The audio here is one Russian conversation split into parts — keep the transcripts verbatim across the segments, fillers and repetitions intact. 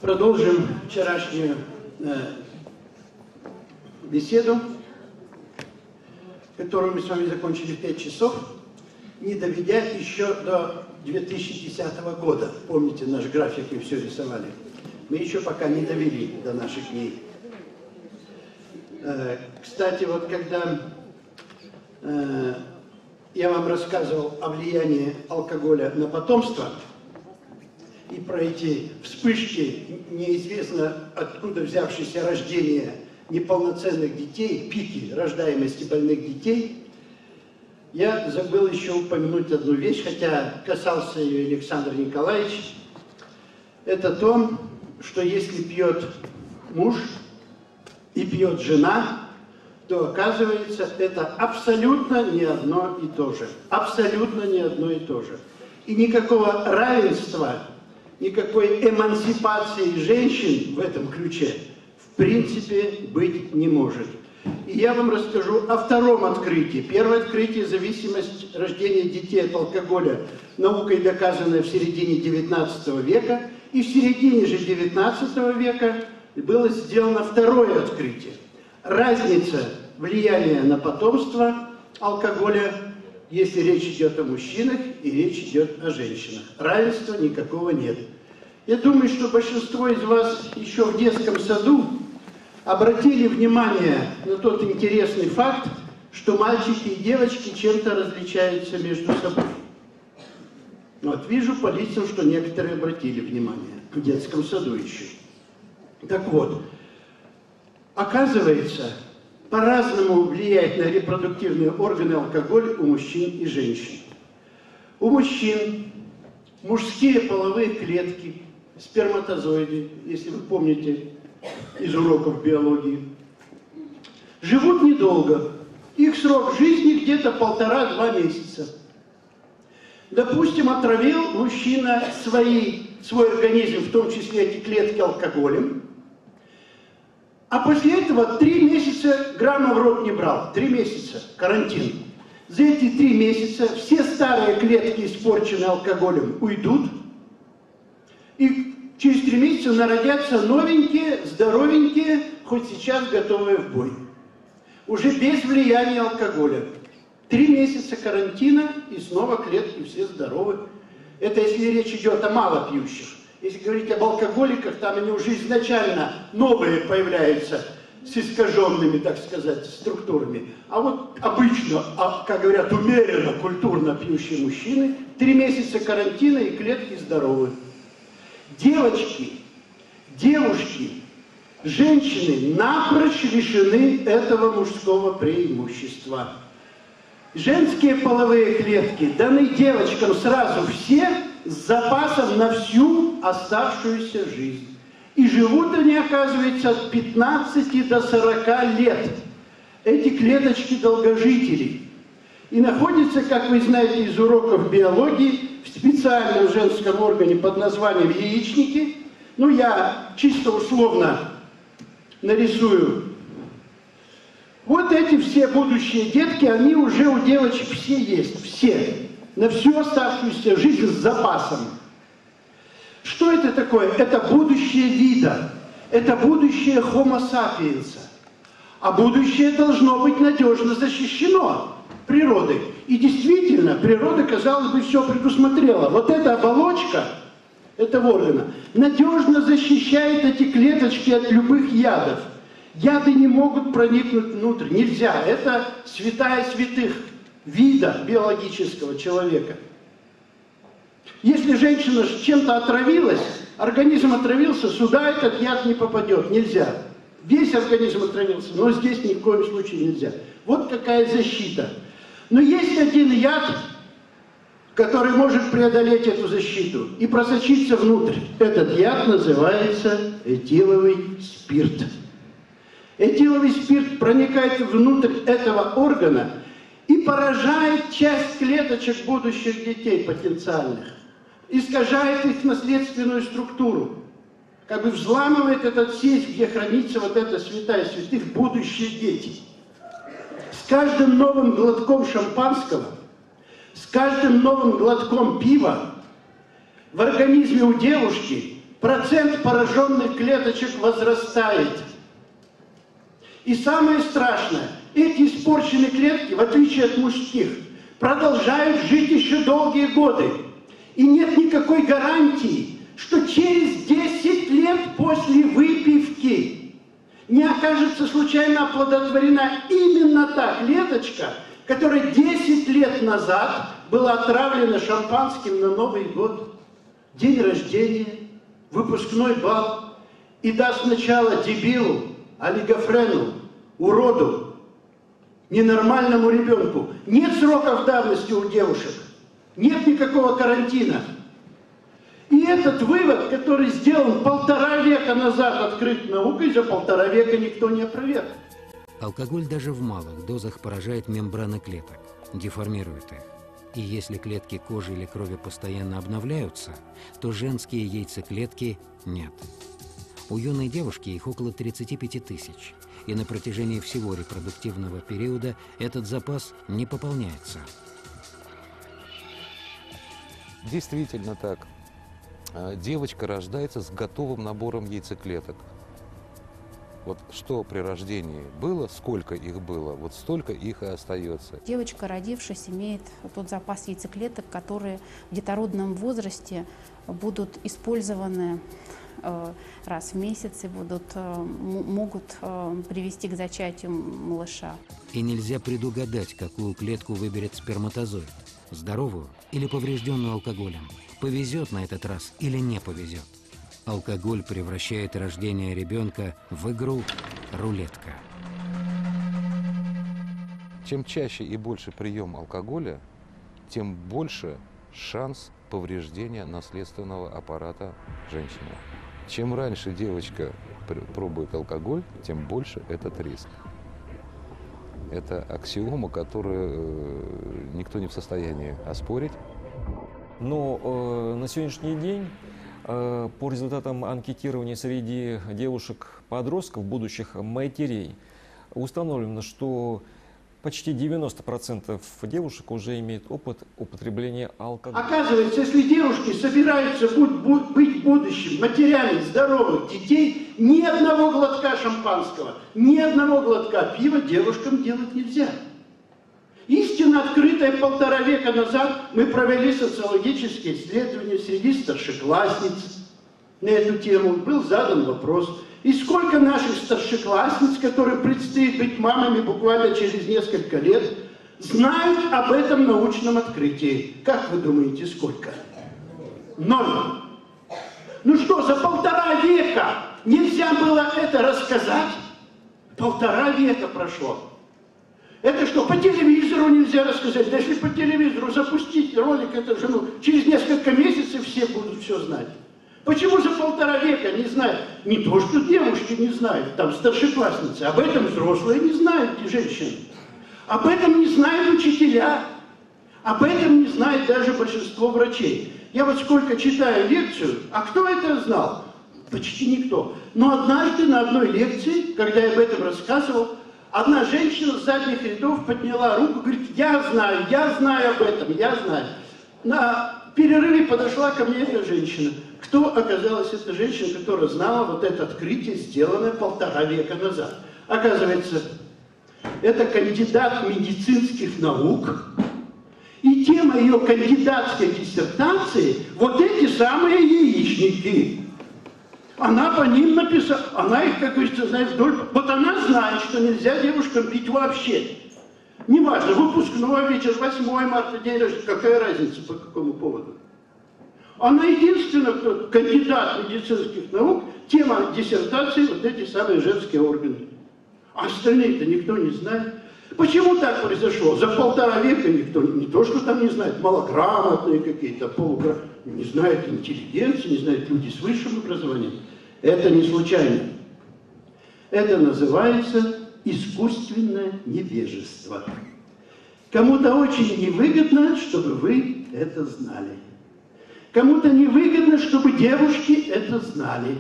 Продолжим вчерашнюю э, беседу, которую мы с вами закончили в пять часов, не доведя еще до две тысячи десятого года. Помните, наш график мы все рисовали. Мы еще пока не довели до наших дней. Э, кстати, вот когда э, я вам рассказывал о влиянии алкоголя на потомство, и про эти вспышки, неизвестно откуда взявшиеся рождения неполноценных детей, пики рождаемости больных детей, я забыл еще упомянуть одну вещь, хотя касался ее Александр Николаевич. Это то, что если пьет муж и пьет жена, то оказывается, это абсолютно не одно и то же. Абсолютно не одно и то же. И никакого равенства, никакой эмансипации женщин в этом ключе в принципе быть не может. И я вам расскажу о втором открытии. Первое открытие – зависимость рождения детей от алкоголя, наукой доказанная в середине девятнадцатого века. И в середине же девятнадцатого века было сделано второе открытие. Разница влияния на потомство алкоголя, если речь идет о мужчинах и речь идет о женщинах. Равенства никакого нет. Я думаю, что большинство из вас еще в детском саду обратили внимание на тот интересный факт, что мальчики и девочки чем-то различаются между собой. Вот, вижу по лицам, что некоторые обратили внимание в детском саду еще. Так вот, оказывается, по-разному влияет на репродуктивные органы алкоголь у мужчин и женщин. У мужчин мужские половые клетки, сперматозоиды, если вы помните из уроков биологии, живут недолго. Их срок жизни где-то полтора-два месяца. Допустим, отравил мужчина свои, свой организм, в том числе эти клетки, алкоголем, а после этого три месяца грамма в рот не брал. Три месяца, карантин. За эти три месяца все старые клетки, испорченные алкоголем, уйдут. И через три месяца народятся новенькие, здоровенькие, хоть сейчас готовые в бой. Уже без влияния алкоголя. Три месяца карантина, и снова клетки все здоровы. Это если речь идет о малопьющих. Если говорить об алкоголиках, там они уже изначально новые появляются с искаженными, так сказать, структурами. А вот обычно, а, как говорят, умеренно, культурно пьющие мужчины, три месяца карантина и клетки здоровы. Девочки, девушки, женщины напрочь лишены этого мужского преимущества. Женские половые клетки даны девочкам сразу все с запасом на всю оставшуюся жизнь. И живут они, оказывается, от пятнадцати до сорока лет. Эти клеточки долгожители. И находятся, как вы знаете из уроков биологии, в специальном женском органе под названием яичники. Ну, я чисто условно нарисую. Вот эти все будущие детки, они уже у девочек все есть, все. На всю оставшуюся жизнь с запасом. Что это такое? Это будущее вида. Это будущее Homo sapiens. А будущее должно быть надежно защищено природой. И действительно, природа, казалось бы, все предусмотрела. Вот эта оболочка этого органа надежно защищает эти клеточки от любых ядов. Яды не могут проникнуть внутрь. Нельзя. Это святая святых вида биологического человека. Если женщина чем-то отравилась, организм отравился, сюда этот яд не попадет. Нельзя. Весь организм отравился, но здесь ни в коем случае нельзя. Вот какая защита. Но есть один яд, который может преодолеть эту защиту и просочиться внутрь. Этот яд называется этиловый спирт. Этиловый спирт проникает внутрь этого органа и поражает часть клеточек будущих детей потенциальных. Искажает их наследственную структуру. Как бы взламывает этот сейф, где хранится вот эта святая святых, будущие дети. С каждым новым глотком шампанского, с каждым новым глотком пива в организме у девушки процент пораженных клеточек возрастает. И самое страшное, эти испорченные клетки, в отличие от мужских, продолжают жить еще долгие годы. И нет никакой гарантии, что через десять лет после выпивки не окажется случайно оплодотворена именно та клеточка, которая десять лет назад была отравлена шампанским на Новый год, день рождения, выпускной бал, и даст начало дебилу, олигофрену, уроду, ненормальному ребенку. Нет сроков давности у девушек, нет никакого карантина. И этот вывод, который сделан полтора века назад, открыт наукой, за полтора века никто не опроверг. Алкоголь даже в малых дозах поражает мембраны клеток, деформирует их. И если клетки кожи или крови постоянно обновляются, то женские яйцеклетки нет. У юной девушки их около тридцати пяти тысяч, и на протяжении всего репродуктивного периода этот запас не пополняется. Действительно так. Девочка рождается с готовым набором яйцеклеток. Вот что при рождении было, сколько их было, вот столько их и остается. Девочка, родившись, имеет тот запас яйцеклеток, которые в детородном возрасте будут использованы э, раз в месяц и будут, э, могут э, привести к зачатию малыша. И нельзя предугадать, какую клетку выберет сперматозоид. Здоровую или поврежденную алкоголем. Повезет на этот раз или не повезет. Алкоголь превращает рождение ребенка в игру рулетка. Чем чаще и больше прием алкоголя, тем больше шанс повреждения наследственного аппарата женщины. Чем раньше девочка пробует алкоголь, тем больше этот риск. Это аксиома, которую никто не в состоянии оспорить. Но э, на сегодняшний день э, по результатам анкетирования среди девушек-подростков, будущих матерей, установлено, что почти девяносто процентов девушек уже имеют опыт употребления алкоголя. Оказывается, если девушки собираются быть в будущем матерями здоровых детей, ни одного глотка шампанского, ни одного глотка пива девушкам делать нельзя. Истинно открытая полтора века назад мы провели социологические исследования среди старшеклассниц на эту тему. Был задан вопрос, и сколько наших старшеклассниц, которым предстоит быть мамами буквально через несколько лет, знают об этом научном открытии? Как вы думаете, сколько? Ноль. Ну что, за полтора века нельзя было это рассказать? Полтора века прошло. Это что, по телевизору нельзя рассказать? Да если по телевизору запустить ролик, это же, ну, через несколько месяцев все будут все знать. Почему за полтора века не знают? Не то, что девушки не знают, там старшеклассницы, об этом взрослые не знают, и женщины. Об этом не знают учителя, об этом не знает даже большинство врачей. Я вот сколько читаю лекцию, а кто это знал? Почти никто. Но однажды на одной лекции, когда я об этом рассказывал, одна женщина с задних рядов подняла руку и говорит: я знаю, я знаю об этом, я знаю. На перерыве подошла ко мне эта женщина. Кто оказалась эта женщина, которая знала вот это открытие, сделанное полтора века назад? Оказывается, это кандидат медицинских наук. И тема ее кандидатской диссертации – вот эти самые яичники. Она по ним написала, она их, как говорится, знает вдоль. Вот она знает, что нельзя девушкам пить вообще. Неважно, выпускной вечер, восьмое марта, день рождения, какая разница, по какому поводу. Она единственная, кто кандидат медицинских наук, тема диссертации вот эти самые женские органы. А остальные-то никто не знает. Почему так произошло? За полтора века никто, не то что там не знает, малограмотные какие-то, полуграмотные, не знает интеллигенции, не знают люди с высшим образованием. Это не случайно. Это называется искусственное невежество. Кому-то очень невыгодно, чтобы вы это знали. Кому-то невыгодно, чтобы девушки это знали.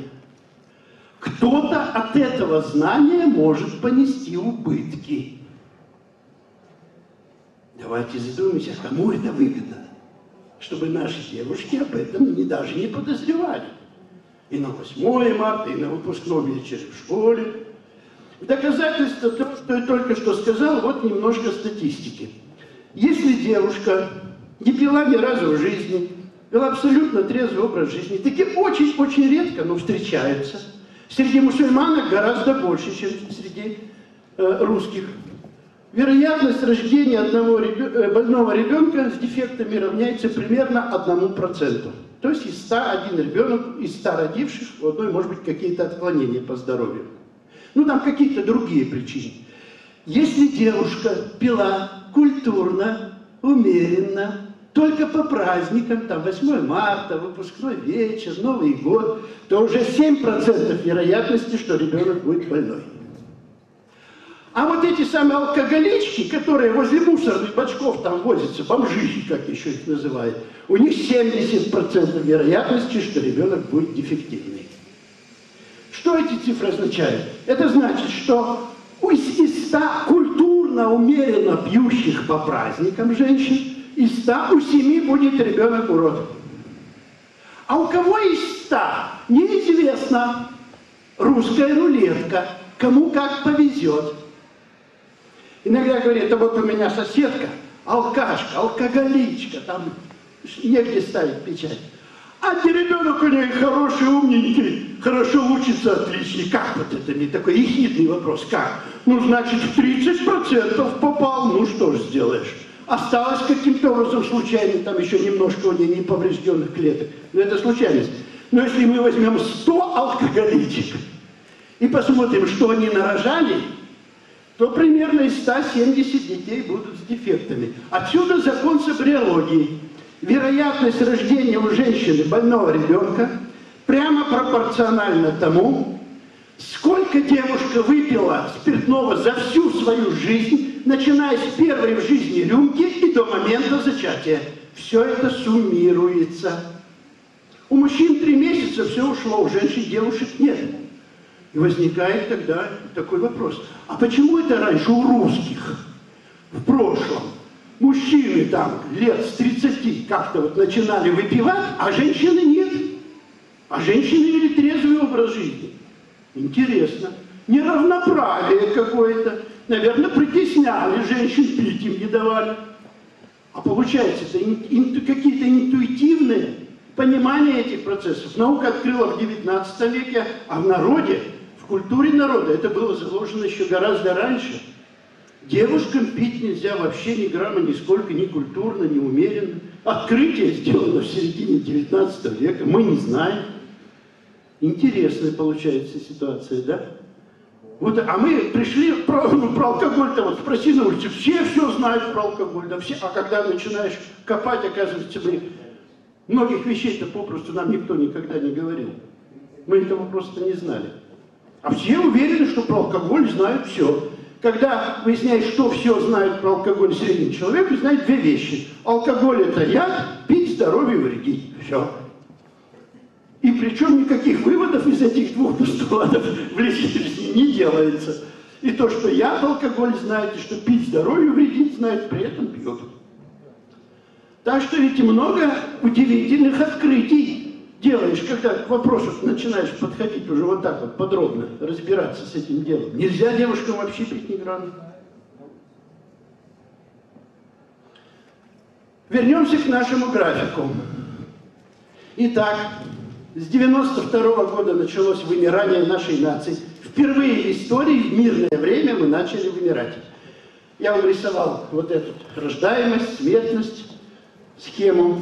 Кто-то от этого знания может понести убытки. Давайте задумаемся, кому это выгодно, чтобы наши девушки об этом не, даже не подозревали. и на восьмое марта, и на выпускном вечере в школе. В доказательство того, что я только что сказал, вот немножко статистики. Если девушка не пила ни разу в жизни, вела абсолютно трезвый образ жизни, такие очень-очень редко, но встречаются. Среди мусульманок гораздо больше, чем среди э, русских. Вероятность рождения одного ребё... больного ребенка с дефектами равняется примерно одному проценту. То есть из ста один ребенок, из ста родивших, у одной может быть какие-то отклонения по здоровью. Ну там какие-то другие причины. Если девушка пила культурно, умеренно, только по праздникам, там восьмое марта, выпускной вечер, Новый год, то уже семь процентов вероятности, что ребенок будет больной. А вот эти самые алкоголички, которые возле мусорных бачков там возятся, бомжихи, как еще их называют, у них семьдесят процентов вероятности, что ребенок будет дефективный. Что эти цифры означают? Это значит, что из ста культурно, умеренно пьющих по праздникам женщин, из ста у семи будет ребенок урод. А у кого из ста неизвестно. Русская рулетка. Кому как повезет. Иногда говорят, а вот у меня соседка, алкашка, алкоголичка, там негде ставить печать. А где ребенок у нее хороший, умненький, хорошо учится, отличный. Как вот это не такой ехидный вопрос? Как? Ну, значит, в тридцать процентов попал. Ну, что ж сделаешь? Осталось каким-то образом случайно, там еще немножко у нее неповрежденных клеток. Но это случайность. Но если мы возьмем сто алкоголичек и посмотрим, что они нарожали, то примерно из ста семидесяти детей будут с дефектами. Отсюда закон сабриологии. Вероятность рождения у женщины больного ребенка прямо пропорциональна тому, сколько девушка выпила спиртного за всю свою жизнь, начиная с первой в жизни рюмки и до момента зачатия. Все это суммируется. У мужчин три месяца все ушло, у женщин, девушек нет. И возникает тогда такой вопрос. А почему это раньше у русских в прошлом мужчины там лет с тридцати как-то вот начинали выпивать, а женщины нет? А женщины вели трезвый образ жизни. Интересно. Неравноправие какое-то. Наверное, притесняли женщин, пить им не давали. А получается, это какие-то интуитивные понимания этих процессов. Наука открыла в девятнадцатом веке, а в народе, в культуре народа это было заложено еще гораздо раньше. Девушкам пить нельзя вообще ни грамма, нисколько, ни культурно, ни умеренно. Открытие сделано в середине девятнадцатого века, мы не знаем. Интересная получается ситуация, да? Вот, а мы пришли, про, ну, про алкоголь-то вот спроси на улице, все все знают про алкоголь, да все, а когда начинаешь копать, оказывается, мы многих вещей-то попросту нам никто никогда не говорил. Мы этого просто не знали. А все уверены, что про алкоголь знают все. Когда выясняешь, что все знают про алкоголь средний человек, знает две вещи. Алкоголь – это яд, пить здоровью вредит. Все. И причем никаких выводов из этих двух постулатов в личной жизни не делается. И то, что яд алкоголь знает, и что пить здоровью вредит, знает, при этом пьет. Так что ведь много удивительных открытий делаешь, когда к вопросу начинаешь подходить уже вот так вот подробно, разбираться с этим делом. Нельзя девушкам вообще пить ни грамма. Вернемся к нашему графику. Итак, с девяносто второго года началось вымирание нашей нации. Впервые в истории в мирное время мы начали вымирать. Я вам рисовал вот эту рождаемость, смертность, схему.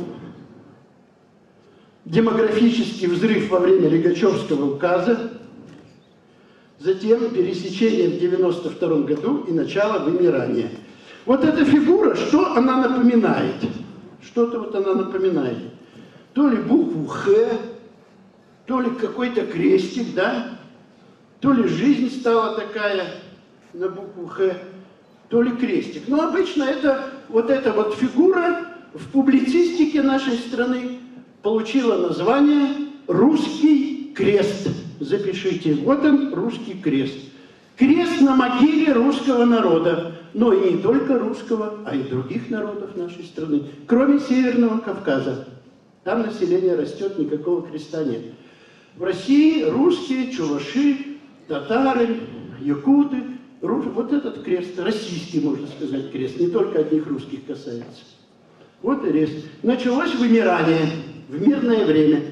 Демографический взрыв во время Лигачевского указа, затем пересечение в девяносто втором году и начало вымирания. Вот эта фигура, что она напоминает? Что-то вот она напоминает. То ли букву «Х», то ли какой-то крестик, да? То ли жизнь стала такая на букву «Х», то ли крестик. Но обычно это вот эта вот фигура в публицистике нашей страны получила название «Русский крест». Запишите. Вот он, русский крест. Крест на могиле русского народа. Но и не только русского, а и других народов нашей страны. Кроме Северного Кавказа. Там население растет, никакого креста нет. В России русские, чуваши, татары, якуты, ру... вот этот крест, российский, можно сказать, крест, не только одних русских касается. Вот и рест. Началось вымирание в мирное время.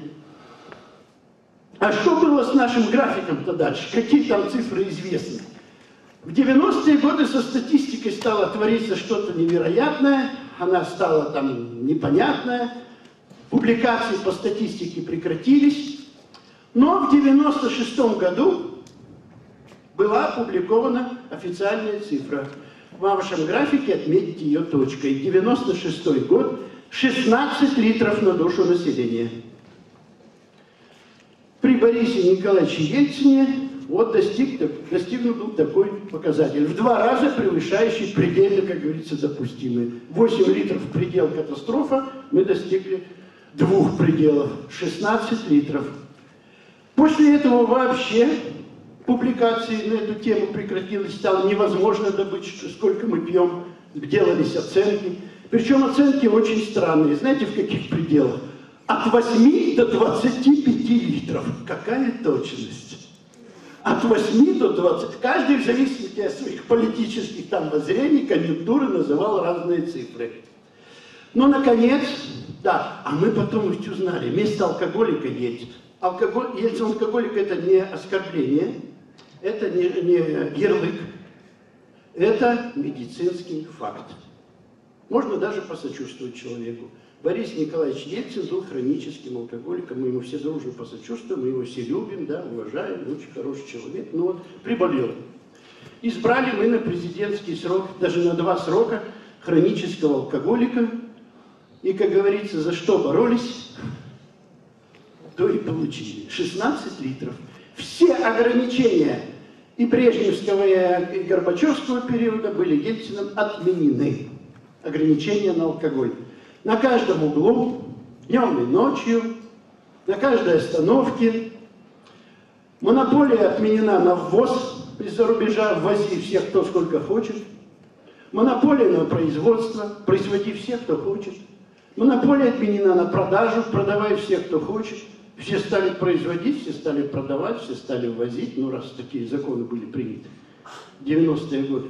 А что было с нашим графиком-то дальше? Какие там цифры известны? В девяностые годы со статистикой стало твориться что-то невероятное, она стала там непонятная, публикации по статистике прекратились, но в девяносто шестом году была опубликована официальная цифра. В вашем графике отметьте ее точкой. девяносто шестой год, шестнадцать литров на душу населения. При Борисе Николаевиче Ельцине вот достиг, достигнут был такой показатель. В два раза превышающий предельно, как говорится, допустимый. восемь литров предел катастрофа, мы достигли двух пределов. шестнадцать литров. После этого вообще публикации на эту тему прекратились, стало невозможно добыть, сколько мы пьем. Делались оценки. Причем оценки очень странные. Знаете, в каких пределах? От восьми до двадцати пяти литров. Какая точность? От восьми до двадцати. Каждый в зависимости от своих политических там воззрений, конъюнктуры называл разные цифры. Но, наконец, да, а мы потом ведь узнали, вместо алкоголика Ельцин. Алкоголь, Ельцин алкоголик — это не оскорбление, это не, не ярлык, это медицинский факт. Можно даже посочувствовать человеку. Борис Николаевич Ельцин был хроническим алкоголиком, мы ему все дружно посочувствуем, мы его все любим, да, уважаем, очень хороший человек, но вот приболел. Избрали мы на президентский срок, даже на два срока, хронического алкоголика, и, как говорится, за что боролись, то и получили. шестнадцать литров. Все ограничения и брежневского, и горбачевского периода были Ельциным отменены. Ограничения на алкоголь. На каждом углу, днем и ночью, на каждой остановке. Монополия отменена на ввоз из-за рубежа, ввози всех, кто сколько хочет. Монополия на производство, производи всех, кто хочет. Монополия отменена на продажу, продавай всех, кто хочет. Все стали производить, все стали продавать, все стали ввозить, ну раз такие законы были приняты в девяностые годы.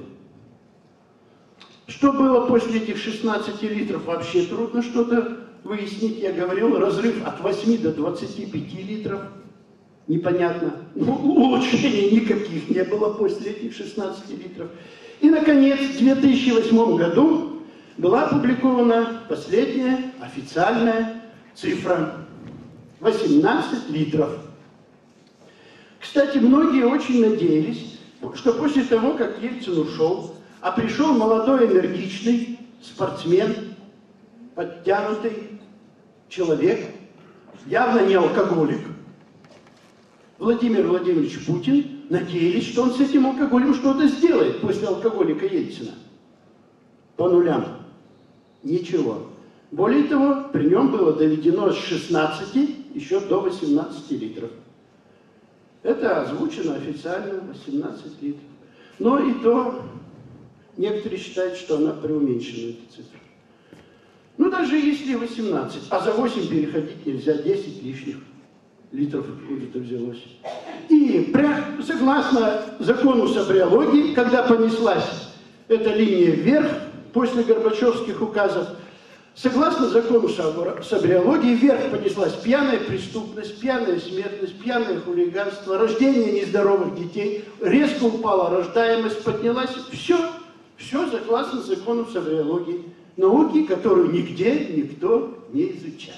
Что было после этих шестнадцати литров, вообще трудно что-то выяснить. Я говорил, разрыв от восьми до двадцати пяти литров. Непонятно. Ну, улучшений никаких не было после этих шестнадцати литров. И, наконец, в две тысячи восьмом году была опубликована последняя официальная цифра. восемнадцать литров. Кстати, многие очень надеялись, что после того, как Ельцин ушел, а пришел молодой, энергичный спортсмен, подтянутый человек, явно не алкоголик, Владимир Владимирович Путин, надеялись, что он с этим алкоголем что-то сделает после алкоголика Ельцина. По нулям. Ничего. Более того, при нем было доведено с шестнадцати еще до восемнадцати литров. Это озвучено официально, восемнадцать литров. Но и то некоторые считают, что она преуменьшена, эта цифра. Ну, даже если восемнадцать, а за восемь переходить нельзя, десять лишних литров откуда-то взялось. И прям, согласно закону собриологии, когда понеслась эта линия вверх после горбачевских указов, согласно закону собриологии, вверх понеслась пьяная преступность, пьяная смертность, пьяное хулиганство, рождение нездоровых детей, резко упала рождаемость, поднялась, все, все согласно закону собриологии, науки, которую нигде никто не изучает.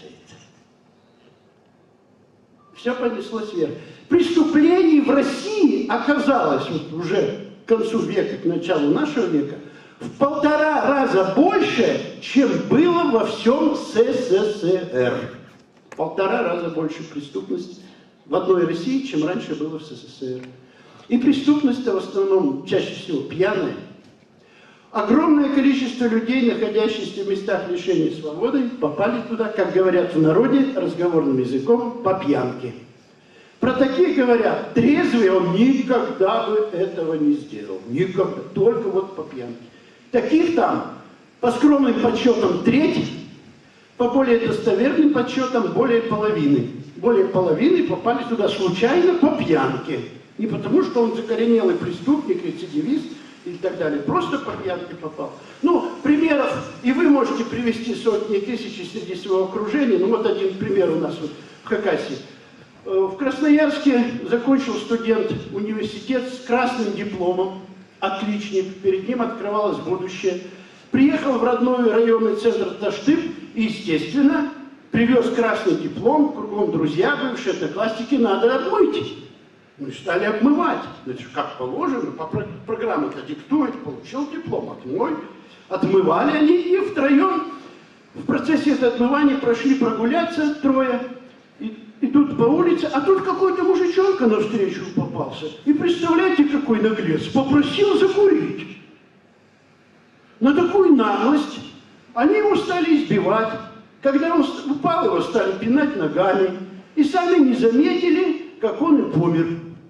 Все понеслось вверх. Преступлений в России оказалось вот уже к концу века, к началу нашего века, в полтора раза больше, чем было во всем СССР. В полтора раза больше преступности в одной России, чем раньше было в СССР. И преступность-то в основном чаще всего пьяная. Огромное количество людей, находящихся в местах лишения свободы, попали туда, как говорят в народе, разговорным языком, по пьянке. Про таких говорят, трезвый он никогда бы этого не сделал. Никогда. Только вот по пьянке. Таких там, по скромным подсчетам, треть, по более достоверным подсчетам, более половины. более половины попали туда случайно по пьянке. Не потому, что он закоренелый преступник, рецидивист и так далее. Просто по пьянке попал. Ну, примеров, и вы можете привести сотни тысяч среди своего окружения. Ну, вот один пример у нас вот в Хакасии. В Красноярске закончил студент университет с красным дипломом. Отличник. Перед ним открывалось будущее. Приехал в родной районный центр Таштып и, естественно, привез красный диплом, кругом друзья, бывшие одноклассники, надо отмыть. Ну и стали обмывать. Значит, как положено, по программе-то диктует, получил диплом, отмой. Отмывали они и втроем в процессе этого отмывания прошли прогуляться трое. И, идут по улице, а тут какой-то мужичонка навстречу попался. И представляете, какой наглец, попросил закурить. На такую наглость они его стали избивать. Когда он упал, его стали пинать ногами. И сами не заметили, как он и помер.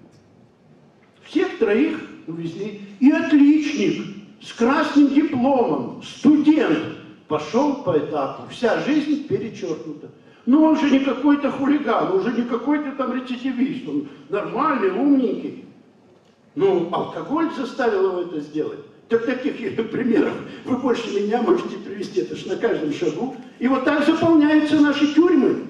Всех троих увезли. И отличник с красным дипломом, студент, пошел по этапу. Вся жизнь перечеркнута. Но он же не какой-то хулиган, он же не какой-то там рецидивист. Он нормальный, умненький. Ну, алкоголь заставил его это сделать. Так таких примеров вы больше меня можете привести, это ж на каждом шагу. И вот так заполняются наши тюрьмы.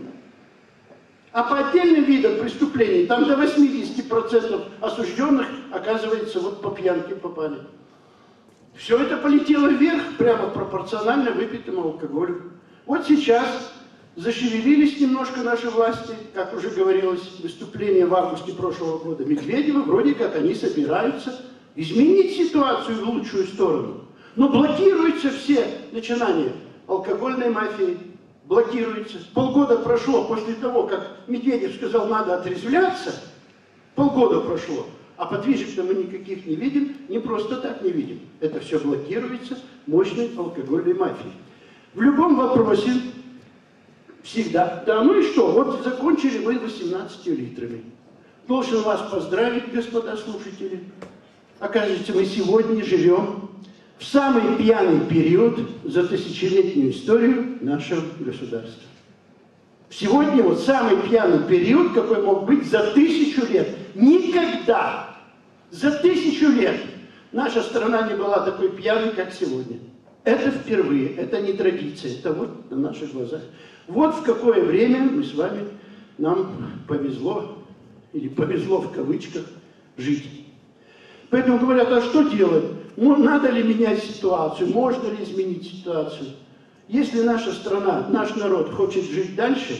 А по отдельным видам преступлений, там до восьмидесяти процентов осужденных, оказывается, вот по пьянке попали. Все это полетело вверх, прямо пропорционально выпитому алкоголю. Вот сейчас зашевелились немножко наши власти, как уже говорилось, выступление в августе прошлого года Медведева, вроде как они собираются изменить ситуацию в лучшую сторону. Но блокируются все начинания алкогольной мафии, блокируются. Полгода прошло после того, как Медведев сказал, надо отрезвляться, полгода прошло, а подвижек-то мы никаких не видим, не просто так не видим. Это все блокируется мощной алкогольной мафией. В любом вопросе всегда. Да, ну и что, вот закончили вы восемнадцатью литрами. Должен вас поздравить, господа слушатели. Оказывается, мы сегодня живем в самый пьяный период за тысячелетнюю историю нашего государства. Сегодня вот самый пьяный период, какой мог быть за тысячу лет. Никогда за тысячу лет наша страна не была такой пьяной, как сегодня. Это впервые, это не традиция, это вот на наших глазах. Вот в какое время мы с вами, нам повезло, или повезло в кавычках, жить. Поэтому говорят, а что делать? Ну, надо ли менять ситуацию? Можно ли изменить ситуацию? Если наша страна, наш народ хочет жить дальше,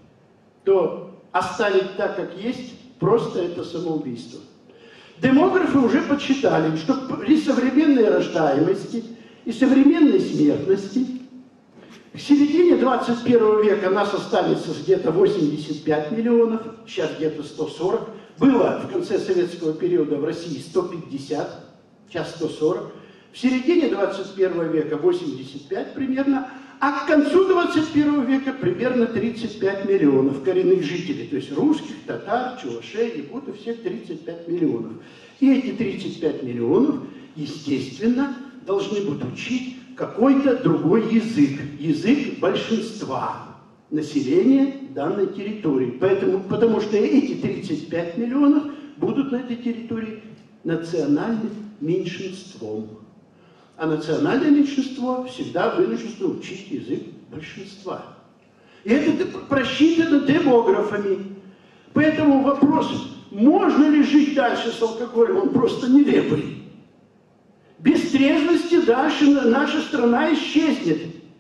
то оставить так, как есть, просто это самоубийство. Демографы уже подсчитали, что при современной рождаемости и современной смертности к середине двадцать первого века нас останется где-то восемьдесят пять миллионов, сейчас где-то сто сорок. Было в конце советского периода в России сто пятьдесят, сейчас сто сорок. В середине двадцать первого века восемьдесят пять примерно, а к концу двадцать первого века примерно тридцать пять миллионов коренных жителей. То есть русских, татар, чувашей, якутов, всех тридцать пять миллионов. И эти тридцать пять миллионов, естественно, должны будут учить какой-то другой язык. Язык большинства населения данной территории. Поэтому, потому что эти тридцать пять миллионов будут на этой территории национальным меньшинством. А национальное меньшинство всегда вынуждено учить язык большинства. И это просчитано демографами. Поэтому вопрос, можно ли жить дальше с алкоголем, он просто нелепый. Без трезвости дальше наша страна исчезнет.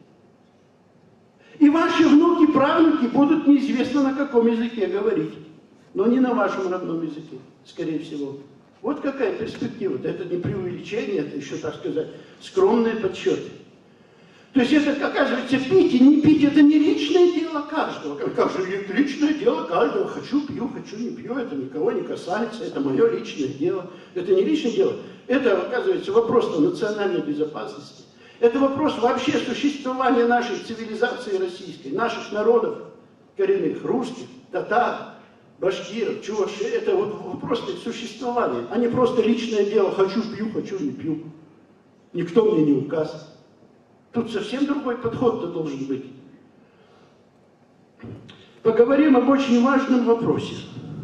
И ваши внуки, правнуки будут неизвестно на каком языке говорить. Но не на вашем родном языке, скорее всего. Вот какая перспектива. Это не преувеличение, это еще, так сказать, скромные подсчеты. То есть это, оказывается, пить и не пить, это не личное дело каждого. Как же личное дело каждого? Хочу, пью, хочу, не пью. Это никого не касается, это мое личное дело. Это не личное дело. Это, оказывается, вопрос национальной безопасности. Это вопрос вообще существования нашей цивилизации российской, наших народов коренных, русских, татар, башкиров, чувашей. Это вот вопрос существования, а не просто личное дело. Хочу, пью, хочу, не пью. Никто мне не указ. Тут совсем другой подход-то должен быть. поговорим об очень важном вопросе.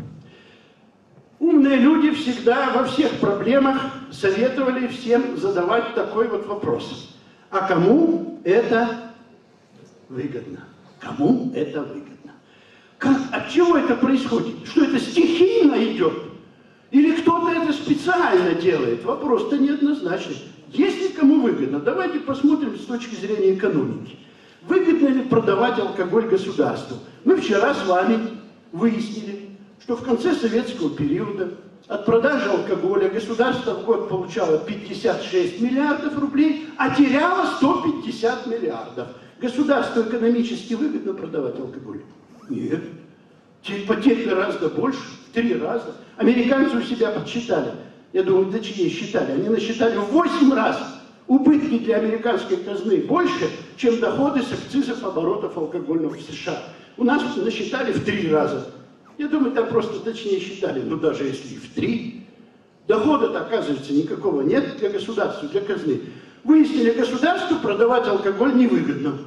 Умные люди всегда во всех проблемах советовали всем задавать такой вот вопрос. А кому это выгодно? Кому это выгодно? Как, от чего это происходит? Что это стихийно идет? Или кто-то это специально делает? Вопрос-то неоднозначный. Если кому выгодно, давайте посмотрим с точки зрения экономики. Выгодно ли продавать алкоголь государству? Мы вчера с вами выяснили, что в конце советского периода от продажи алкоголя государство в год получало пятьдесят шесть миллиардов рублей, а теряло сто пятьдесят миллиардов. Государству экономически выгодно продавать алкоголь? Нет. Потерь гораздо больше, в три раза. Американцы у себя подсчитали. Я думаю, точнее считали. Они насчитали в восемь раз убытки для американской казны больше, чем доходы с акцизов оборотов алкогольного в США. У нас насчитали в три раза. Я думаю, там просто точнее считали, но даже если и в три, дохода-то, оказывается, никакого нет для государства, для казны. Выяснили, государству продавать алкоголь невыгодно.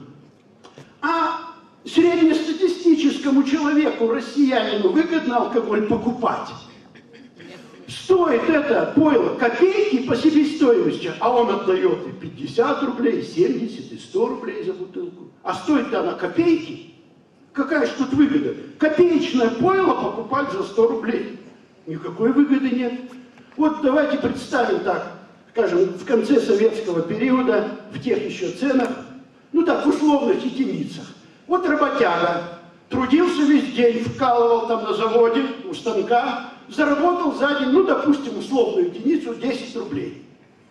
А среднестатистическому человеку, россиянину, выгодно алкоголь покупать. Стоит это пойло копейки по себестоимости, а он отдает и пятьдесят рублей, и семьдесят, и сто рублей за бутылку. А стоит-то она копейки. Какая же тут выгода? Копеечное пойло покупать за сто рублей. Никакой выгоды нет. Вот давайте представим так, скажем, в конце советского периода, в тех еще ценах, ну так, в условных единицах. Вот работяга трудился весь день, вкалывал там на заводе, у станка, заработал за день, ну, допустим, условную единицу десять рублей.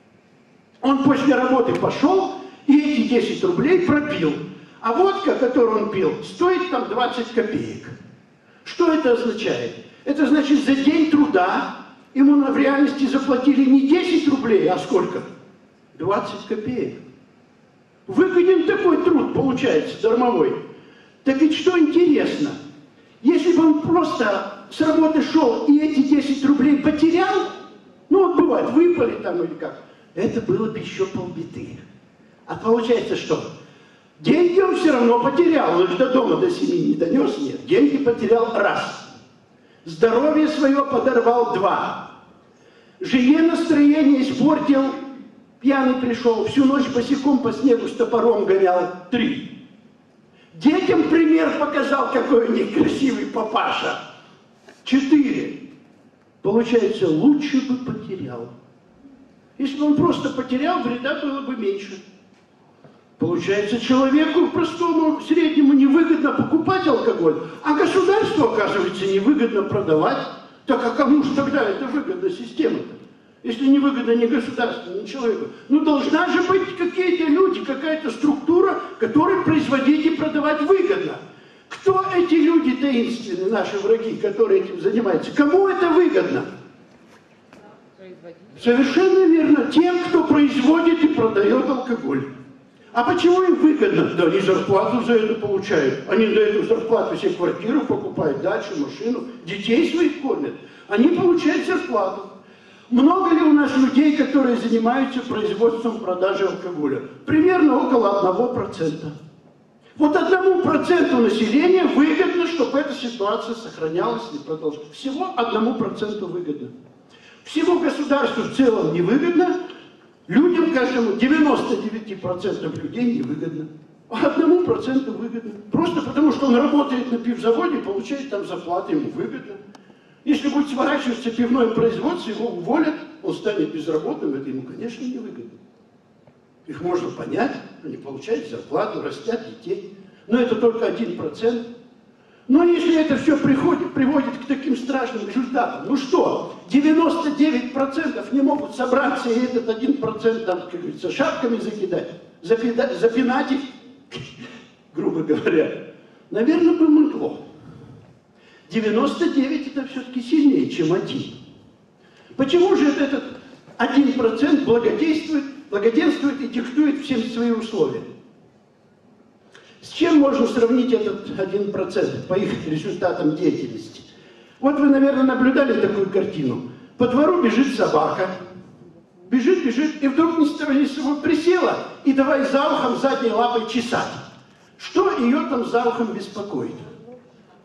Он после работы пошел и эти десять рублей пропил. А водка, которую он пил, стоит там двадцать копеек. Что это означает? Это значит, за день труда ему в реальности заплатили не десять рублей, а сколько? двадцать копеек. Выгоден такой труд, получается, дармовой. Так ведь что интересно, если бы он просто с работы шел и эти десять рублей потерял, ну вот бывает, выпали там или как, это было бы еще полбеды. А получается что? Деньги он все равно потерял, он же до дома до семи не донес, нет. Деньги потерял раз. Здоровье свое подорвал два. Жене настроение испортил, пьяный пришел, всю ночь босиком по снегу с топором гонял три. Детям пример показал, какой у них красивый папаша. Четыре. Получается, лучше бы потерял. Если бы он просто потерял, вреда было бы меньше. Получается, человеку простому, среднему невыгодно покупать алкоголь, а государству, оказывается, невыгодно продавать. Так а кому же тогда это выгодно, система-то? Если не выгодно ни государству, ни человеку. Ну, должна же быть какие-то люди, какая-то структура, которой производить и продавать выгодно. Кто эти люди таинственные, наши враги, которые этим занимаются? Кому это выгодно? Совершенно верно. Тем, кто производит и продает алкоголь. А почему им выгодно? Да они зарплату за это получают. Они за эту зарплату себе квартиру покупают, дачу, машину, детей своих кормят. Они получают зарплату. Много ли у нас людей, которые занимаются производством продажи алкоголя? Примерно около одного процента. Вот одному проценту населения выгодно, чтобы эта ситуация сохранялась и продолжилась. Всего одному проценту выгодно. Всему государству в целом невыгодно. Людям, каждому, девяноста девяти процентам людей невыгодно. А одному проценту выгодно. Просто потому, что он работает на пивзаводе, получает там зарплату, ему выгодно. Если будет сворачиваться пивное производство, его уволят, он станет безработным, это ему, конечно, невыгодно. Их можно понять, они получают зарплату, растят детей. Но это только один процент. Но если это все приходит, приводит к таким страшным результатам, ну что, девяносто девять процентов не могут собраться и этот один процент, там, как говорится, шапками закидать, запинать, запинать их, грубо говоря, наверное, бы могло. девяносто девять это все-таки сильнее, чем один. Почему же этот один процент благодействует, благоденствует и диктует всем свои условия? С чем можно сравнить этот один процент по их результатам деятельности? Вот вы, наверное, наблюдали такую картину. По двору бежит собака. Бежит, бежит, и вдруг ни с того ни с сего присела и давай за ухом задней лапой чесать. Что ее там за ухом беспокоит?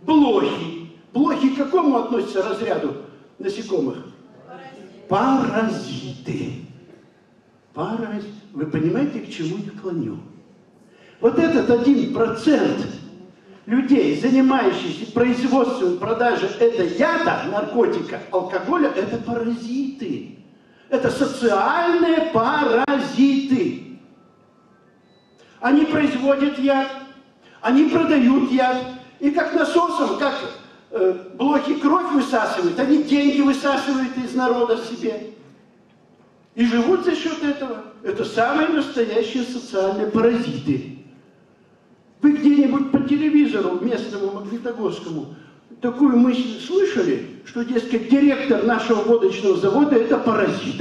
Блохи. Блохи к какому относятся разряду насекомых? Паразиты. Паразиты. Вы понимаете, к чему я клоню? Вот этот один процент людей, занимающихся производством и продажей этого яда, наркотика, алкоголя, это паразиты. Это социальные паразиты. Они производят яд, они продают яд, и как насосом, как э, блохи кровь высасывают, они деньги высасывают из народа себе. И живут за счет этого. Это самые настоящие социальные паразиты. Вы где-нибудь по телевизору местному магнитогорскому такую мысль слышали, что, дескать, директор нашего водочного завода – это паразит?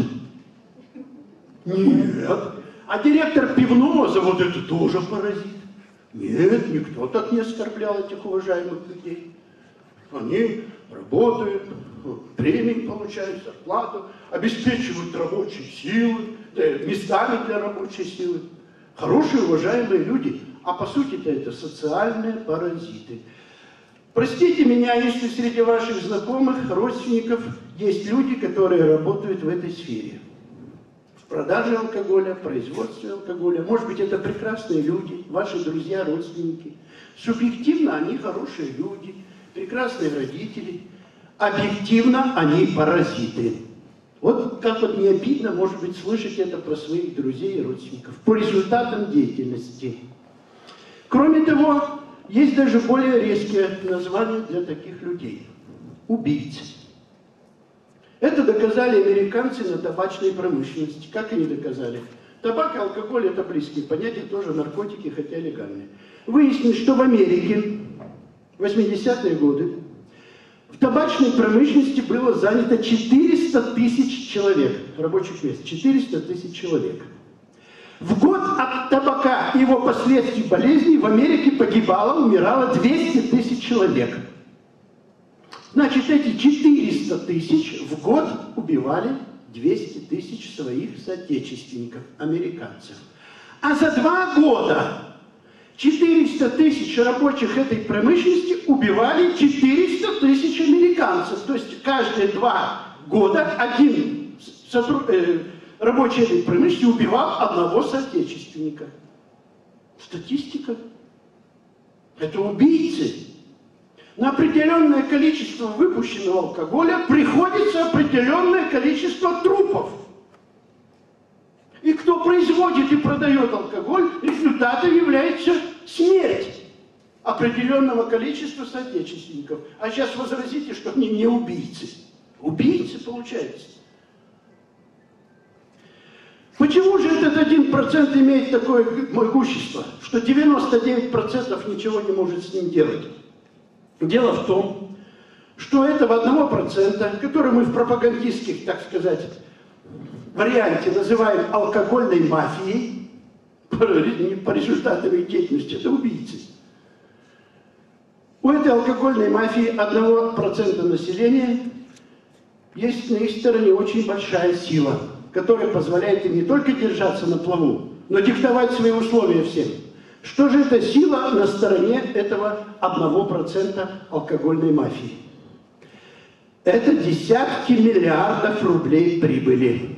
Нет. А директор пивного завода – это тоже паразит? Нет, никто так не оскорблял этих уважаемых людей. Они работают, премии получают, зарплату, обеспечивают рабочие силы, местами для рабочей силы. Хорошие, уважаемые люди. А по сути-то это социальные паразиты. Простите меня, если среди ваших знакомых, родственников есть люди, которые работают в этой сфере. В продаже алкоголя, в производстве алкоголя. Может быть, это прекрасные люди, ваши друзья, родственники. Субъективно они хорошие люди, прекрасные родители. Объективно они паразиты. Вот как вот не обидно, может быть, слышать это про своих друзей и родственников. По результатам деятельности. Кроме того, есть даже более резкие названия для таких людей. Убийцы. Это доказали американцы на табачной промышленности. Как они доказали? Табак и алкоголь – это близкие понятия, тоже наркотики, хотя легальные. Выяснилось, что в Америке в восьмидесятые годы в табачной промышленности было занято четыреста тысяч человек, рабочих мест, четыреста тысяч человек. В год от табака и его последствий болезней в Америке погибало, умирало двести тысяч человек. Значит, эти четыреста тысяч в год убивали двести тысяч своих соотечественников, американцев. А за два года четыреста тысяч рабочих этой промышленности убивали четыреста тысяч американцев. То есть каждые два года один сотруд... э, рабочий этой промышленности убивал одного соотечественника. Статистика. Это убийцы. На определенное количество выпущенного алкоголя приходится определенное количество трупов. И кто производит и продает алкоголь, результатом является смерть определенного количества соотечественников. А сейчас возразите, что они не убийцы. Убийцы, получается. Почему же этот один процент имеет такое могущество, что девяносто девять процентов ничего не может с ним делать? Дело в том, что этого одного процента, который мы в пропагандистских, так сказать, варианте называем алкогольной мафией, по результатам их деятельности, это убийцы. У этой алкогольной мафии одного процента населения есть на их стороне очень большая сила, которая позволяет им не только держаться на плаву, но диктовать свои условия всем. Что же эта сила на стороне этого одного процента алкогольной мафии? Это десятки миллиардов рублей прибыли.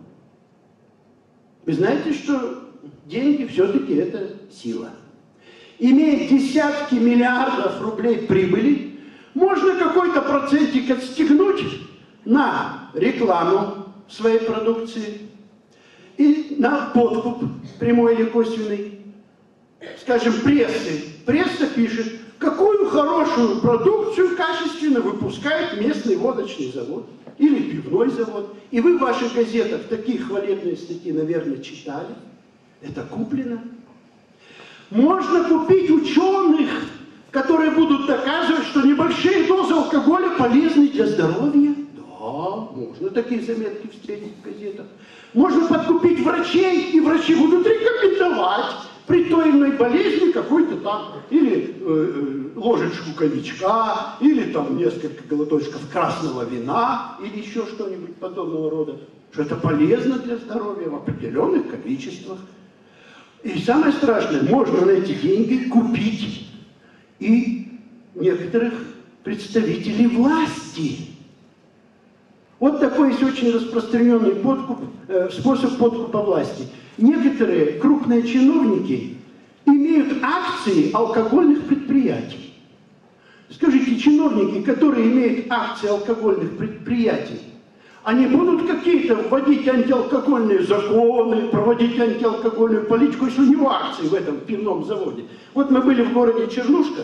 Вы знаете, что деньги все-таки это сила. Имея десятки миллиардов рублей прибыли, можно какой-то процентик отстегнуть на рекламу своей продукции и на подкуп, прямой или косвенный. Скажем, прессы. Пресса пишет, какую хорошую продукцию качественно выпускает местный водочный завод или пивной завод. И вы в ваших газетах такие хвалебные статьи, наверное, читали. Это куплено. Можно купить ученых, которые будут доказывать, что небольшие дозы алкоголя полезны для здоровья. Да, можно такие заметки встретить в газетах. Можно подкупить врачей, и врачи будут рекомендовать при той или иной болезни какой-то там, или э, ложечку коньячка, или там несколько глоточков красного вина, или еще что-нибудь подобного рода. Что это полезно для здоровья в определенных количествах. И самое страшное, можно на эти деньги купить и некоторых представителей власти. Вот такой есть очень распространенный подкуп, э, способ подкупа власти. Некоторые крупные чиновники имеют акции алкогольных предприятий. Скажите, чиновники, которые имеют акции алкогольных предприятий, они будут какие-то вводить антиалкогольные законы, проводить антиалкогольную политику, если у него акции в этом пивном заводе? Вот мы были в городе Чернушка,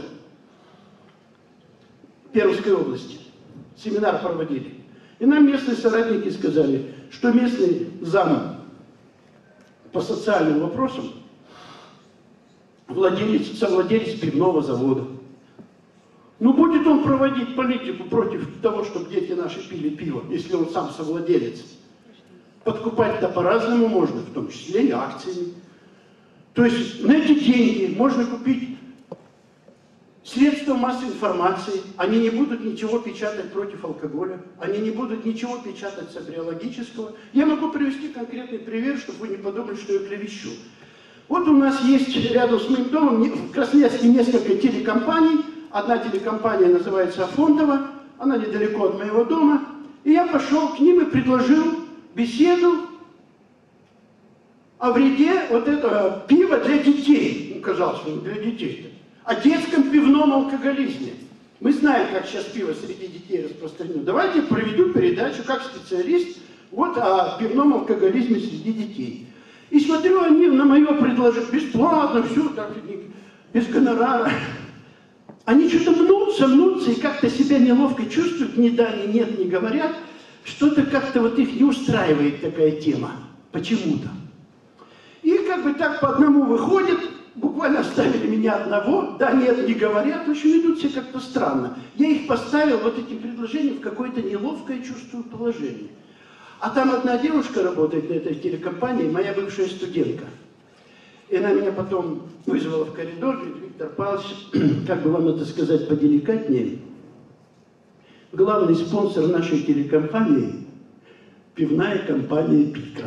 Пермской области, семинар проводили. И нам местные соратники сказали, что местный зам по социальным вопросам владелец, совладелец пивного завода. Ну, будет он проводить политику против того, чтобы дети наши пили пиво, если он сам совладелец. Подкупать-то по-разному можно, в том числе и акциями. То есть на эти деньги можно купить средства массовой информации. Они не будут ничего печатать против алкоголя, они не будут ничего печатать сабриологического. Я могу привести конкретный пример, чтобы вы не подумали, что я клевещу. Вот у нас есть рядом с моим домом в Красноярске несколько телекомпаний. Одна телекомпания называется Афонтова, она недалеко от моего дома. И я пошел к ним и предложил беседу о вреде вот этого пива для детей. Ну, казалось бы, для детей-то. О детском пивном алкоголизме. Мы знаем, как сейчас пиво среди детей распространено. Давайте я проведу передачу как специалист вот о пивном алкоголизме среди детей. И смотрю, они на мое предложение бесплатно, все так, без гонорара. Они что-то мнутся, мнутся и как-то себя неловко чувствуют, ни да, ни нет, не говорят. Что-то как-то вот их не устраивает такая тема, почему-то. И как бы так по одному выходят, буквально оставили меня одного, да, нет, не говорят, в общем, ведут себя как-то странно. Я их поставил вот этим предложением в какое-то неловкое, чувствую, положение. А там одна девушка работает на этой телекомпании, моя бывшая студентка. И она меня потом вызвала в коридор, говорит: Виктор Павлович, как бы вам это сказать поделикатнее, главный спонсор нашей телекомпании – пивная компания «Пикра».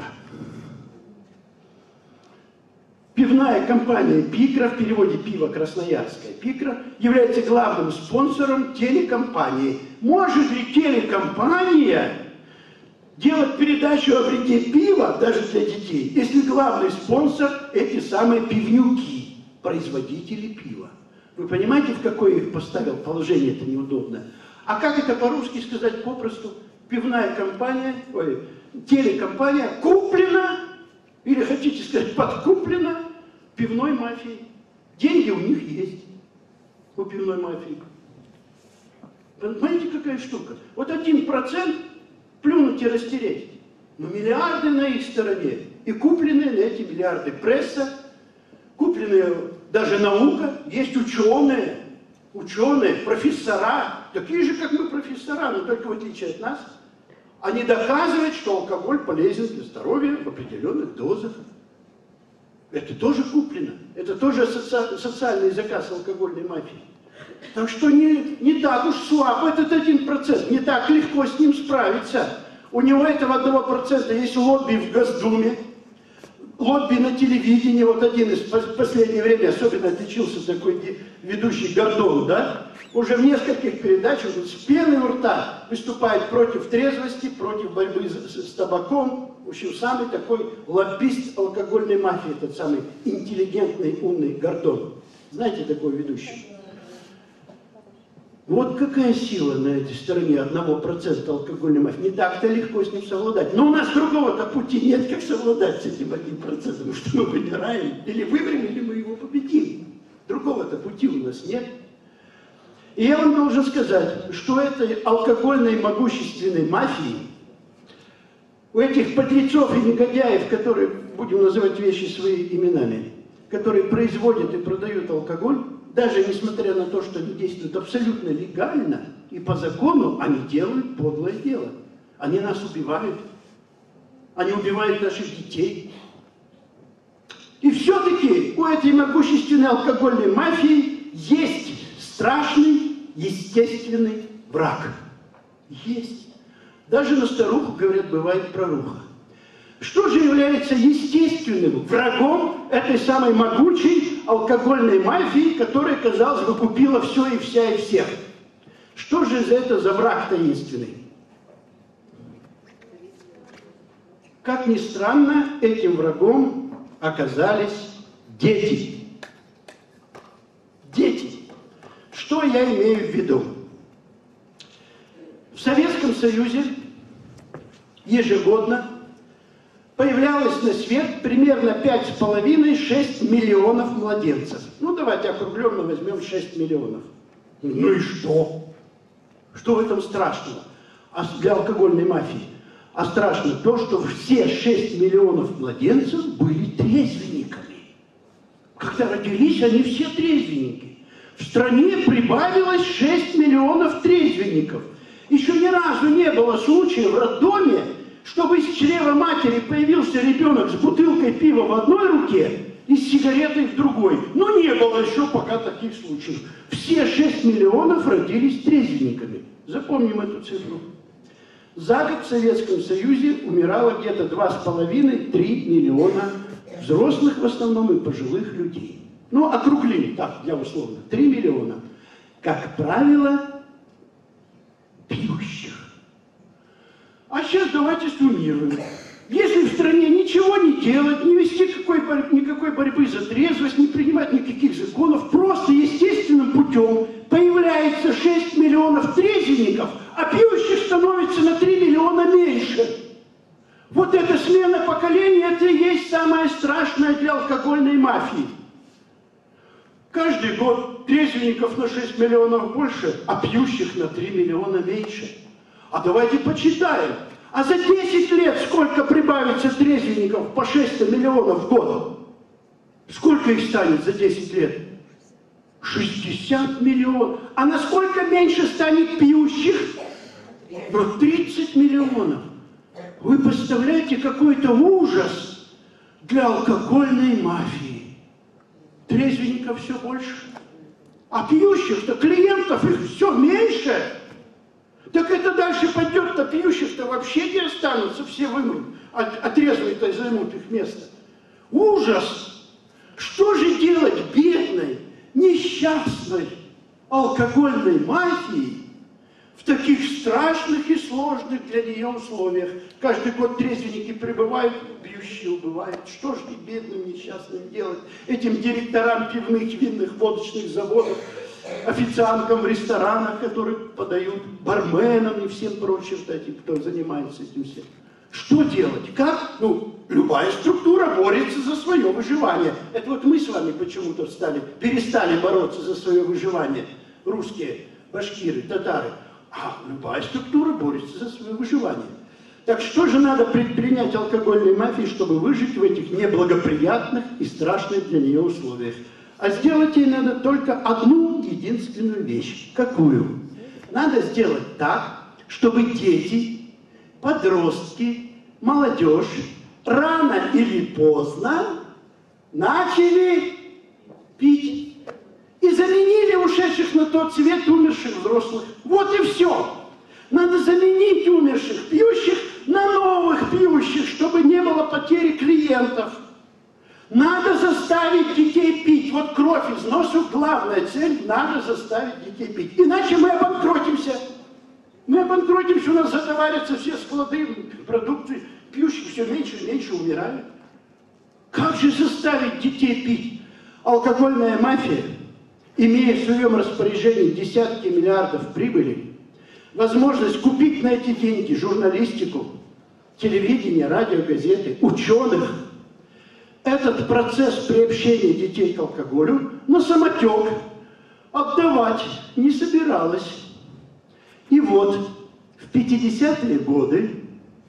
Пивная компания «Пикра», в переводе «пиво красноярское», «Пикра» является главным спонсором телекомпании. Может ли телекомпания делать передачу о вреде пива даже для детей, если главный спонсор – эти самые пивнюки, производители пива? Вы понимаете, в какое их поставил положение это неудобное? А как это по-русски сказать попросту? Пивная компания, ой, телекомпания куплена, или хотите сказать подкуплена, пивной мафией. Деньги у них есть, у пивной мафии. Понимаете, какая штука? Вот один процент плюнуть и растереть. Но миллиарды на их стороне. И купленные на эти миллиарды пресса, купленные даже наука, есть ученые, ученые, профессора, такие же, как мы профессора, но только в отличие от нас. Они доказывают, что алкоголь полезен для здоровья в определенных дозах. Это тоже куплено. Это тоже соци... социальный заказ алкогольной мафии. Так что не, не так уж слаб этот один процент, не так легко с ним справиться. У него этого одного процента есть лобби в Госдуме, лобби на телевидении. Вот один из в последнее время особенно отличился такой ведущий Гордон, да? Уже в нескольких передачах с пеной у рта выступает против трезвости, против борьбы с, с табаком. В общем, самый такой лоббист алкогольной мафии, этот самый интеллигентный, умный Гордон. Знаете такого ведущего? Вот какая сила на этой стороне одного процента алкогольной мафии. Не так-то легко с ним совладать. Но у нас другого-то пути нет, как совладать с этим одним процентом, что мы выбираем. Или выберем, или мы его победим. Другого-то пути у нас нет. И я вам должен сказать, что этой алкогольной могущественной мафии, у этих подлецов и негодяев, которые, будем называть вещи своими именами, которые производят и продают алкоголь, даже несмотря на то, что они действуют абсолютно легально и по закону, они делают подлое дело. Они нас убивают. Они убивают наших детей. И все-таки у этой могущественной алкогольной мафии есть страшный, естественный враг. Есть. Даже на старуху, говорят, бывает проруха. Что же является естественным врагом этой самой могучей алкогольной мафии, которая, казалось бы, купила все и вся и всех. Что же это за враг таинственный? Как ни странно, этим врагом оказались дети. Дети. Что я имею в виду? В Советском Союзе ежегодно появлялось на свет примерно пять с половиной — шесть миллионов младенцев. Ну, давайте округленно возьмем шесть миллионов. Ну и что? Что в этом страшного? А для алкогольной мафии? А страшно то, что все шесть миллионов младенцев были трезвенниками. Когда родились, они все трезвенники. В стране прибавилось шесть миллионов трезвенников. Еще ни разу не было случая в роддоме, чтобы из чрева матери появился ребенок с бутылкой пива в одной руке и с сигаретой в другой. Но не было еще пока таких случаев. Все шесть миллионов родились трезвенниками. Запомним эту цифру. За год в Советском Союзе умирало где-то два с половиной — три миллиона взрослых в основном и пожилых людей. Ну, округлим, так, для условно, три миллиона. Как правило, пьющих. А сейчас давайте суммируем. Если в стране ничего не делать, не вести какой, никакой борьбы за трезвость, не принимать никаких законов, просто естественным путем появляется шесть миллионов трезвенников, а пьющих становится на три миллиона меньше. Вот эта смена поколений, это и есть самое страшное для алкогольной мафии. Каждый год трезвенников на шесть миллионов больше, а пьющих на три миллиона меньше. А давайте почитаем. А за десять лет сколько прибавится трезвенников по шесть миллионов в год? Сколько их станет за десять лет? шестьдесят миллионов. А насколько меньше станет пьющих? На тридцать миллионов. Вы представляете, какой-то ужас для алкогольной мафии. Трезвенников все больше. А пьющих-то, клиентов их все меньше. Так это дальше пойдет-то, пьющих-то вообще не останутся, все вымрут, а, а трезвые-то займут их место. Ужас! Что же делать бедной, несчастной алкогольной мафии в таких страшных и сложных для нее условиях? Каждый год трезвенники прибывают, пьющие убывают. Что же и бедным, несчастным делать? Этим директорам пивных, винных, водочных заводов, официанткам в ресторанах, которые подают, барменам и всем прочим, кстати, кто занимается этим всем. Что делать? Как? Ну, любая структура борется за свое выживание. Это вот мы с вами почему-то стали, перестали бороться за свое выживание. Русские, башкиры, татары. А любая структура борется за свое выживание. Так что же надо предпринять алкогольной мафии, чтобы выжить в этих неблагоприятных и страшных для нее условиях? А сделать ей надо только одну единственную вещь. Какую? Надо сделать так, чтобы дети, подростки, молодежь рано или поздно начали пить и заменили ушедших на тот свет умерших взрослых. Вот и все. Надо заменить умерших пьющих на новых пьющих, чтобы не было потери клиентов. Надо заставить детей пить. Вот кровь из носа — главная цель. Надо заставить детей пить. Иначе мы обанкротимся. Мы обанкротимся, у нас затоварятся все склады, продукты. Пьющих все меньше и меньше умирают. Как же заставить детей пить? Алкогольная мафия, имея в своем распоряжении десятки миллиардов прибыли, возможность купить на эти деньги журналистику, телевидение, радио, газеты, ученых, этот процесс приобщения детей к алкоголю на самотек отдавать не собиралась. И вот в пятидесятые годы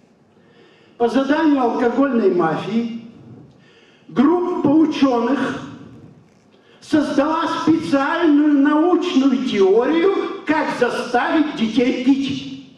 по заданию алкогольной мафии группа ученых создала специальную научную теорию, как заставить детей пить.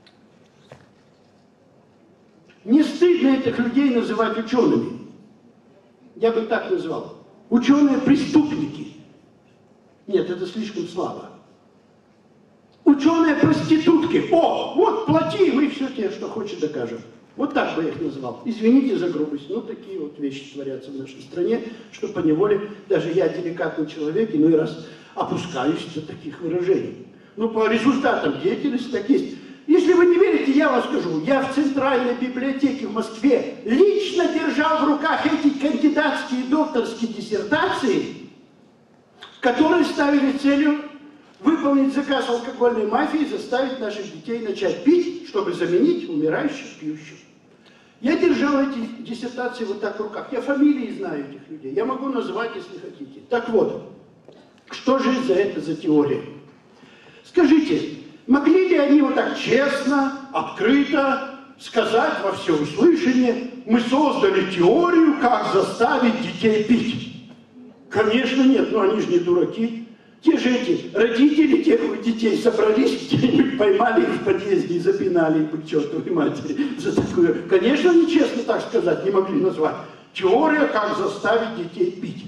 Не стыдно этих людей называть учеными. Я бы так назвал. Ученые-преступники. Нет, это слишком слабо. Ученые-проститутки. О, вот плати, мы все тебе, что хочешь, докажем. Вот так бы я их назвал. Извините за грубость, но такие вот вещи творятся в нашей стране, что поневоле даже я, деликатный человек, иной раз опускаюсь до таких выражений. Но по результатам деятельности так есть. Если вы не верите, я вам скажу, я в Центральной библиотеке в Москве лично держал в руках эти кандидатские и докторские диссертации, которые ставили целью выполнить заказ алкогольной мафии и заставить наших детей начать пить, чтобы заменить умирающих пьющих. Я держал эти диссертации вот так в руках. Я фамилии знаю этих людей. Я могу назвать, если хотите. Так вот, что же за это за теория? Скажите, могли ли они вот так честно, открыто сказать во всеуслышание: мы создали теорию, как заставить детей пить? Конечно нет, но они же не дураки. Те же эти родители тех детей собрались где-нибудь, поймали их в подъезде и запинали их к чертовой матери за такое. Конечно, они честно так сказать не могли назвать. Теория, как заставить детей пить.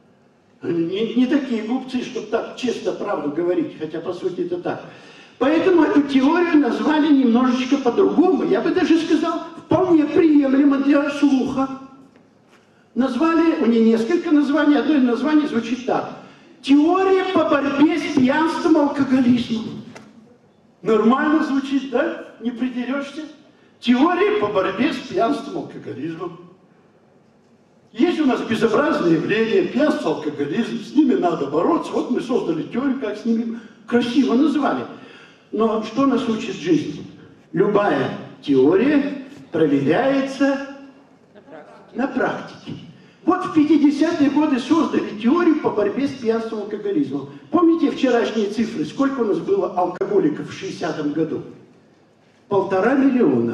Не, не такие глупцы, чтобы так честно правду говорить, хотя по сути это так. Поэтому эту теорию назвали немножечко по-другому. Я бы даже сказал, вполне приемлемо для слуха. Назвали, у нее несколько названий, одно из названий звучит так. Теория по борьбе с пьянством и алкоголизмом. Нормально звучит, да? Не придерешься? Теория по борьбе с пьянством и алкоголизмом. Есть у нас безобразные явления, пьянство, алкоголизм, с ними надо бороться. Вот мы создали теорию, как с ними красиво назвали. Но что нас учит жизнь? Любая теория проверяется на практике. Вот в пятидесятые годы создали теорию по борьбе с пьянством и алкоголизмом. Помните вчерашние цифры? Сколько у нас было алкоголиков в шестидесятом году? Полтора миллиона.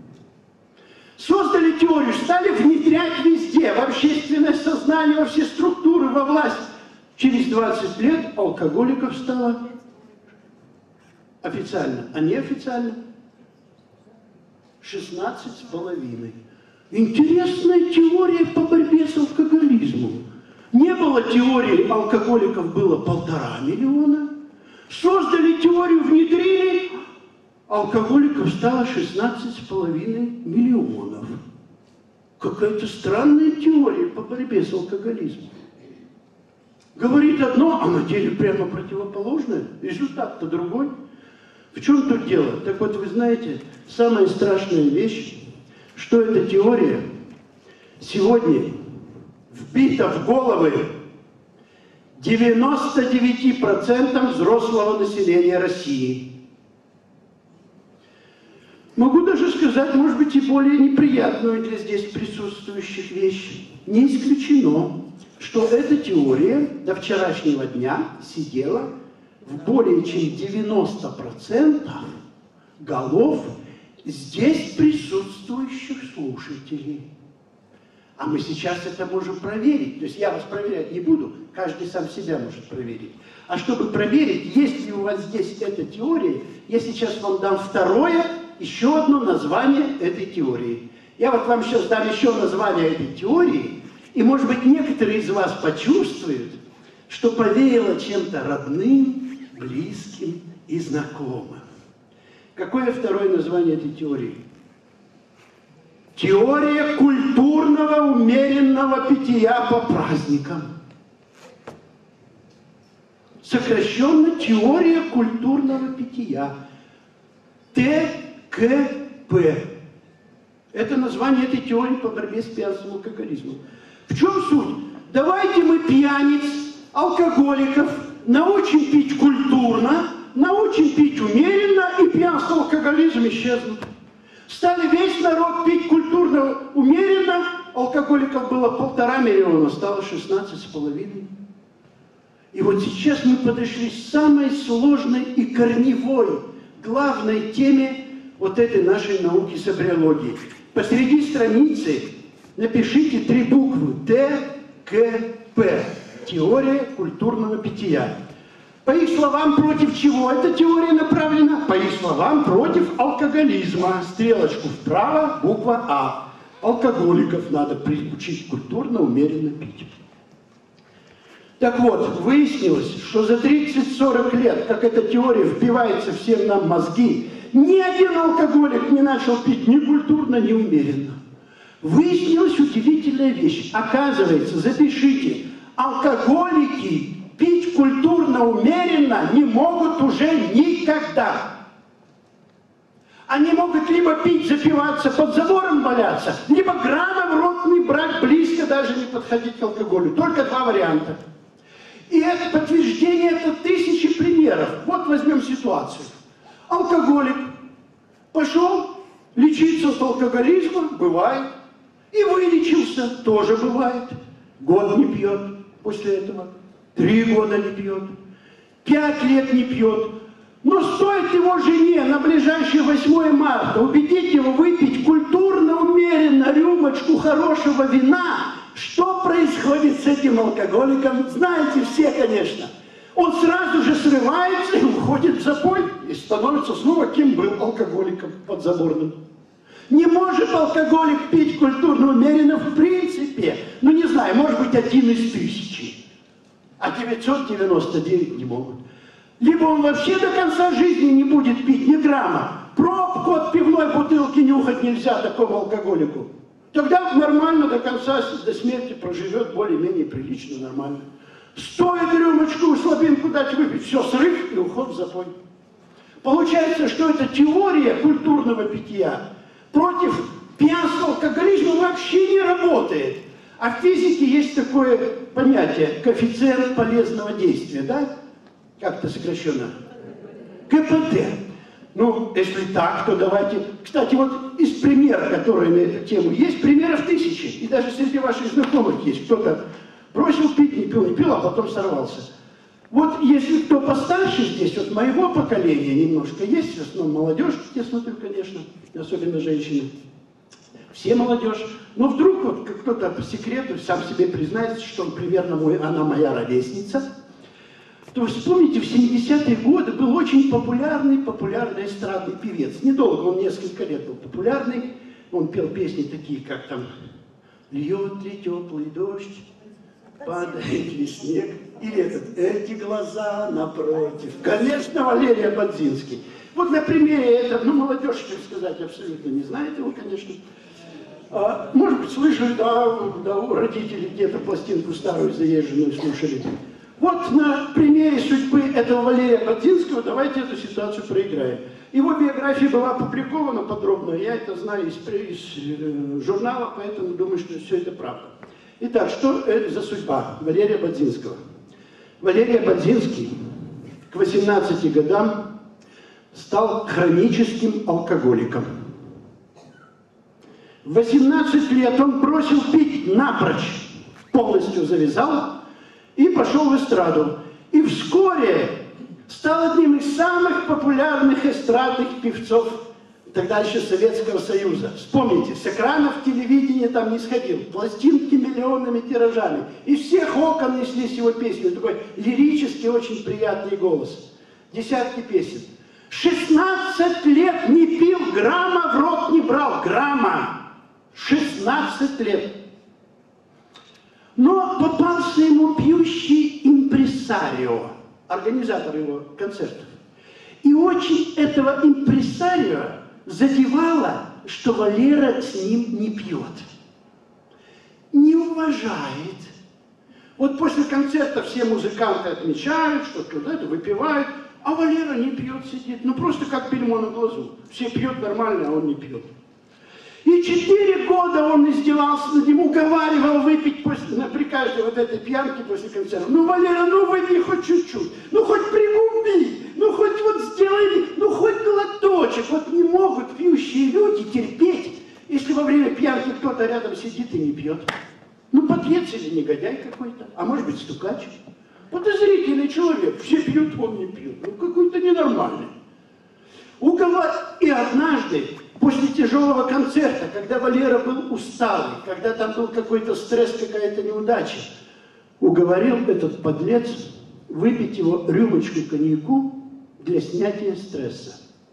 Создали теорию, стали внедрять везде, в общественное сознание, во все структуры, во власть. Через двадцать лет алкоголиков стало официально, а неофициально шестнадцать с половиной. Интересная теория по борьбе с алкоголизмом. Не было теории, алкоголиков было полтора миллиона. Создали теорию, внедрили, алкоголиков стало шестнадцать с половиной миллионов. Какая-то странная теория по борьбе с алкоголизмом. Говорит одно, а на деле прямо противоположное. Результат-то другой. В чем тут дело? Так вот, вы знаете, самая страшная вещь, что эта теория сегодня вбита в головы девяноста девяти процентам взрослого населения России. Могу даже сказать, может быть, и более неприятную для здесь присутствующих вещь. Не исключено, что эта теория до вчерашнего дня сидела в более чем девяноста процентах голов здесь присутствующих слушателей. А мы сейчас это можем проверить. То есть я вас проверять не буду, каждый сам себя может проверить. А чтобы проверить, есть ли у вас здесь эта теория, я сейчас вам дам второе, еще одно название этой теории. Я вот вам сейчас дам еще название этой теории, и, может быть, некоторые из вас почувствуют, что повеяло чем-то родным, близким и знакомым. Какое второе название этой теории? Теория культурного умеренного питья по праздникам. Сокращенно теория культурного питья. Тэ К П. Это название этой теории по борьбе с пьянством и алкоголизмом. В чем суть? Давайте мы пьяниц, алкоголиков научим пить культурно, научим пить умеренно, и пьянство, алкоголизм исчезнут. Стали весь народ пить культурно, умеренно, алкоголиков было полтора миллиона, стало шестнадцать с половиной. И вот сейчас мы подошли к самой сложной и корневой, главной теме вот этой нашей науки сабриологии. Посреди страницы напишите три буквы Т К П. Теория культурного питья. По их словам, против чего эта теория направлена? По их словам, против алкоголизма. Стрелочку вправо, буква А. Алкоголиков надо приучить культурно, умеренно пить. Так вот, выяснилось, что за тридцать-сорок лет, как эта теория вбивается всем нам в мозги, Ни один алкоголик не начал пить ни культурно, ни умеренно. Выяснилась удивительная вещь. Оказывается, запишите, алкоголики пить культурно, умеренно не могут уже никогда. Они могут либо пить, запиваться, под забором валяться, либо грамма в рот не брать, близко даже не подходить к алкоголю. Только два варианта. И это подтверждение, это тысячи примеров. Вот возьмем ситуацию. Алкоголик пошел лечиться от алкоголизма, бывает. И вылечился, тоже бывает. Год не пьет после этого. Три года не пьет. Пять лет не пьет. Но стоит его жене на ближайшее восьмое марта убедить его выпить культурно, умеренно рюмочку хорошего вина, что происходит с этим алкоголиком, знаете все, конечно. Он сразу же срывается и уходит в запой и становится снова кем был, алкоголиком подзаборным. Не может алкоголик пить культурно, умеренно в принципе. Ну не знаю, может быть один из тысячи. А девятьсот девяносто девять не могут. Либо он вообще до конца жизни не будет пить ни грамма. Пробку от пивной бутылки нюхать нельзя такому алкоголику. Тогда нормально до конца, до смерти проживет более-менее прилично, нормально. Стоит рюмочку, слабинку дать выпить, все, срыв и уход в запой. Получается, что эта теория культурного питья против пьянства, алкоголизма вообще не работает. А в физике есть такое понятие коэффициент полезного действия, да? Как-то сокращенно. КПД. Ну, если так, то давайте... Кстати, вот из примеров, которые на эту тему есть, примеров тысячи. И даже среди ваших знакомых есть. Кто-то бросил пить, не пил, не пил, а потом сорвался. Вот если кто постарше здесь, вот моего поколения немножко есть, в основном молодежь, я смотрю, конечно, особенно женщины. Все молодежь. Но вдруг вот кто-то по секрету сам себе признается, что он примерно мой, она моя ровесница, то вспомните, в семидесятые годы был очень популярный, популярный эстрадный певец. Недолго, он несколько лет был популярный. Он пел песни такие, как там «Льет ли теплый дождь, падает ли снег», или этот «Эти глаза напротив». Конечно, Валерий Ободзинский. Вот на примере этого, ну, молодежь, так сказать, абсолютно не знает его, конечно. А, может быть, слышали, да, да, родители где-то пластинку старую заезженную слушали. Вот на примере судьбы этого Валерия Ободзинского давайте эту ситуацию проиграем. Его биография была опубликована подробно, я это знаю из, из э, журнала, поэтому думаю, что все это правда. Итак, что это за судьба Валерия Ободзинского? Валерий Ободзинский к восемнадцати годам стал хроническим алкоголиком. В восемнадцать лет он бросил пить напрочь, полностью завязал и пошел в эстраду. И вскоре стал одним из самых популярных эстрадных певцов тогда еще Советского Союза. Вспомните, с экранов телевидения там не сходил, пластинки миллионными тиражами. Из всех окон неслись его песни. Такой лирический, очень приятный голос. Десятки песен. шестнадцать лет не пил, грамма в рот не брал. Грамма. шестнадцать лет. Но попался ему пьющий импресарио, организатор его концертов. И очень этого импресарио задевало, что Валера с ним не пьет. Не уважает. Вот после концерта все музыканты отмечают, что кто-то выпивает, а Валера не пьет, сидит. Ну просто как бельмо на глазу. Все пьют нормально, а он не пьет. И четыре года он издевался над ним, уговаривал выпить после, при каждой вот этой пьянке после концерта. Ну, Валера, ну выпей хоть чуть-чуть, ну хоть пригуби, ну хоть вот сделай, ну хоть глоточек. Вот не могут пьющие люди терпеть, если во время пьянки кто-то рядом сидит и не пьет. Ну, подлец или негодяй какой-то, а может быть стукач. Подозрительный человек, все пьют, он не пьет. Ну, какой-то ненормальный. Уговор... И однажды, после тяжелого концерта, когда Валера был усталый, когда там был какой-то стресс, какая-то неудача, уговорил этот подлец выпить его рюмочку коньяку для снятия стресса.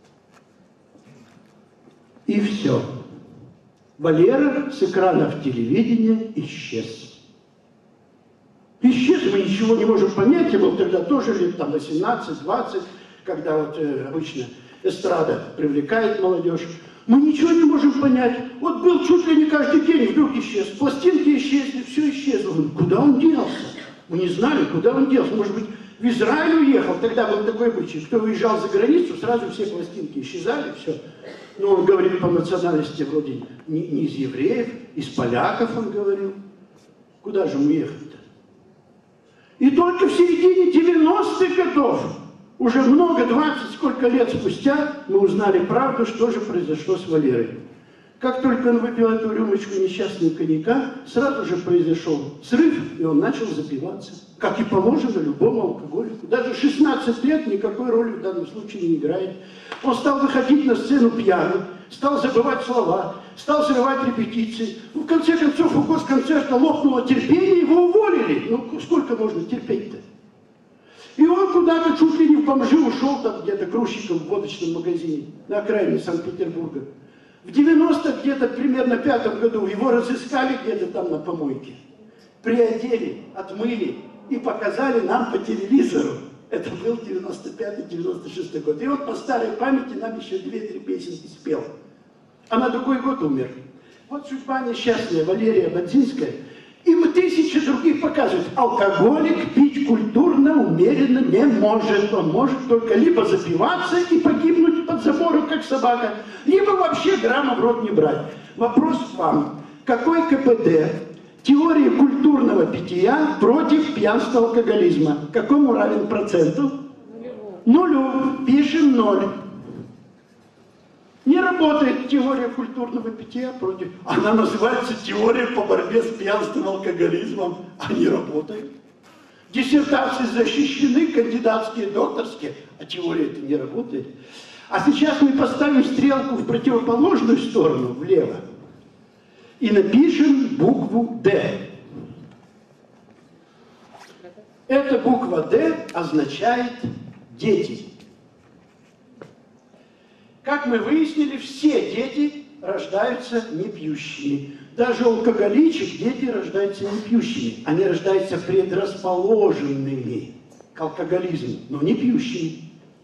И все. Валера с экранов телевидения исчез. Исчез, мы ничего не можем понять, я был тогда тоже лет там восемнадцать-двадцать, когда вот э, обычно эстрада привлекает молодежь. Мы ничего не можем понять. Вот был чуть ли не каждый день, вдруг исчез. Пластинки исчезли, все исчезло. Куда он делся? Мы не знали, куда он делся. Может быть, в Израиль уехал. Тогда был такой обычай. Кто уезжал за границу, сразу все пластинки исчезали, все. Но он говорил по национальности вроде не, не из евреев, из поляков он говорил. Куда же мы ехали-то? И только в середине девяностых годов, уже много, двадцать, сколько лет спустя, мы узнали правду, что же произошло с Валерой. Как только он выпил эту рюмочку несчастного коньяка, сразу же произошел срыв, и он начал запиваться. Как и положено любому алкоголику. Даже шестнадцать лет никакой роли в данном случае не играет. Он стал выходить на сцену пьяным, стал забывать слова, стал срывать репетиции. Ну, в конце концов, у госконцерта лопнуло терпение, его уволили. Ну, сколько можно терпеть-то? И он куда-то чуть ли не в бомжи ушел, там где-то грузчиком в водочном магазине на окраине Санкт-Петербурга. В девяностом где-то примерно пятом году его разыскали где-то там на помойке. Приодели, отмыли и показали нам по телевизору. Это был девяносто пятый — девяносто шестой год. И вот по старой памяти нам еще две-три песенки спел. А на другой год умер. Вот судьба несчастная Валерия Бадзинская. И мы тысячи других показывают. Алкоголик пить культурно, умеренно не может. Он может только либо запиваться и погибнуть под забором, как собака, либо вообще грамма в рот не брать. Вопрос к вам. Какой ка пэ дэ теории культурного питья против пьянства алкоголизма? Какому равен проценту? Нулю. Пишем ноль. Не работает теория культурного питья против... Она называется теория по борьбе с пьянством и алкоголизмом, а не работает. Диссертации защищены, кандидатские, докторские, а теория это не работает. А сейчас мы поставим стрелку в противоположную сторону, влево, и напишем букву «Д». Эта буква «Д» означает «дети». Как мы выяснили, все дети рождаются не пьющими. Даже у алкоголичек дети рождаются не пьющими. Они рождаются предрасположенными к алкоголизму, но не пьющими.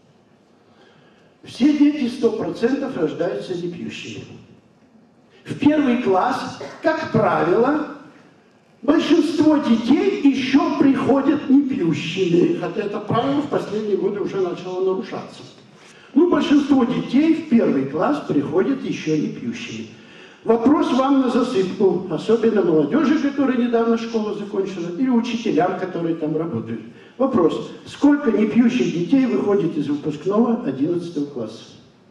Все дети сто процентов рождаются не пьющими. В первый класс, как правило, большинство детей еще приходят не пьющими. Хотя это правило в последние годы уже начало нарушаться. Ну, большинство детей в первый класс приходят еще не пьющими. Вопрос вам на засыпку, особенно молодежи, которая недавно школу закончила, или учителям, которые там работают. Вопрос. Сколько непьющих детей выходит из выпускного одиннадцатого класса?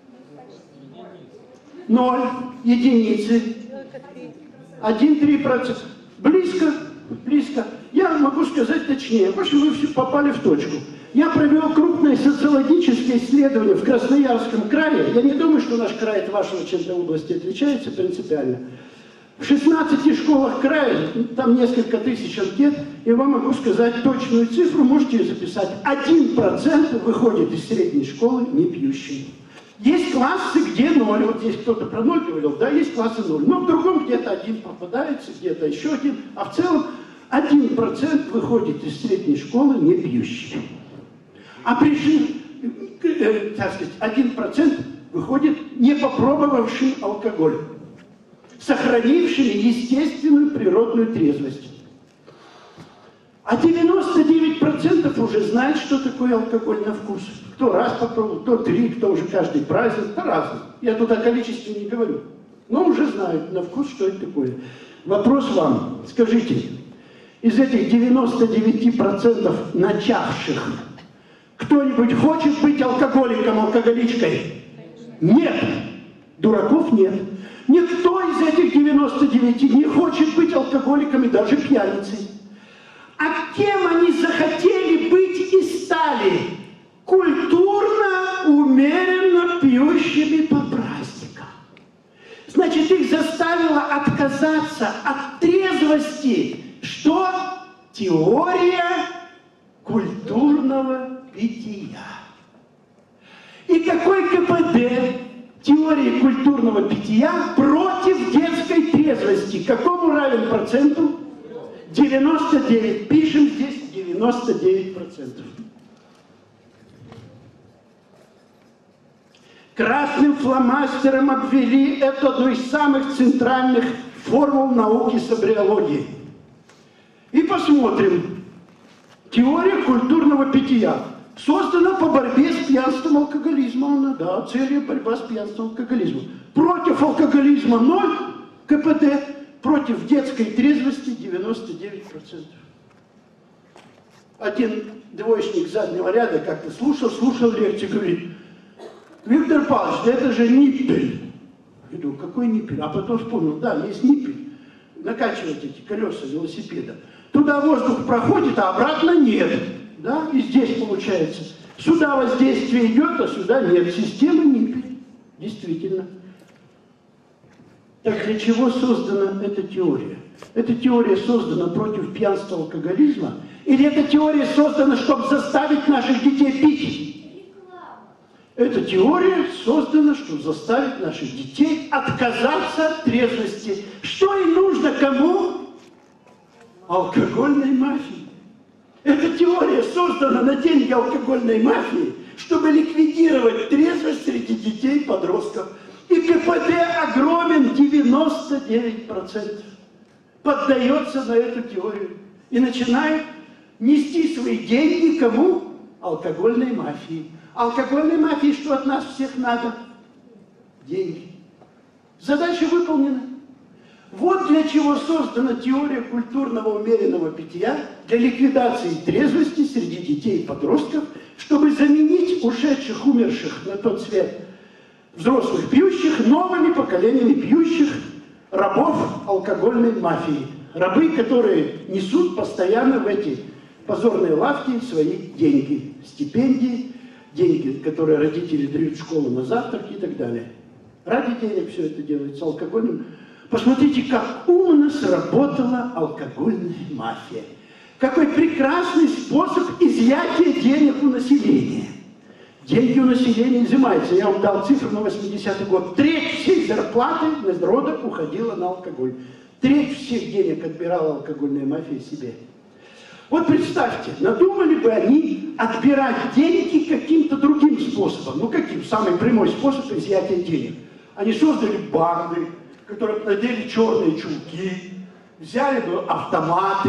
Ноль. Единицы. один-три процента. Близко. Близко. Я могу сказать точнее. В общем, вы все попали в точку. Я провел крупное социологическое исследование в Красноярском крае. Я не думаю, что наш край от вашего чем-то области отличается принципиально. В шестнадцати школах края, там несколько тысяч анкет, и вам могу сказать точную цифру, можете ее записать. Один процент выходит из средней школы не пьющими. Есть классы, где ноль. Вот здесь кто-то про ноль говорил, да, есть классы ноль. Но в другом где-то один попадается, где-то еще один. А в целом один процент выходит из средней школы не пьющими. А пришли, э, так сказать, один процент выходит не попробовавший алкоголь, сохранившими естественную природную трезвость. А девяносто девять процентов уже знает, что такое алкоголь на вкус. Кто раз попробовал, кто три, кто уже каждый праздник, по-разному. Я тут о количестве не говорю. Но уже знают на вкус, что это такое. Вопрос вам. Скажите, из этих девяноста девяти процентов начавших кто-нибудь хочет быть алкоголиком, алкоголичкой? Нет. Дураков нет. Никто из этих девяноста девяти не хочет быть алкоголиком и даже пьяницей. А кем они захотели быть и стали? Культурно, умеренно пьющими по праздникам. Значит, их заставило отказаться от трезвости. Что? Теория культурного питья. И какой ка пэ дэ теории культурного питья против детской трезвости? Какому равен проценту? девяносто девять. Пишем здесь девяносто девять процентов. красным фломастером обвели эту одну из самых центральных формул науки сабриологии. И посмотрим. Теория культурного питья создана по борьбе с пьянством и алкоголизмом. Да, целью борьба с пьянством и алкоголизмом. Против алкоголизма ноль ка пэ дэ, против детской трезвости девяносто девять процентов. Один двоечник заднего ряда как-то слушал, слушал лекцию, говорит: Виктор Павлович, да это же ниппель. Я думаю, какой ниппель? А потом вспомнил, да, есть ниппель. Накачивать эти колеса велосипеда. Туда воздух проходит, а обратно нет. Да? И здесь получается. Сюда воздействие идет, а сюда нет. Система ниппель. Действительно. Так для чего создана эта теория? Эта теория создана против пьянства и алкоголизма? Или эта теория создана, чтобы заставить наших детей пить? Эта теория создана, чтобы заставить наших детей отказаться от трезвости. Что и нужно кому? Алкогольной мафии. Эта теория создана на деньги алкогольной мафии, чтобы ликвидировать трезвость среди детей и подростков. И ка пэ дэ огромен, девяносто девять процентов поддается на эту теорию. И начинает нести свои деньги кому? Алкогольной мафии. Алкогольной мафии что от нас всех надо? Деньги. Задача выполнена. Вот для чего создана теория культурного умеренного питья, для ликвидации трезвости среди детей и подростков, чтобы заменить ушедших, умерших на тот свет взрослых пьющих новыми поколениями пьющих рабов алкогольной мафии. Рабы, которые несут постоянно в эти позорные лавки свои деньги, стипендии, деньги, которые родители дают в школу на завтрак и так далее. Ради денег все это делается алкогольным. Посмотрите, как умно сработала алкогольная мафия. Какой прекрасный способ изъятия денег у населения. Деньги у населения изымаются. Я вам дал цифру на восьмидесятый год. Треть всей зарплаты народа уходила на алкоголь. Треть всех денег отбирала алкогольная мафия себе. Вот представьте, надумали бы они отбирать деньги каким-то другим способом. Ну каким? Самый прямой способ изъятия денег. Они создали банды, которые надели черные чулки, взяли бы автоматы,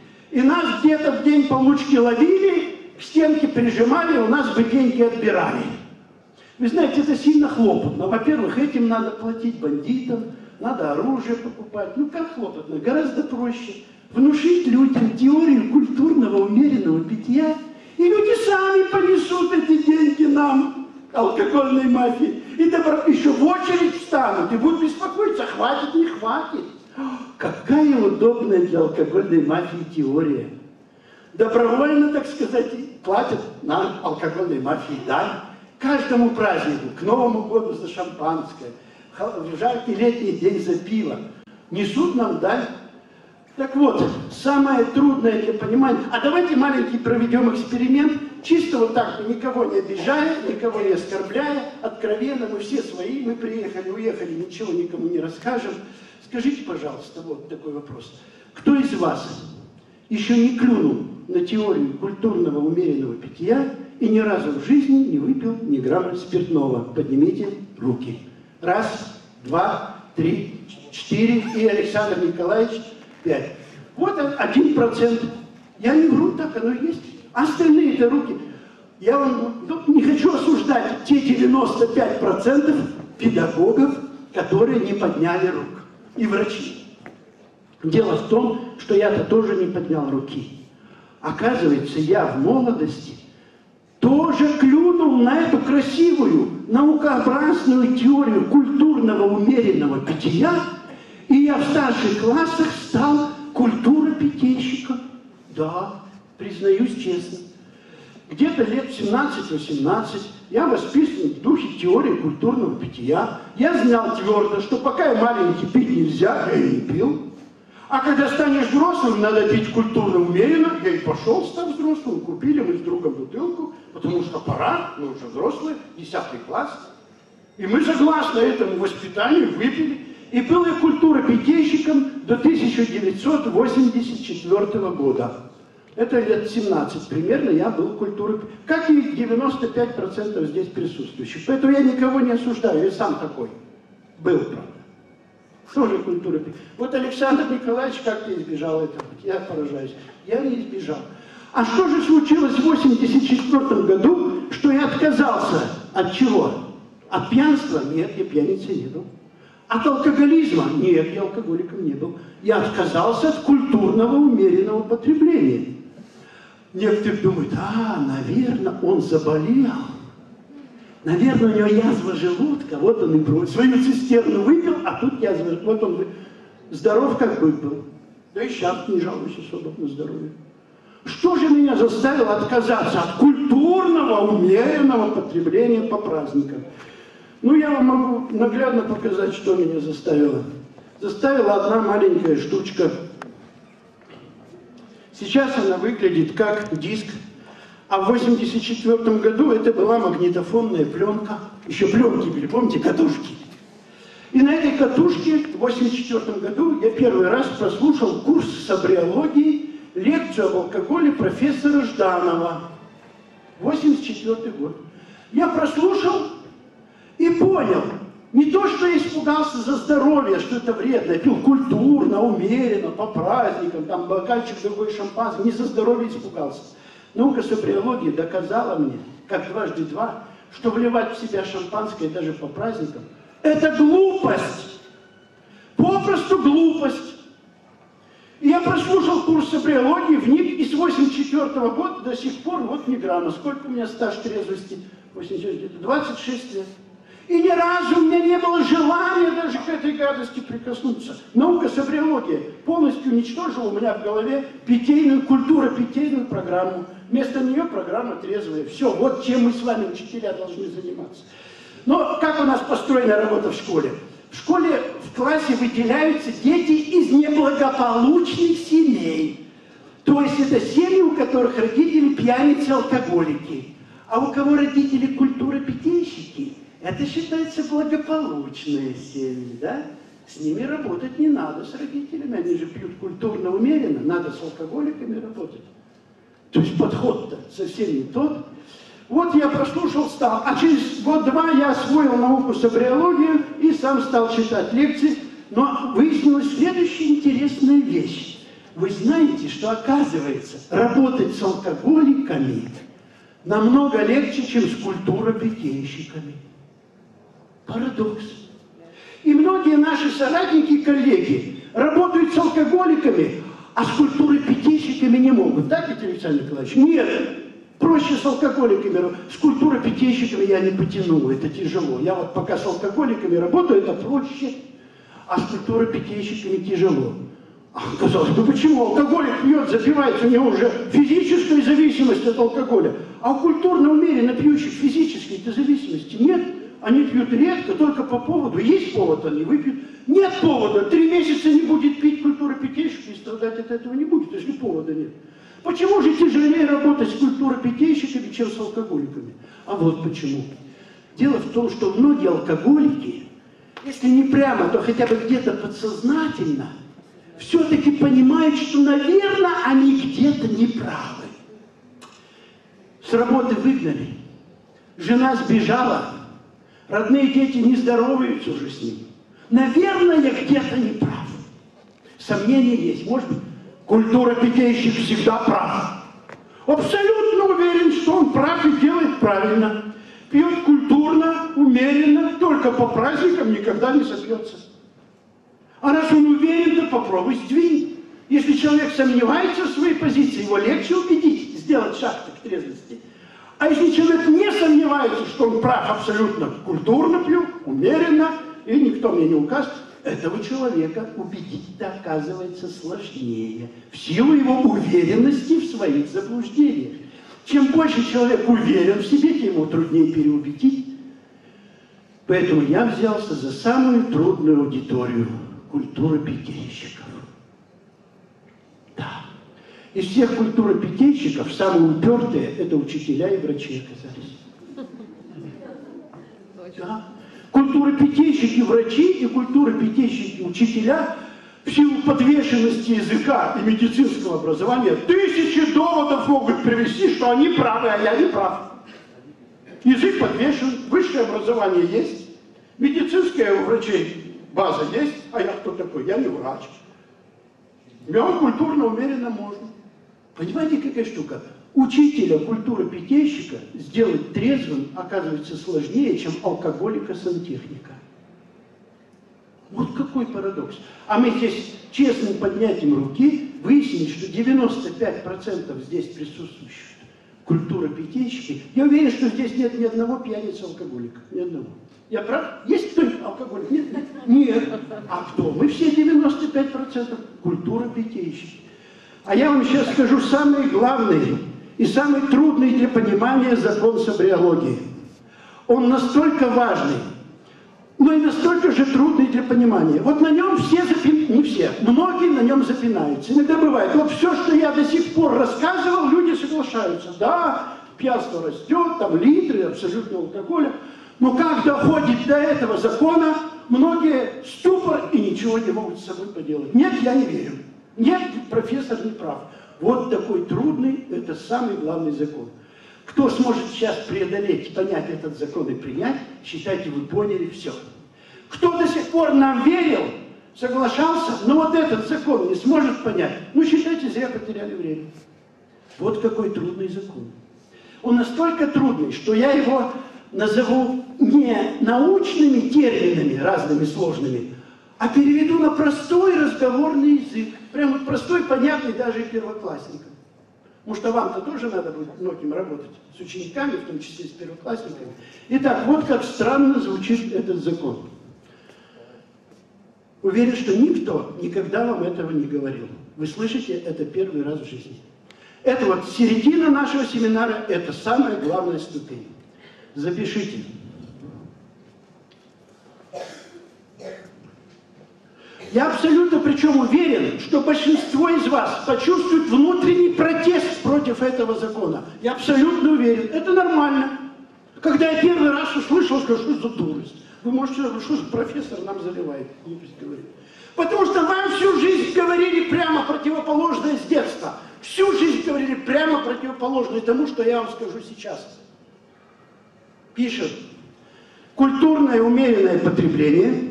и нас где-то в день получки ловили, к стенке прижимали, у нас бы деньги отбирали. Вы знаете, это сильно хлопотно. Во-первых, этим надо платить бандитам, надо оружие покупать. Ну как хлопотно? Гораздо проще внушить людям теорию культурного умеренного питья, и люди сами понесут эти деньги нам, алкогольной мафии, и добро... еще в очередь встанут, и будут беспокоиться, хватит, не хватит. Какая удобная для алкогольной мафии теория. Добровольно, так сказать, платят нам, алкогольной мафии, дань. Каждому празднику, к Новому году за шампанское, в жаркий летний день за пиво, несут нам дань. Так вот, самое трудное для понимания... А давайте маленький проведем эксперимент, чисто вот так, никого не обижая, никого не оскорбляя, откровенно, мы все свои, мы приехали, уехали, ничего никому не расскажем. Скажите, пожалуйста, вот такой вопрос. Кто из вас еще не клюнул на теорию культурного умеренного питья и ни разу в жизни не выпил ни грамма спиртного? Поднимите руки. Раз, два, три, четыре. И Александр Николаевич... пять. Вот один процент. Я не вру, так оно и есть. Остальные-то руки. Я вам ну, не хочу осуждать те девяносто пять процентов педагогов, которые не подняли рук. И врачи. Дело в том, что я-то тоже не поднял руки. Оказывается, я в молодости тоже клюнул на эту красивую, наукообразную теорию культурного умеренного питья. И я в старших классах стал культуропитейщиком. Да, признаюсь честно. Где-то лет семнадцать-восемнадцать я воспитан в духе теории культурного питья. Я знал твердо, что пока я маленький, пить нельзя, я и не пил. А когда станешь взрослым, надо пить культурно умеренно. Я и пошел, став взрослым, купили мы с другом бутылку, потому что пора, мы уже взрослые, десятый класс. И мы согласно этому воспитанию выпили. И был я культуропитейщиком до тысяча девятьсот восемьдесят четвёртого года. Это лет семнадцать примерно я был культурой, как и девяносто пять процентов здесь присутствующих. Поэтому я никого не осуждаю, я сам такой был, правда. Тоже культура. Вот Александр Николаевич как-то избежал этого, я поражаюсь. Я не избежал. А что же случилось в восемьдесят четвёртом году, что я отказался от чего? От пьянства? Нет, я пьяницей не был. От алкоголизма? Нет, я алкоголиком не был. Я отказался от культурного умеренного потребления. Некоторые думают, а, наверное, он заболел. Наверное, у него язва желудка, вот он и бросил. Свою цистерну выпил, а тут язва желудка. Вот он здоров, как бы был. Да и сейчас не жалуюсь особо на здоровье. Что же меня заставило отказаться от культурного, умеренного потребления по праздникам? Ну, я вам могу наглядно показать, что меня заставило. Заставила одна маленькая штучка. Сейчас она выглядит как диск. А в восемьдесят четвёртом году это была магнитофонная пленка. Еще пленки были, помните, катушки. И на этой катушке в восемьдесят четвёртом году я первый раз прослушал курс сабриологии, лекцию об алкоголе профессора Жданова. восемьдесят четвёртый год. Я прослушал и понял, не то, что я испугался за здоровье, что это вредно, я пил культурно, умеренно, по праздникам, там бокальчик другой шампанского, не за здоровье испугался. Наука сабриологии доказала мне, как дважды два, что вливать в себя шампанское даже по праздникам – это глупость. Попросту глупость. И я прослушал курс сабриологии, вник, и с восемьдесят четвёртого года до сих пор, вот ни грамма. Сколько у меня стаж трезвости? двадцать шесть лет. И ни разу у меня не было желания даже к этой гадости прикоснуться. Наука сабриология полностью уничтожила у меня в голове питейную культуру, питейную программу. Вместо нее программа трезвая. Все, вот чем мы с вами, учителя, должны заниматься. Но как у нас построена работа в школе? В школе в классе выделяются дети из неблагополучных семей. То есть это семьи, у которых родители пьяницы, алкоголики. А у кого родители культура-питейщики, это считается благополучные семьи, да? С ними работать не надо, с родителями. Они же пьют культурно, умеренно. Надо с алкоголиками работать. То есть подход-то совсем не тот. Вот я прослушал, стал. А через год-два я освоил науку сабриологию и сам стал читать лекции. Но выяснилась следующая интересная вещь. Вы знаете, что оказывается, работать с алкоголиками намного легче, чем с культуропитейщиками. Парадокс. И многие наши соратники и коллеги работают с алкоголиками, а с культуропитейщиками не могут. Так ведь, Александр Николаевич? Нет. Проще с алкоголиками. С культуропитейщиками я не потяну. Это тяжело. Я вот пока с алкоголиками работаю, это проще. А с культуропитейщиками тяжело. А, казалось бы, почему? Алкоголик пьет, запивается, у него уже физическая зависимость от алкоголя. А у культурно умеренно пьющих физической-то зависимости нет. Они пьют редко, только по поводу. Есть повод, они выпьют. Нет повода. Три месяца не будет пить культуропитейщик, и страдать от этого не будет, если повода нет. Почему же тяжелее работать с культуропитейщиками, чем с алкоголиками? А вот почему. Дело в том, что многие алкоголики, если не прямо, то хотя бы где-то подсознательно, все-таки понимают, что, наверное, они где-то неправы. С работы выгнали. Жена сбежала. Родные дети не здороваются уже с ним. Наверное, я где-то не прав. Сомнения есть. Может быть, культуропитейщик всегда прав. Абсолютно уверен, что он прав и делает правильно. Пьет культурно, умеренно, только по праздникам никогда не сопьется. А раз он уверен, то попробуй сдвинь. Если человек сомневается в своей позиции, его легче убедить, сделать шаг к трезвости. А если человек не сомневается, что он прав абсолютно, культурно пью, умеренно, и никто мне не укажет, этого человека убедить-то оказывается сложнее, в силу его уверенности в своих заблуждениях. Чем больше человек уверен в себе, тем его труднее переубедить. Поэтому я взялся за самую трудную аудиторию – культуропитейщиков. Да. Из всех культуропитейщиков самые упертые – это учителя и врачи оказались. Да. Культуропитейщики, врачи и культуропитейщики, учителя в силу подвешенности языка и медицинского образования тысячи доводов могут привести, что они правы, а я не прав. Язык подвешен, высшее образование есть, медицинская у врачей база есть, а я кто такой? Я не врач. Я культурно, умеренно можно. Понимаете, какая штука? Учителя культуры-питейщика сделать трезвым оказывается сложнее, чем алкоголика-сантехника. Вот какой парадокс. А мы здесь честным поднятием руки выяснили, что девяносто пять процентов здесь присутствующих культура-питейщики. Я уверен, что здесь нет ни одного пьяницы-алкоголика. Ни одного. Я прав? Есть кто-нибудь алкоголик? Нет? Нет. А кто? Мы все девяносто пять процентов культура-питейщики. А я вам сейчас скажу самый главный и самый трудный для понимания закон сабриологии. Он настолько важный, но и настолько же трудный для понимания. Вот на нем все запинаются, не все, многие на нем запинаются. Иногда бывает, вот все, что я до сих пор рассказывал, люди соглашаются. Да, пьянство растет, там литры абсолютного алкоголя. Но как доходит до этого закона, многие ступор и ничего не могут с собой поделать. Нет, я не верю. Нет, профессор не прав. Вот такой трудный, это самый главный закон. Кто сможет сейчас преодолеть, понять этот закон и принять, считайте, вы поняли все. Кто до сих пор нам верил, соглашался, но вот этот закон не сможет понять, ну, считайте, зря потеряли время. Вот какой трудный закон. Он настолько трудный, что я его назову не научными терминами, разными сложными, а переведу на простой разговорный язык. Прям вот простой, понятный даже первоклассникам. Потому что вам-то тоже надо будет многим работать с учениками, в том числе с первоклассниками. Итак, вот как странно звучит этот закон. Уверен, что никто никогда вам этого не говорил. Вы слышите это первый раз в жизни. Это вот середина нашего семинара, это самая главная ступень. Запишите. Я абсолютно причем уверен, что большинство из вас почувствует внутренний протест против этого закона. Я абсолютно уверен. Это нормально. Когда я первый раз услышал, скажу, что за дурость. Вы можете сказать, что профессор нам заливает. Глупость говорит. Потому что вам всю жизнь говорили прямо противоположное с детства. Всю жизнь говорили прямо противоположное тому, что я вам скажу сейчас. Пишет. Культурное умеренное потребление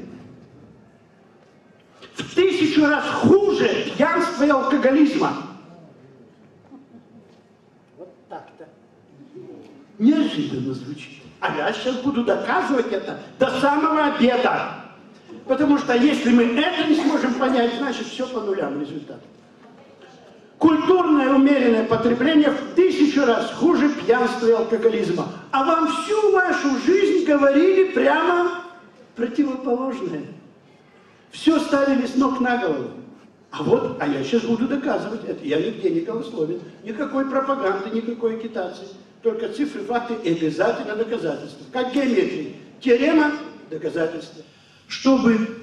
в тысячу раз хуже пьянства и алкоголизма. Вот так-то. Неожиданно звучит. А я сейчас буду доказывать это до самого обеда. Потому что если мы это не сможем понять, значит все по нулям результат. Культурное умеренное потребление в тысячу раз хуже пьянства и алкоголизма. А вам всю вашу жизнь говорили прямо противоположное. Все ставили с ног на голову. А вот, а я сейчас буду доказывать это. Я нигде не голословен. Никакой пропаганды, никакой агитации. Только цифры, факты и обязательно доказательства. Как геометрия. Теорема, доказательства. Чтобы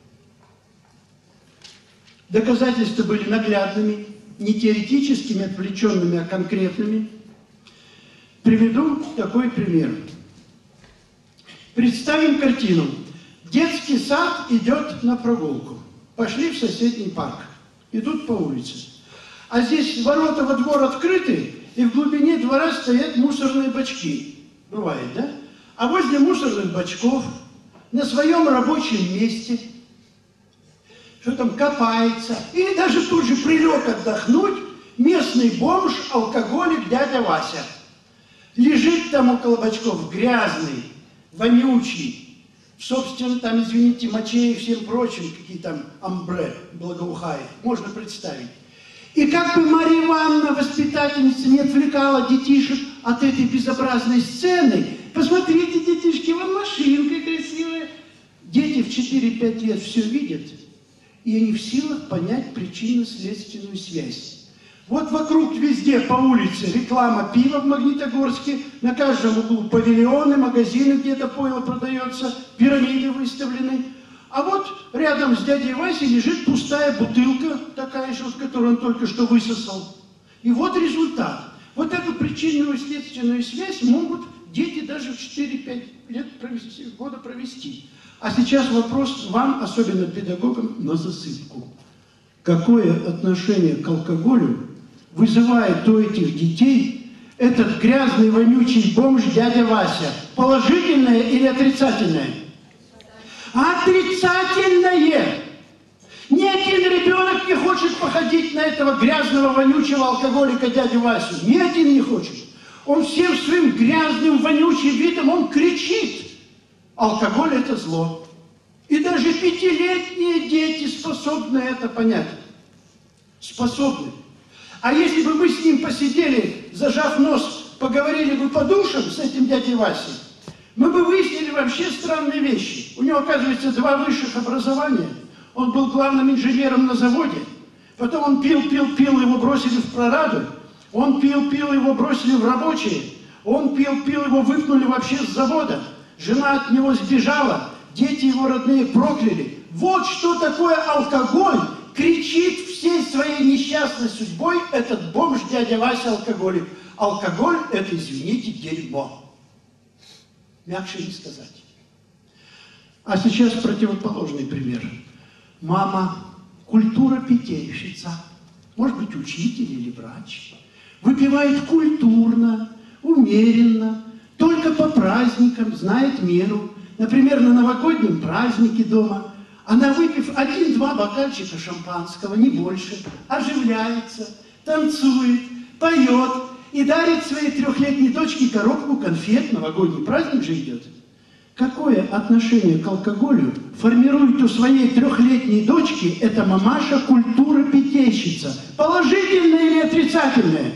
доказательства были наглядными, не теоретическими, отвлеченными, а конкретными, приведу такой пример. Представим картину. Детский сад идет на прогулку. Пошли в соседний парк. Идут по улице. А здесь ворота во двор открыты, и в глубине двора стоят мусорные бачки. Бывает, да? А возле мусорных бачков на своем рабочем месте что там копается, или даже тут же прилег отдохнуть местный бомж, алкоголик дядя Вася. Лежит там около бачков грязный, вонючий, собственно, там, извините, мочей и всем прочим, какие там амбре благоухает, можно представить. И как бы Марья Ивановна, воспитательница, не отвлекала детишек от этой безобразной сцены, посмотрите, детишки, вон машинка красивая. Дети в четыре-пять лет все видят, и они в силах понять причинно-следственную связь. Вот вокруг везде по улице реклама пива в Магнитогорске, на каждом углу павильоны, магазины, где-то пойло продается, пирамиды выставлены. А вот рядом с дядей Васей лежит пустая бутылка, такая же, которую он только что высосал. И вот результат. Вот эту причинную следственную связь могут дети даже в четыре-пять лет провести, года провести. А сейчас вопрос вам, особенно педагогам, на засыпку. Какое отношение к алкоголю вызывает у этих детей этот грязный, вонючий бомж дядя Вася? Положительное или отрицательное? Отрицательное! Ни один ребенок не хочет походить на этого грязного, вонючего алкоголика дядю Васю. Ни один не хочет. Он всем своим грязным, вонючим видом, он кричит. Алкоголь – это зло. И даже пятилетние дети способны это понять. Способны. А если бы мы с ним посидели, зажав нос, поговорили бы по душам с этим дядей Васей, мы бы выяснили вообще странные вещи. У него, оказывается, два высших образования. Он был главным инженером на заводе. Потом он пил, пил, пил, его бросили в прораду. Он пил, пил, его бросили в рабочие. Он пил, пил, его выпнули вообще с завода. Жена от него сбежала. Дети его родные прокляли. Вот что такое алкоголь. Кричит всей своей несчастной судьбой этот бомж дядя Вася алкоголик. Алкоголь – это, извините, дерьмо. Мягче не сказать. А сейчас противоположный пример. Мама, культура питейщица, может быть, учитель или врач, выпивает культурно, умеренно, только по праздникам, знает меру. Например, на новогоднем празднике дома она, выпив один-два бокальчика шампанского, не больше, оживляется, танцует, поет и дарит своей трехлетней дочке коробку конфет. Новогодний праздник же идет. Какое отношение к алкоголю формирует у своей трехлетней дочки эта мамаша-культура-питейщица? Положительное или отрицательное?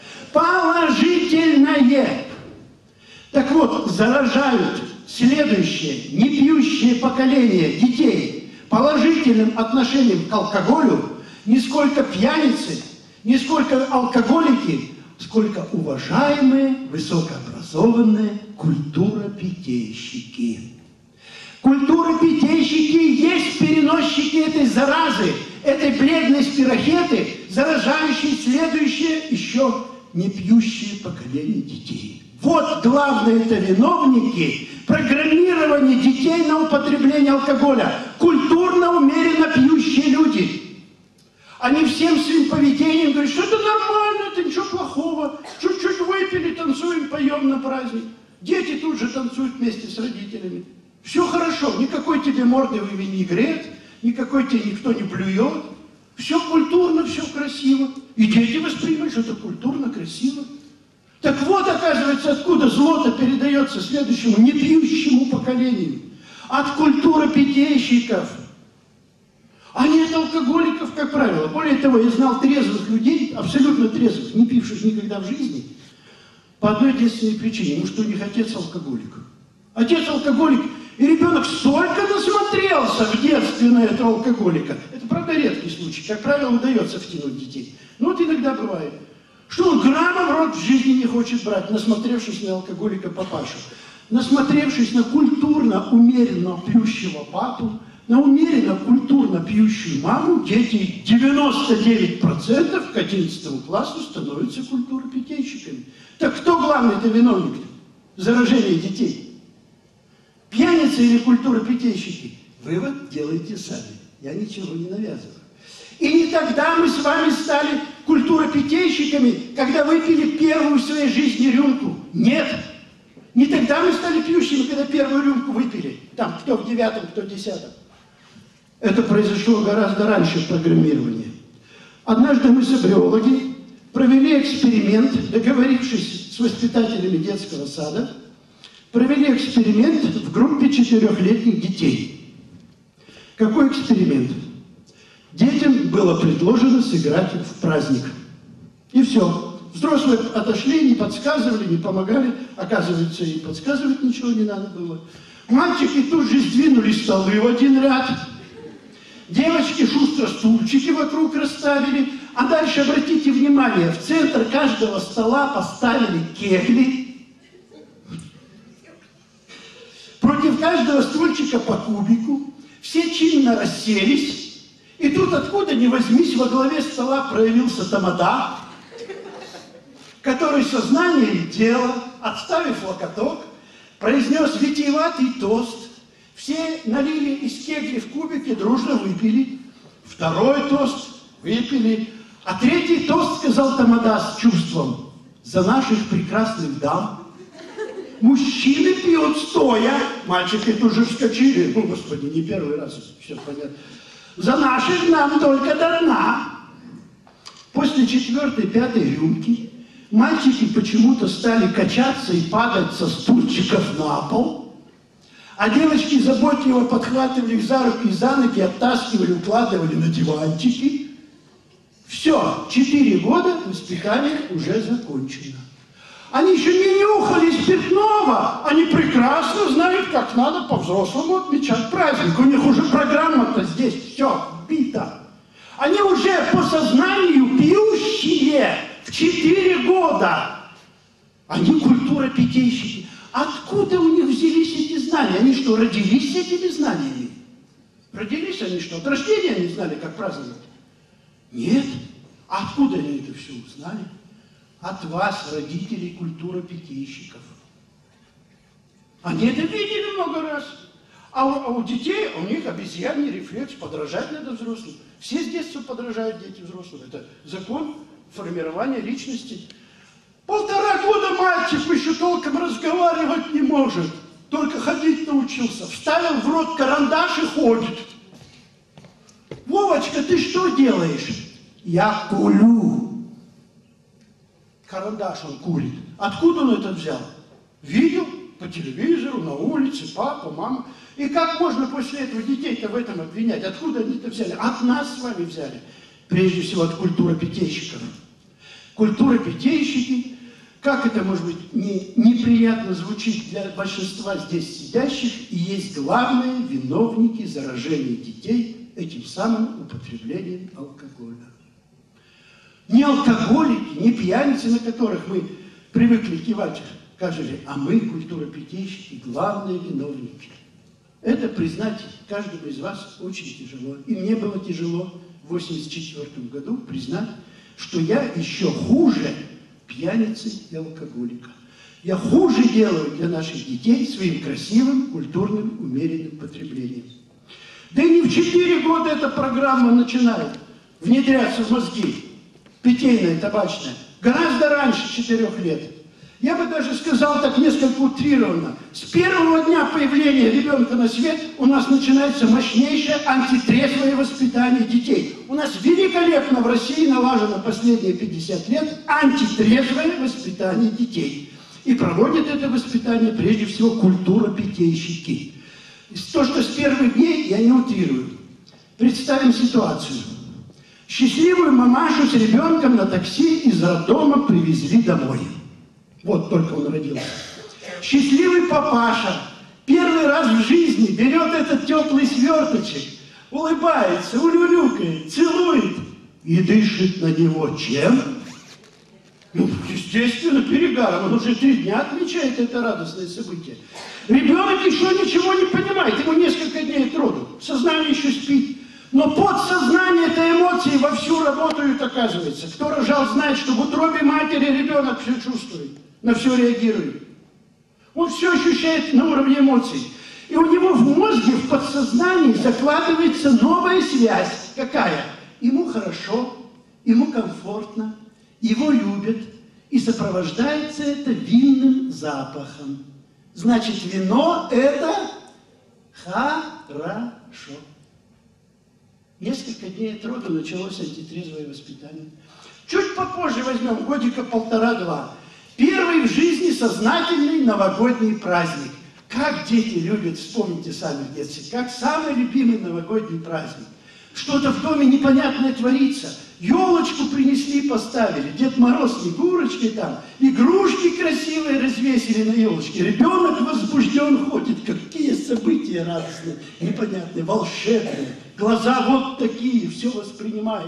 Положительное! Так вот, заражают следующее непьющее поколение детей положительным отношением к алкоголю не сколько пьяницы, не сколько алкоголики, сколько уважаемые, высокообразованные культура-питейщики. Культура-питейщики есть переносчики этой заразы, этой бледной спирохеты, заражающей следующее еще не пьющее поколение детей. Вот главное это виновники программирования детей на употребление алкоголя. Культурно, умеренно пьющие люди. Они всем своим поведением говорят, что это нормально, это ничего плохого. Чуть-чуть выпили, танцуем, поем на праздник. Дети тут же танцуют вместе с родителями. Все хорошо, никакой тебе морды в винегрет, никакой тебе никто не блюет. Все культурно, все красиво. И дети воспринимают, что это культурно, красиво. Так вот, оказывается, откуда зло-то передается следующему непьющему поколению. От культуры питейщиков. А не от алкоголиков, как правило. Более того, я знал трезвых людей, абсолютно трезвых, не пивших никогда в жизни, по одной единственной причине. Потому что у них отец алкоголик. Отец алкоголик, и ребенок столько насмотрелся в детстве на этого алкоголика. Это, правда, редкий случай. Как правило, удается втянуть детей. Но вот иногда бывает. Что он грамма в рот в жизни не хочет брать, насмотревшись на алкоголика папашу, насмотревшись на культурно, умеренно пьющего папу, на умеренно, культурно пьющую маму, дети девяносто девять процентов к одиннадцатому классу становятся культуропитейщиками. Так кто главный-то виновник-то? Заражение детей. Пьяницы или культуропитейщики? Вывод делайте сами. Я ничего не навязываю. И не тогда мы с вами стали культуропитейщиками, когда выпили первую в своей жизни рюмку. Нет. Не тогда мы стали пьющими, когда первую рюмку выпили. Там кто в девятом, кто в десятом. Это произошло гораздо раньше в программировании. Однажды мы, сабриологи, провели эксперимент, договорившись с воспитателями детского сада, провели эксперимент в группе четырехлетних детей. Какой эксперимент? Детям было предложено сыграть в праздник. И все. Взрослые отошли, не подсказывали, не помогали. Оказывается, и подсказывать ничего не надо было. Мальчики тут же сдвинули столы в один ряд. Девочки шустро стульчики вокруг расставили. А дальше, обратите внимание, в центр каждого стола поставили кегли. Против каждого стульчика по кубику. Все чинно расселись. И тут, откуда ни возьмись, во главе стола проявился тамада, который сознанием дела отставив локоток, произнес витиеватый тост. Все налили из кегли в кубики, дружно выпили. Второй тост выпили. А третий тост сказал Тамада с чувством: за наших прекрасных дам. Мужчины пьют стоя. Мальчики тут же вскочили. Ну, господи, не первый раз, все понятно. За наших нам только до дна. После четвертой, пятой рюмки мальчики почему-то стали качаться и падать со стульчиков на пол, а девочки заботливо подхватывали их за руки и за ноги, оттаскивали, укладывали на диванчики. Все, четыре года воспитание уже закончено. Они еще не нюхали спиртного, они прекрасно знают, как надо по-взрослому отмечать праздник. У них уже программа-то здесь все бита. Они уже по сознанию пьющие в четыре года. Они культура-питейщики. Откуда у них взялись эти знания? Они что, родились с этими знаниями? Родились они что, от рождения они знали, как праздновать? Нет. А откуда они это все узнали? От вас, родителей культура-питейщиков. Они это видели много раз. А у, а у детей, у них обезьяний рефлекс, подражать надо взрослым. Все с детства подражают дети взрослым. Это закон формирования личности. Полтора года мальчик еще толком разговаривать не может. Только ходить научился. Вставил в рот карандаш и ходит. Вовочка, ты что делаешь? Я курю. Карандаш он курит. Откуда он это взял? Видел по телевизору, на улице, папа, мама. И как можно после этого детей-то в этом обвинять? Откуда они это взяли? От нас с вами взяли. Прежде всего от культуры питейщиков. Культура питейщики, как это может быть не, неприятно звучит для большинства здесь сидящих, и есть главные виновники заражения детей этим самым употреблением алкоголя. Не алкоголики, не пьяницы, на которых мы привыкли кивать, кажется, а мы, культура-питейщики, главные виновники. Это признать каждому из вас очень тяжело. И мне было тяжело в восемьдесят четвёртом году признать, что я еще хуже пьяницы и алкоголика. Я хуже делаю для наших детей своим красивым, культурным, умеренным потреблением. Да и не в четыре года эта программа начинает внедряться в мозги. Питейная, табачная. Гораздо раньше четырех лет. Я бы даже сказал так несколько утрированно. С первого дня появления ребенка на свет у нас начинается мощнейшее антитрезвое воспитание детей. У нас великолепно в России налажено последние пятьдесят лет антитрезвое воспитание детей. И проводят это воспитание прежде всего культура-питейщики. То, что с первых дней, я не утрирую. Представим ситуацию. Счастливую мамашу с ребенком на такси из роддома привезли домой. Вот только он родился. Счастливый папаша первый раз в жизни берет этот теплый сверточек, улыбается, улюлюкает, целует и дышит на него чем? Ну, естественно, перегаром. Он уже три дня отмечает это радостное событие. Ребенок еще ничего не понимает, ему несколько дней от роду. Сознание еще спит. Но подсознание это эмоции вовсю работают, оказывается. Кто рожал, знает, что в утробе матери ребенок все чувствует, на все реагирует. Он все ощущает на уровне эмоций. И у него в мозге, в подсознании закладывается новая связь. Какая? Ему хорошо, ему комфортно, его любят. И сопровождается это винным запахом. Значит, вино это хорошо. Несколько дней от роду началось антитрезвое воспитание. Чуть попозже возьмем, годика полтора-два. Первый в жизни сознательный новогодний праздник. Как дети любят, вспомните сами в детстве, как самый любимый новогодний праздник. Что-то в доме непонятное творится. Елочку принесли, поставили. Дед Мороз, Снегурочки там. Игрушки красивые развесили на елочке. Ребенок возбужден ходит. Какие события радостные, непонятные, волшебные. Глаза вот такие, все воспринимает.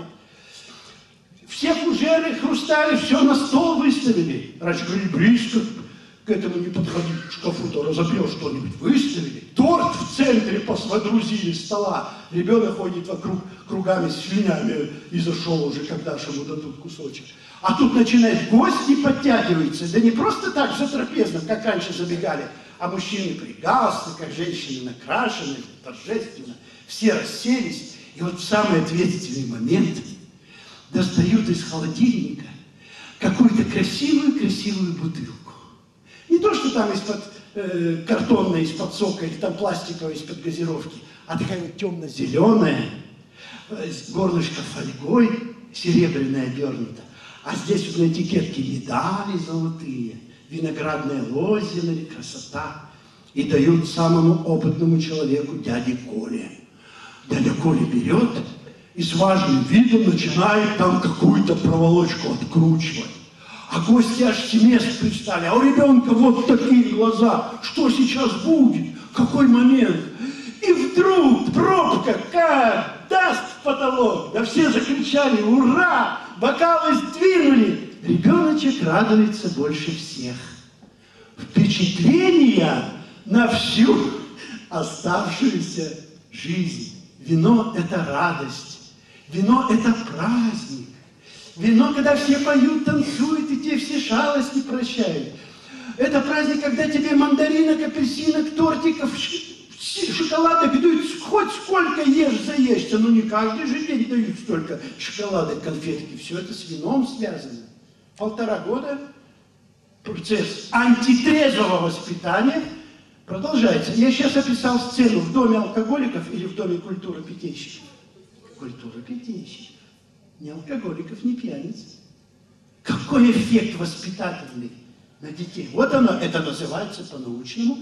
Все фужеры, хрустали, все на стол выставили. Раньше говорили близко. к этому не подходи, к шкафу-то разобьешь что-нибудь, выставили. Торт в центре водрузили стола. Ребенок ходит вокруг кругами с слюнями и зашел уже, когда же ему дадут кусочек. А тут начинает гости подтягиваются. Да не просто так за трапезным, как раньше забегали, а мужчины при галстуках, женщины накрашены, торжественно. Все расселись. И вот в самый ответственный момент достают из холодильника какую-то красивую-красивую бутылку. Не то, что там из-под э, картонной, из-под сока, или там пластиковой, из-под газировки, а такая вот темно-зеленая, э, горлышко фольгой, серебряная обернута. А здесь вот на этикетке медали золотые, виноградная лозина, красота. И дают самому опытному человеку, дяде Коле. Дядя Коля берет и с важным видом начинает там какую-то проволочку откручивать. А гости аж с мест пристали, а у ребенка вот такие глаза. Что сейчас будет? Какой момент? И вдруг пробка как даст в потолок. Да все закричали «Ура!», бокалы сдвинули. Ребеночек радуется больше всех. Впечатление на всю оставшуюся жизнь. Вино – это радость. Вино – это праздник. Вино, когда все поют, танцуют, и тебе все шалости прощают. Это праздник, когда тебе мандаринок, апельсинок, тортиков, шоколадок дают, хоть сколько ешь, заешься. Но не каждый же день дают столько шоколадок, конфетки. Все это с вином связано. Полтора года процесс антитрезвого воспитания продолжается. Я сейчас описал сцену в доме алкоголиков или в доме культуры питейщиков. Культура питейщиков. Ни алкоголиков, ни пьяниц. Какой эффект воспитательный на детей. Вот оно, это называется по-научному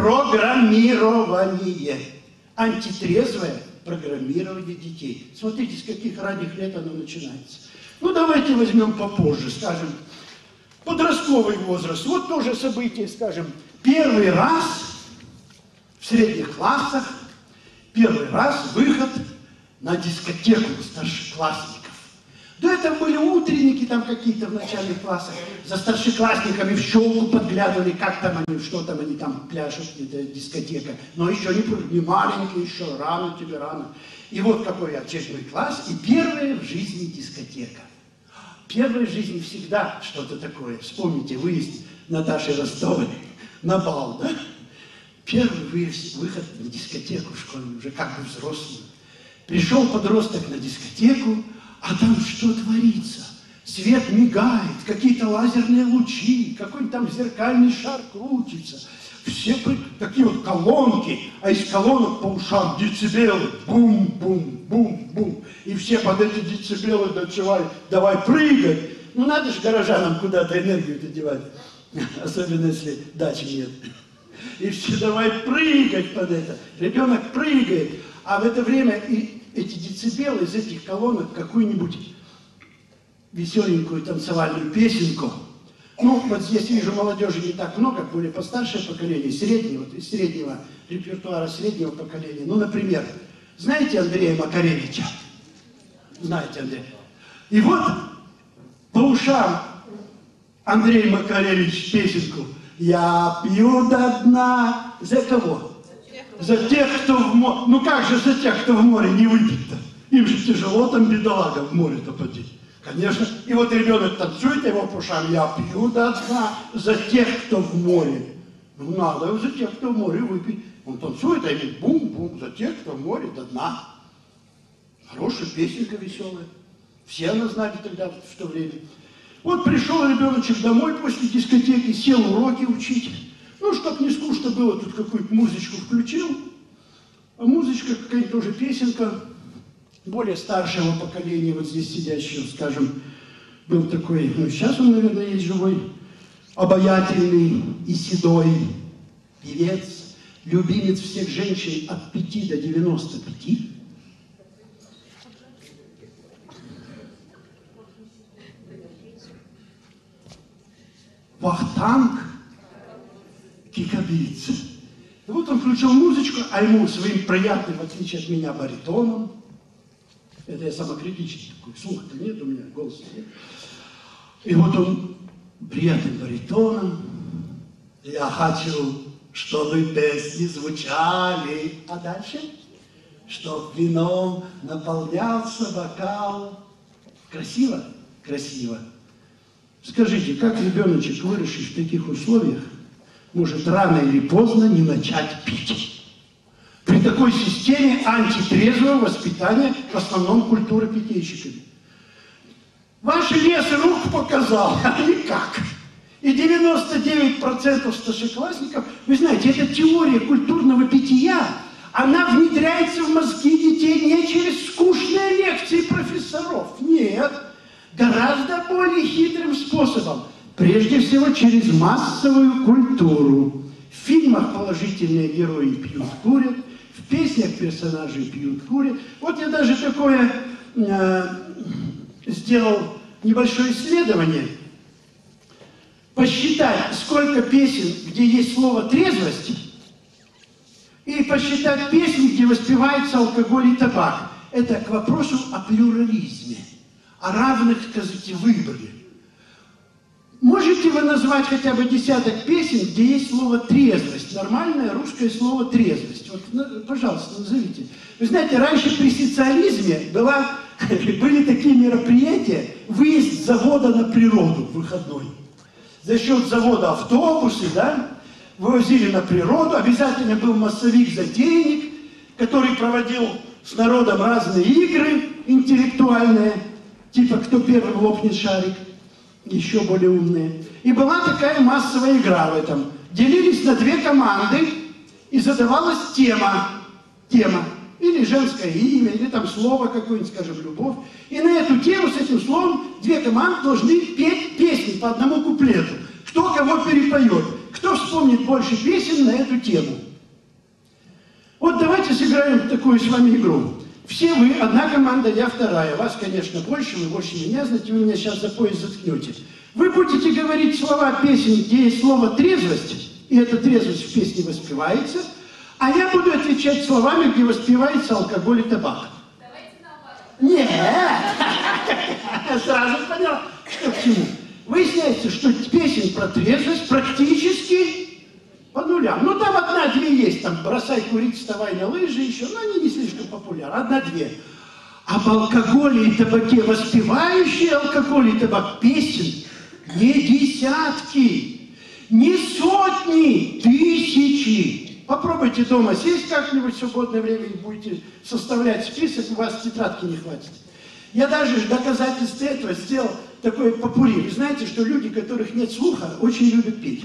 программирование. Антитрезвое программирование детей. Смотрите, с каких ранних лет оно начинается. Ну, давайте возьмем попозже, скажем, подростковый возраст. Вот тоже событие, скажем, первый раз в средних классах, первый раз выход на дискотеку старшеклассников. До этого были утренники там какие-то в начальных классах. За старшеклассниками в щелку подглядывали, как там они, что там они там пляшут, это дискотека. Но еще не, не маленький, еще рано, тебе рано. И вот какой очередной класс, и первая в жизни дискотека. Первая в жизни всегда что-то такое. Вспомните, выезд Наташи Ростовой на бал, да? Первый выезд, выход на дискотеку в школе, уже как бы взрослый. Пришел подросток на дискотеку, а там что творится? Свет мигает, какие-то лазерные лучи, какой-то там зеркальный шар крутится. Все такие вот колонки, а из колонок по ушам децибелы. Бум-бум-бум-бум. И все под эти децибелы дочевали. Давай прыгай. Ну надо же горожанам куда-то энергию-то девать. Особенно если дачи нет. И все давай прыгать под это. Ребенок прыгает. А в это время и эти децибелы из этих колонок какую-нибудь веселенькую танцевальную песенку. Ну, вот здесь вижу молодежи не так много, более постаршее поколение, среднего, из среднего репертуара, среднего поколения. Ну, например, знаете Андрея Макаревича? Знаете Андрея? И вот по ушам Андрей Макаревич песенку «Я пью до дна». За кого? За тех, кто в море. Ну как же за тех, кто в море не выпит-то? Им же тяжело там, бедолага, в море-то поди. Конечно. И вот ребенок танцует, его по ушам, я пью до дна за тех, кто в море. Ну надо за тех, кто в море выпить. Он танцует, а ему бум-бум, за тех, кто в море до дна. Хорошая песенка веселая. Все она знали тогда, в то время. Вот пришел ребеночек домой после дискотеки, сел уроки учить. Ну, чтоб не скучно было, тут какую-то музычку включил. А музычка какая-то тоже песенка. Более старшего поколения, вот здесь сидящего, скажем, был такой, ну, сейчас он, наверное, есть живой, обаятельный и седой певец, любимец всех женщин от пяти до девяноста пяти. Вахтанг Кикабидзе. И вот он включил музычку, а ему своим приятным, в отличие от меня, баритоном. Это я самокритичный такой, слуха-то нет у меня, голоса нет. И вот он приятным баритоном Я хочу, чтобы песни звучали. А дальше? Чтоб вином наполнялся бокал. Красиво? Красиво. Скажите, как ребеночек, выросший в таких условиях, может рано или поздно не начать пить? При такой системе антитрезвого воспитания, в основном культуры питейщиками. Ваш лес рук показал, а никак. И девяносто девять процентов старшеклассников, вы знаете, эта теория культурного питья, она внедряется в мозги детей не через скучные лекции профессоров. Нет, гораздо более хитрым способом. Прежде всего, через массовую культуру. В фильмах положительные герои пьют, курят, в песнях персонажи пьют, курят. Вот я даже такое э, сделал небольшое исследование. Посчитать, сколько песен, где есть слово «трезвость», и посчитать песни, где воспевается алкоголь и табак. Это к вопросу о плюрализме, о равных, так сказать, выборе. Можете вы назвать хотя бы десяток песен, где есть слово «трезвость», нормальное русское слово «трезвость»? Вот, пожалуйста, назовите. Вы знаете, раньше при социализме была, были такие мероприятия, выезд завода на природу выходной. За счет завода автобусы, да, вывозили на природу, обязательно был массовик-затейник, который проводил с народом разные игры интеллектуальные, типа «Кто первый лопнет шарик», еще более умные. И была такая массовая игра в этом. Делились на две команды, и задавалась тема, тема, или женское имя, или там слово какое-нибудь, скажем, любовь. И на эту тему, с этим словом, две команды должны петь песни по одному куплету. Кто кого перепоет, кто вспомнит больше песен на эту тему. Вот давайте сыграем в такую с вами игру. Все вы, одна команда, я вторая. Вас, конечно, больше, вы больше меня знаете, вы меня сейчас за пояс заткнете. Вы будете говорить слова песен, где есть слово «трезвость», и эта трезвость в песне воспевается, а я буду отвечать словами, где воспевается алкоголь и табак. Давайте наоборот. Нет! Сразу поняла, что к чему. Выясняется, что песен про трезвость практически по нулям. Ну, там одна-две есть, там «Бросай курить, вставай на лыжи» еще, но они не слишком популярны, одна-две. Об алкоголе и табаке, воспевающие алкоголь и табак, песен не десятки, не сотни, тысячи. Попробуйте дома сесть как-нибудь в свободное время и будете составлять список, у вас тетрадки не хватит. Я даже в доказательстве этого сделал такой попурри. Вы знаете, что люди, у которых нет слуха, очень любят петь.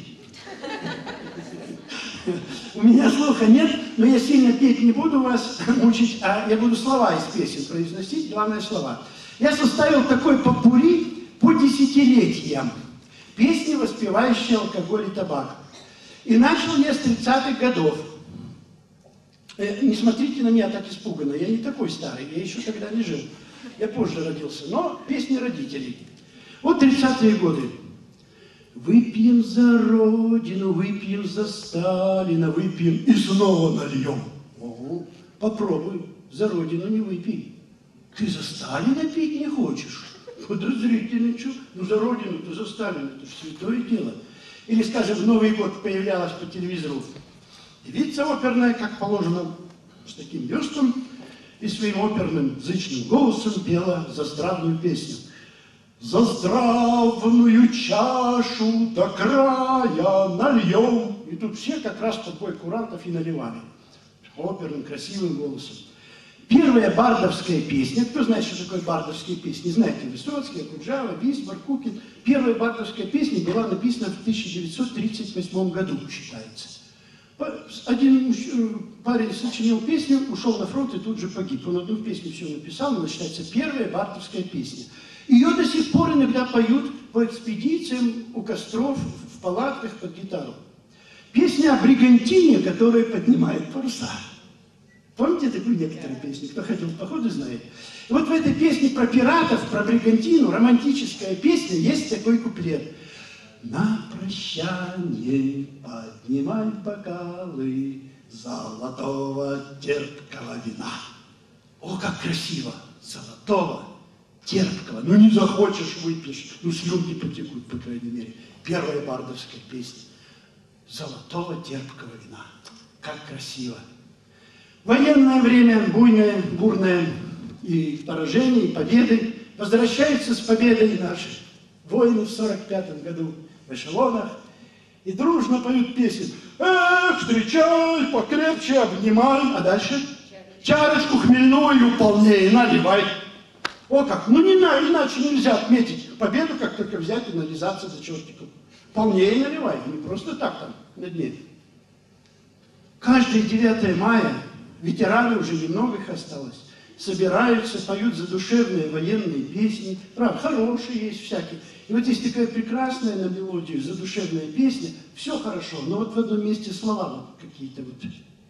У меня слуха нет, но я сильно петь не буду вас мучить, а я буду слова из песен произносить, главное слова. Я составил такой попурри по десятилетиям. Песни, воспевающие алкоголь и табак. И начал я с тридцатых годов. Э, не смотрите на меня так испуганно, я не такой старый, я еще тогда не жил. Я позже родился, но песни родителей. Вот тридцатые годы. Выпьем за Родину, выпьем за Сталина, выпьем и снова нальем. Ого, попробуй, за Родину не выпей. Ты за Сталина пить не хочешь? Подозрительно, что? Ну за Родину, то за Сталина, это же святое дело. Или, скажем, в Новый год появлялась по телевизору девица оперная, как положено, с таким бюстом, и своим оперным зычным голосом пела заздравную песню. За здравную чашу до края нальем. И тут все как раз под бой курантов и наливали. Оперным, красивым голосом. Первая бардовская песня. Кто знает, что такое бардовские песни? Знаете, Высоцкий, Акуджава, Висбор, Кукин. Первая бардовская песня была написана в тысяча девятьсот тридцать восьмом году, считается. Один парень сочинил песню, ушел на фронт и тут же погиб. Он одну песню все написал, но считается первая бардовская песня. Ее до сих пор иногда поют по экспедициям у костров, в палатках под гитару. Песня о бригантине, которая поднимает паруса. Помните такую некоторые песни? Кто ходил в походы, знает. И вот в этой песне про пиратов, про бригантину, романтическая песня, есть такой куплет. На прощание поднимай бокалы золотого терпкого вина. О, как красиво! Золотого терпкого. Ну не захочешь, выпьешь. Ну слюнки потекут, по крайней мере. Первая бардовская песня. золотого терпкого вина. Как красиво. Военное время, буйное, бурное, и поражения, и победы. Возвращаются с победой наши воины в сорок пятом году в эшелонах и дружно поют песни. Эх, встречай, покрепче обнимай. А дальше? Чарочку хмельную полнее наливай. О как! Ну не, иначе нельзя отметить победу, как только взять и нализаться за чертиком. Полнее наливай, не просто так там на дне. Каждое девятое мая ветераны, уже немного их осталось, собираются, поют задушевные военные песни. Правда, хорошие есть всякие. И вот есть такая прекрасная на мелодию задушевная песня, все хорошо, но вот в одном месте слова вот какие-то вот.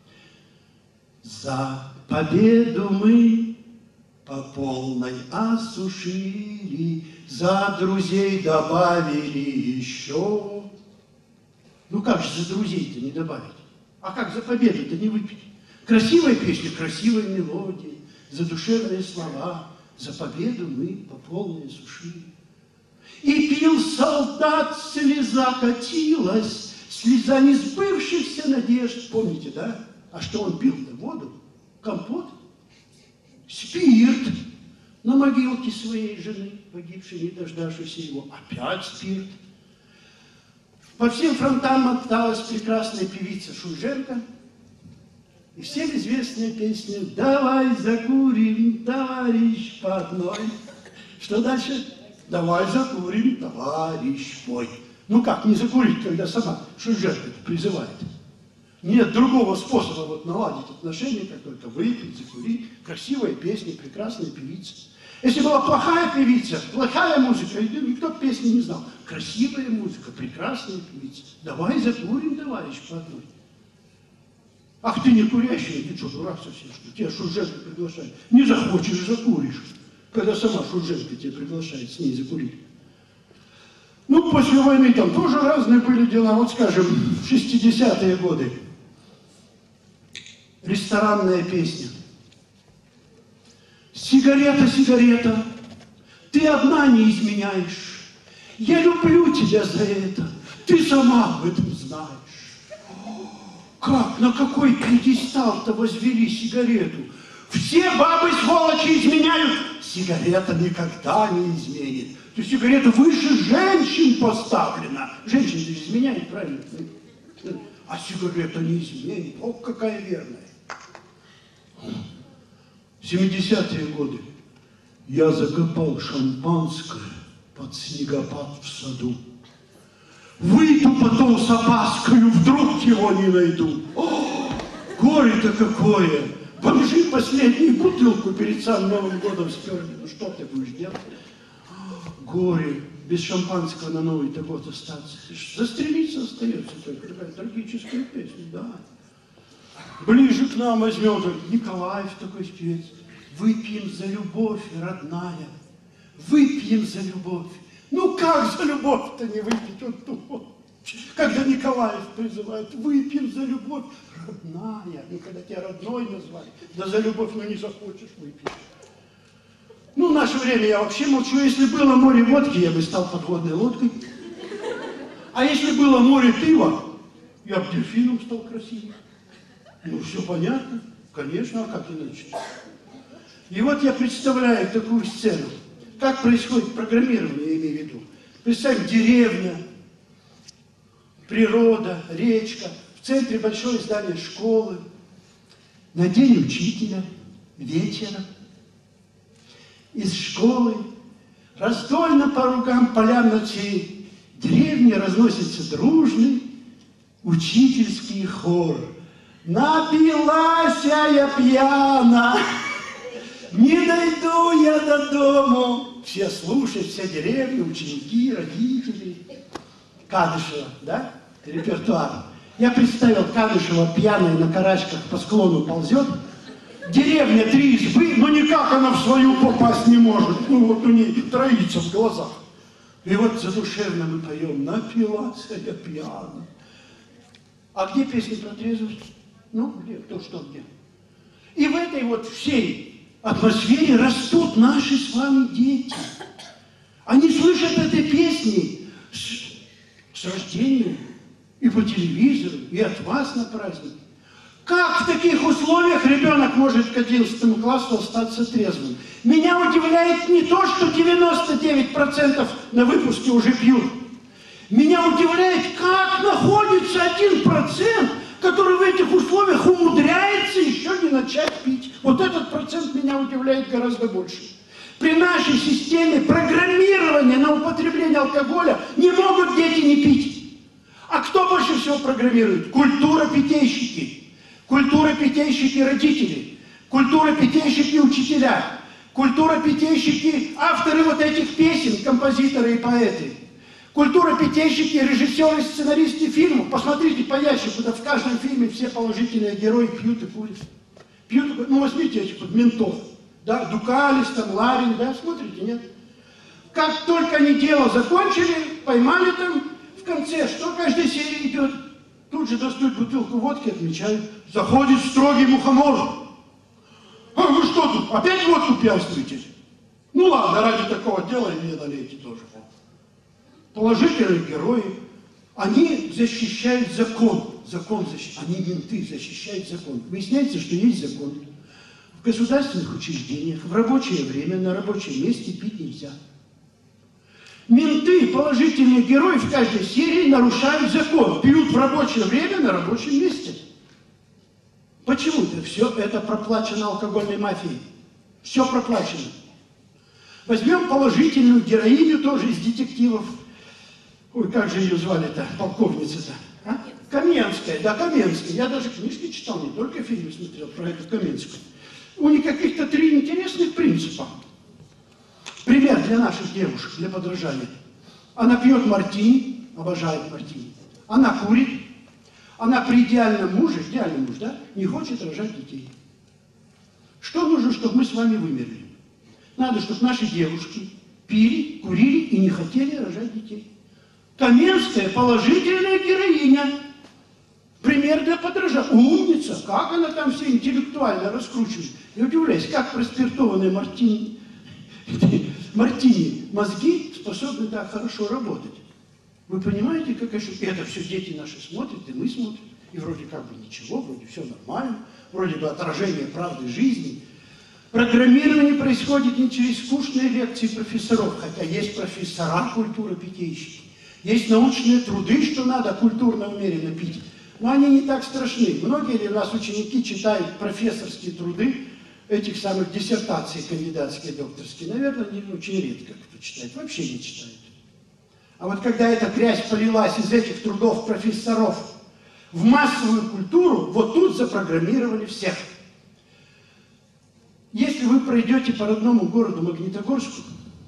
За победу мы по полной осушили, за друзей добавили еще. Ну как же за друзей-то не добавить? А как за победу-то не выпить? Красивая песня, красивая мелодия, задушевные слова. За победу мы по полной осушили. И пил солдат, слеза катилась, слеза несбывшихся надежд. Помните, да? А что он пил-то? Воду? Компот? Спирт на могилке своей жены, погибшей, не дождавшейся его. Опять спирт. По всем фронтам моталась прекрасная певица Шульженко. И всем известная песня «Давай закурим, товарищ портной». Что дальше? «Давай закурим, товарищ мой». Ну как не закурить, когда сама Шульженко призывает? Нет другого способа вот наладить отношения, как только выпить, закурить. Красивая песня, прекрасная певица. Если была плохая певица, плохая музыка, никто песни не знал. Красивая музыка, прекрасная певица. Давай закурим, товарищ, по одной. Ах, ты не курящий, ты что, дурак совсем, что тебя Шульженко приглашает. Не захочешь, закуришь. Когда сама Шульженко тебя приглашает с ней закурить. Ну, после войны там тоже разные были дела. Вот, скажем, в шестидесятые годы. Ресторанная песня. Сигарета, сигарета, ты одна не изменяешь. Я люблю тебя за это, ты сама об этом знаешь. Как, на какой пьедестал-то возвели сигарету? Все бабы, сволочи, изменяют. Сигарета никогда не изменит. То есть сигарета выше женщин поставлена. Женщина же изменяет, правильно? А сигарета не изменит. О, какая верная. семидесятые годы. Я закопал шампанское под снегопад в саду. Выйду потом с опаскою, вдруг его не найду. О, горе-то какое! Бомжи последнюю бутылку перед самым Новым годом сперли. Ну что ты будешь делать? Горе, без шампанского на Новый-то год остаться. Застрелиться остается только. Такая трагическая песня, да. Ближе к нам возьмем Николаев такой певец. Выпьем за любовь, родная. Выпьем за любовь. Ну как за любовь-то не выпить? Вот тут. Когда Николаев призывает, выпьем за любовь, родная. Ну когда тебя родной назвали, да за любовь, ну не захочешь выпить. Ну в наше время я вообще молчу. Если было море водки, я бы стал подводной лодкой. А если было море пива, я бы дельфином стал красивым. Ну, все понятно, конечно, а как иначе? И вот я представляю такую сцену. Как происходит программирование, я имею в виду. Представь, деревня, природа, речка, в центре большое здание школы, на день учителя, вечером. Из школы, раздольно по рукам полям ночей, деревне разносится дружный учительский хор. Напилась я пьяна, не дойду я до дому. Все слушают, вся деревня, ученики, родители. Кадышева, да, репертуар. Я представил Кадышева пьяная на карачках по склону ползет. Деревня три избы, но никак она в свою попасть не может. Ну вот у ней троится в глазах. И вот задушевно мы поем: напилась я пьяна. А где песни про трезвость? Ну, где, кто что где. И в этой вот всей атмосфере растут наши с вами дети. Они слышат этой песни с, с рождения. И по телевизору, и от вас на празднике. Как в таких условиях ребенок может к одиннадцатому классу остаться трезвым? Меня удивляет не то, что девяносто девять процентов на выпуске уже пьют. Меня удивляет, как находится один процент, который в этих условиях умудряется еще не начать пить. Вот этот процент меня удивляет гораздо больше. При нашей системе программирования на употребление алкоголя не могут дети не пить. А кто больше всего программирует? Культура питейщики. Культура питейщики родители. Культура питейщики учителя. Культура питейщики авторы вот этих песен, композиторы и поэты. Культура питейщики, режиссеры, сценаристы фильмов. Посмотрите по ящику, да в каждом фильме все положительные герои пьют и курят. Пьют, ну возьмите этих вот ментов. Да, Дукалис, там, Ларин, да, смотрите, нет? Как только они дело закончили, поймали там, в конце, что в каждой серии идет? Тут же достают бутылку водки, отмечают. Заходит строгий мухомор. А вы что тут, опять водку пьянствуете? Ну ладно, ради такого дела и мне налейте тоже. Положительные герои, они защищают закон. Закон защищает, они менты защищают закон. Выясняется, что есть закон. В государственных учреждениях в рабочее время на рабочем месте пить нельзя. Менты, положительные герои в каждой серии нарушают закон. Пьют в рабочее время на рабочем месте. Почему-то все это проплачено алкогольной мафией. Все проплачено. Возьмем положительную героиню тоже из детективов. Ой, как же ее звали-то, полковница-то? А? Каменская, да, Каменская. Я даже книжки читал, не только фильмы смотрел про эту Каменскую. У них каких-то три интересных принципа. Пример для наших девушек, для подражания. Она пьет мартини, обожает мартини. Она курит. Она при идеальном муже, идеальный муж, да, не хочет рожать детей. Что нужно, чтобы мы с вами вымерли? Надо, чтобы наши девушки пили, курили и не хотели рожать детей. Каменская положительная героиня. Пример для подражания. Умница. Как она там все интеллектуально раскручивает. Я удивляюсь, как проспиртованные мартини, мартини мозги способны так хорошо работать. Вы понимаете, как это все дети наши смотрят, и мы смотрим. И вроде как бы ничего, вроде все нормально. Вроде бы отражение правды жизни. Программирование происходит не через скучные лекции профессоров, хотя есть профессора культуры питейщики. Есть научные труды, что надо культурно умеренно пить. Но они не так страшны. Многие ли у нас ученики читают профессорские труды этих самых диссертаций кандидатские, докторские? Наверное, не, очень редко кто читает. Вообще не читает. А вот когда эта грязь полилась из этих трудов профессоров в массовую культуру, вот тут запрограммировали всех. Если вы пройдете по родному городу Магнитогорску,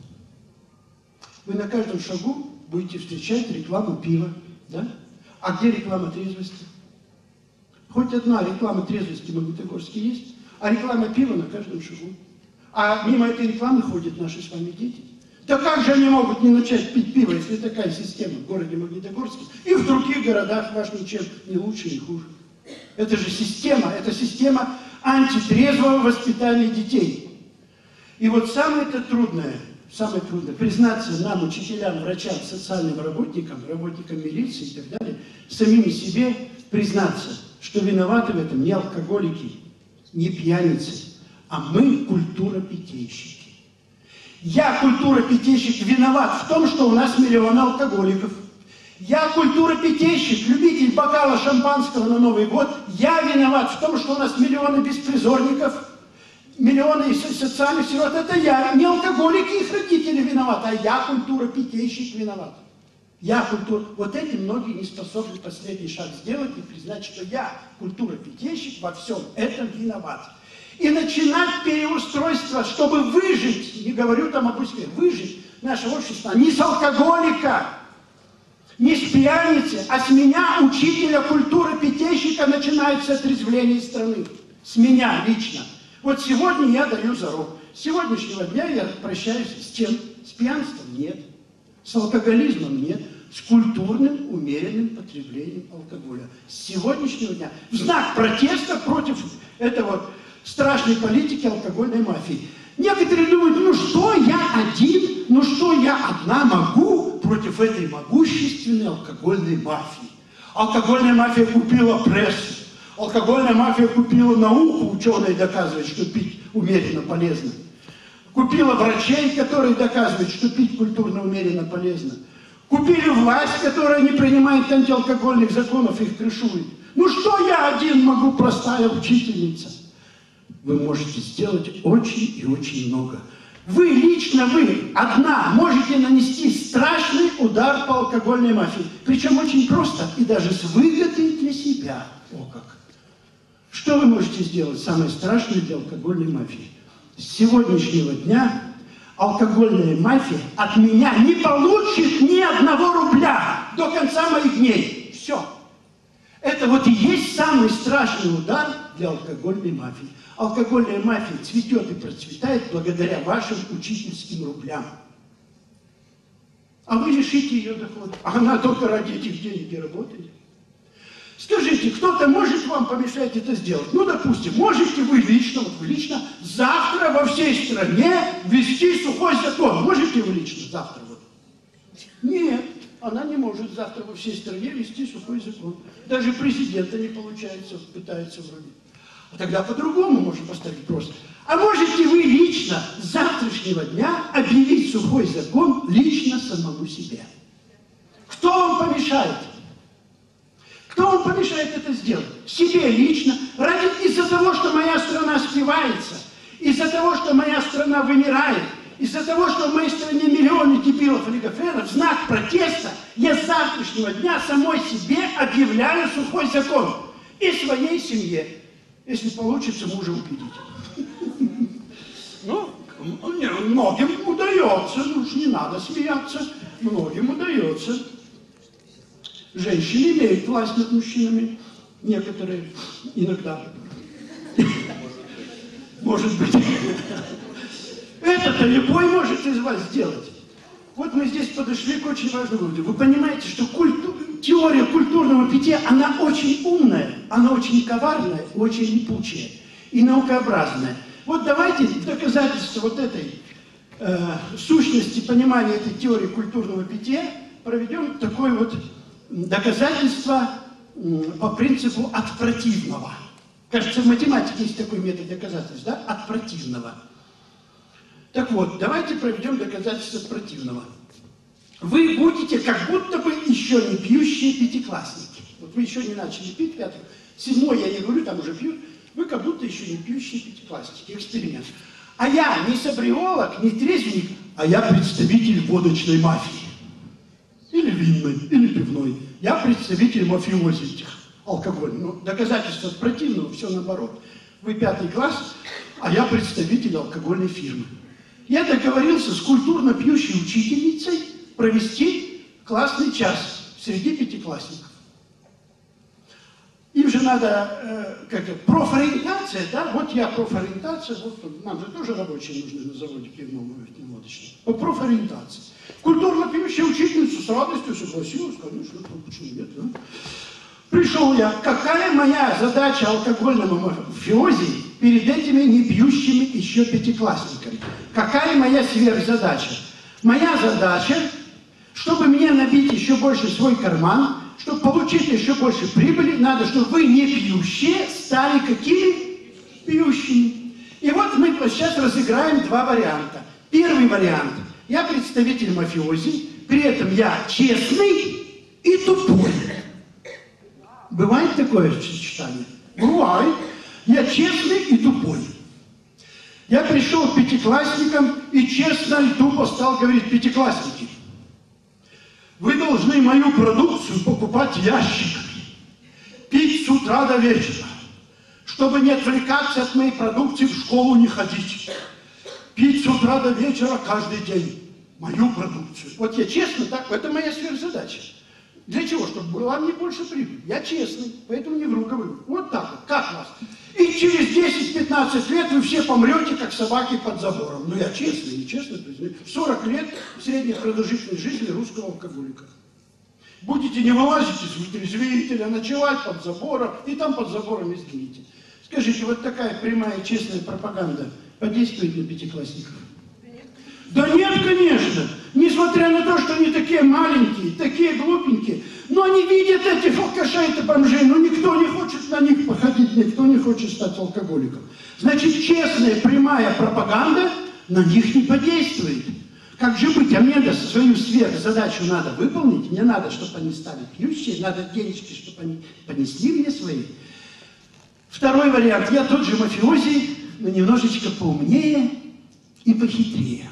вы на каждом шагу будете встречать рекламу пива, да? А где реклама трезвости? Хоть одна реклама трезвости в Магнитогорске есть, а реклама пива на каждом шагу. А мимо этой рекламы ходят наши с вами дети. Да как же они могут не начать пить пиво, если такая система в городе Магнитогорске и в других городах ваш ничем не лучше, не хуже? Это же система, это система антитрезвого воспитания детей. И вот самое-то трудное, самое трудное, признаться нам, учителям, врачам, социальным работникам, работникам милиции и так далее, самим себе признаться, что виноваты в этом не алкоголики, не пьяницы, а мы культура-питейщики. Я, культура-питейщик, виноват в том, что у нас миллион алкоголиков. Я, культура-питейщик, любитель бокала шампанского на Новый год, я виноват в том, что у нас миллионы беспризорников, миллионы социальных сирот. Это я, не алкоголики, их родители виноваты, а я, культура-питейщик, виноват. Я, культура... Вот эти многие не способны последний шаг сделать и признать, что я, культура-питейщик, во всем этом виноват. И начинать переустройство, чтобы выжить, не говорю там об успехе, выжить наше общество не с алкоголика, не с пьяницы, а с меня, учителя культуры питейщика, начинается отрезвление страны. С меня лично. Вот сегодня я даю зарок. С сегодняшнего дня я прощаюсь с чем? С пьянством? Нет. С алкоголизмом? Нет. С культурным, умеренным потреблением алкоголя. С сегодняшнего дня. В знак протеста против этого страшной политики алкогольной мафии. Некоторые думают, ну что я один, ну что я одна могу против этой могущественной алкогольной мафии. Алкогольная мафия купила пресс. Алкогольная мафия купила науку, ученые доказывают, что пить умеренно полезно. Купила врачей, которые доказывают, что пить культурно умеренно полезно. Купили власть, которая не принимает антиалкогольных законов, их крышует. Ну что я один могу, простая учительница? Вы можете сделать очень и очень много. Вы, лично вы, одна, можете нанести страшный удар по алкогольной мафии. Причем очень просто и даже с выгодой для себя. О как! Что вы можете сделать самое страшное для алкогольной мафии? С сегодняшнего дня алкогольная мафия от меня не получит ни одного рубля до конца моих дней. Все. Это вот и есть самый страшный удар для алкогольной мафии. Алкогольная мафия цветет и процветает благодаря вашим учительским рублям. А вы лишите ее дохода. А она только ради этих денег и работает. Скажите, кто-то может вам помешать это сделать? Ну, допустим, можете вы лично, вот вы лично, завтра во всей стране ввести сухой закон? Можете вы лично завтра? Вот? Нет, она не может завтра во всей стране ввести сухой закон. Даже президента не получается, пытается вроде. А тогда по-другому можно поставить просто. А можете вы лично с завтрашнего дня объявить сухой закон лично самому себе? Кто вам помешает? Кто вам помешает это сделать? Себе лично. Ради из-за того, что моя страна спивается, из-за того, что моя страна вымирает, из-за того, что в моей стране миллионы дебилов и олигофренов, в знак протеста я с завтрашнего дня самой себе объявляю сухой закон. И своей семье. Если получится, мужа убедить. Ну, многим удается. Ну уж не надо смеяться. Многим удается. Женщины имеют власть над мужчинами. Некоторые. Иногда. Может быть. Это-то любой может из вас сделать. Вот мы здесь подошли к очень важному выводу. Вы понимаете, что культу... теория культурного питья, она очень умная, она очень коварная, очень липучая и наукообразная. Вот давайте в доказательство вот этой э, сущности понимания этой теории культурного питья проведем такое вот доказательство э, по принципу от противного. Кажется, в математике есть такой метод доказательств, да? От противного. Так вот, давайте проведем доказательство противного. Вы будете как будто бы еще не пьющие пятиклассники. Вот вы еще не начали пить, пятый. Седьмой я не говорю, там уже пьют. Вы как будто еще не пьющие пятиклассники. Эксперимент. А я не сабриолог, не трезвенник, а я представитель водочной мафии. Или винной, или пивной. Я представитель мафиози этих алкогольных. Но доказательство противного, все наоборот. Вы пятый класс, а я представитель алкогольной фирмы. Я договорился с культурно пьющей учительницей провести классный час среди пятиклассников. Им же надо, э, как это, профориентация, да? Вот я профориентация, вот нам же тоже рабочие нужны на заводе пивном и водочном. По профориентации. Культурно пьющая учительница с радостью согласилась, конечно, почему нет, да? Пришел я, какая моя задача алкогольного мафиози перед этими не пьющими еще пятиклассниками? Какая моя сверхзадача? Моя задача, чтобы мне набить еще больше свой карман, чтобы получить еще больше прибыли, надо, чтобы вы не пьющие стали какими? Пьющими. И вот мы сейчас разыграем два варианта. Первый вариант. Я представитель мафиози, при этом я честный и тупой. Бывает такое сочетание? Бывает. Я честный и тупой. Я пришел к пятиклассникам и честно и тупо стал говорить: пятиклассники, вы должны мою продукцию покупать ящиками, пить с утра до вечера, чтобы не отвлекаться от моей продукции, в школу не ходить. Пить с утра до вечера каждый день мою продукцию. Вот я честно так, это моя сверхзадача. Для чего? Чтобы была мне больше прибыль. Я честный, поэтому не вру, говорю. Вот так вот, как вас? И через десять-пятнадцать лет вы все помрете, как собаки под забором. Ну я честный, не честный. сорок лет средняя продолжительность жизни русского алкоголика. Будете не вылазить из вытрезвителя, ночевать под забором, и там под забором изгните. Скажите, вот такая прямая, честная пропаганда подействует на пятиклассников? Да нет, конечно. Не несмотря на то, что они такие маленькие, такие глупенькие, но они видят этих алкашей и бомжей, но никто не хочет на них походить, никто не хочет стать алкоголиком. Значит, честная, прямая пропаганда на них не подействует. Как же быть? А мне да, свою сверхзадачу надо выполнить, мне надо, чтобы они стали пьющие, надо денежки, чтобы они понесли мне свои. Второй вариант. Я тот же мафиози, но немножечко поумнее и похитрее.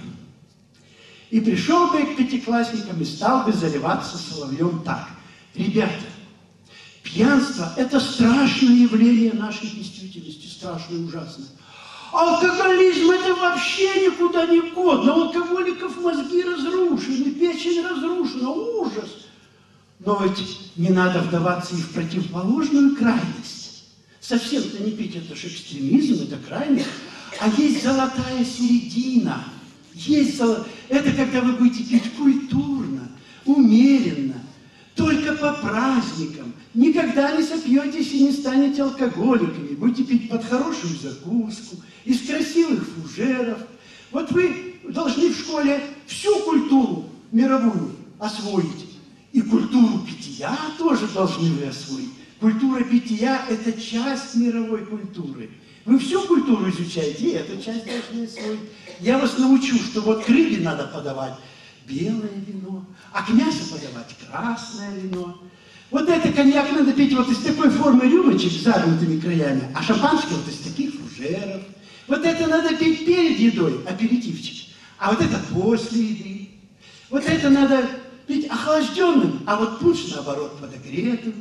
И пришел бы к пятиклассникам и стал бы заливаться соловьем так. Ребята, пьянство – это страшное явление нашей действительности, страшное и ужасное. Алкоголизм – это вообще никуда не годно. У алкоголиков мозги разрушены, печень разрушена, ужас. Но ведь не надо вдаваться и в противоположную крайность. Совсем-то не пить – это же экстремизм, это крайность. А есть золотая середина. Есть золотая. Это когда вы будете пить культурно, умеренно, только по праздникам. Никогда не сопьетесь и не станете алкоголиками. Будете пить под хорошую закуску, из красивых фужеров. Вот вы должны в школе всю культуру мировую освоить. И культуру питья тоже должны вы освоить. Культура питья – это часть мировой культуры. Вы всю культуру изучаете, и эту часть должны освоить. Я вас научу, что вот к рыбе надо подавать белое вино, а к мясу подавать красное вино. Вот это коньяк надо пить вот из такой формы рюмочек с загнутыми краями, а шампанское вот из таких фужеров. Вот это надо пить перед едой, аперитивчик, а вот это после еды. Вот это надо пить охлажденным, а вот пунш, наоборот, подогретым.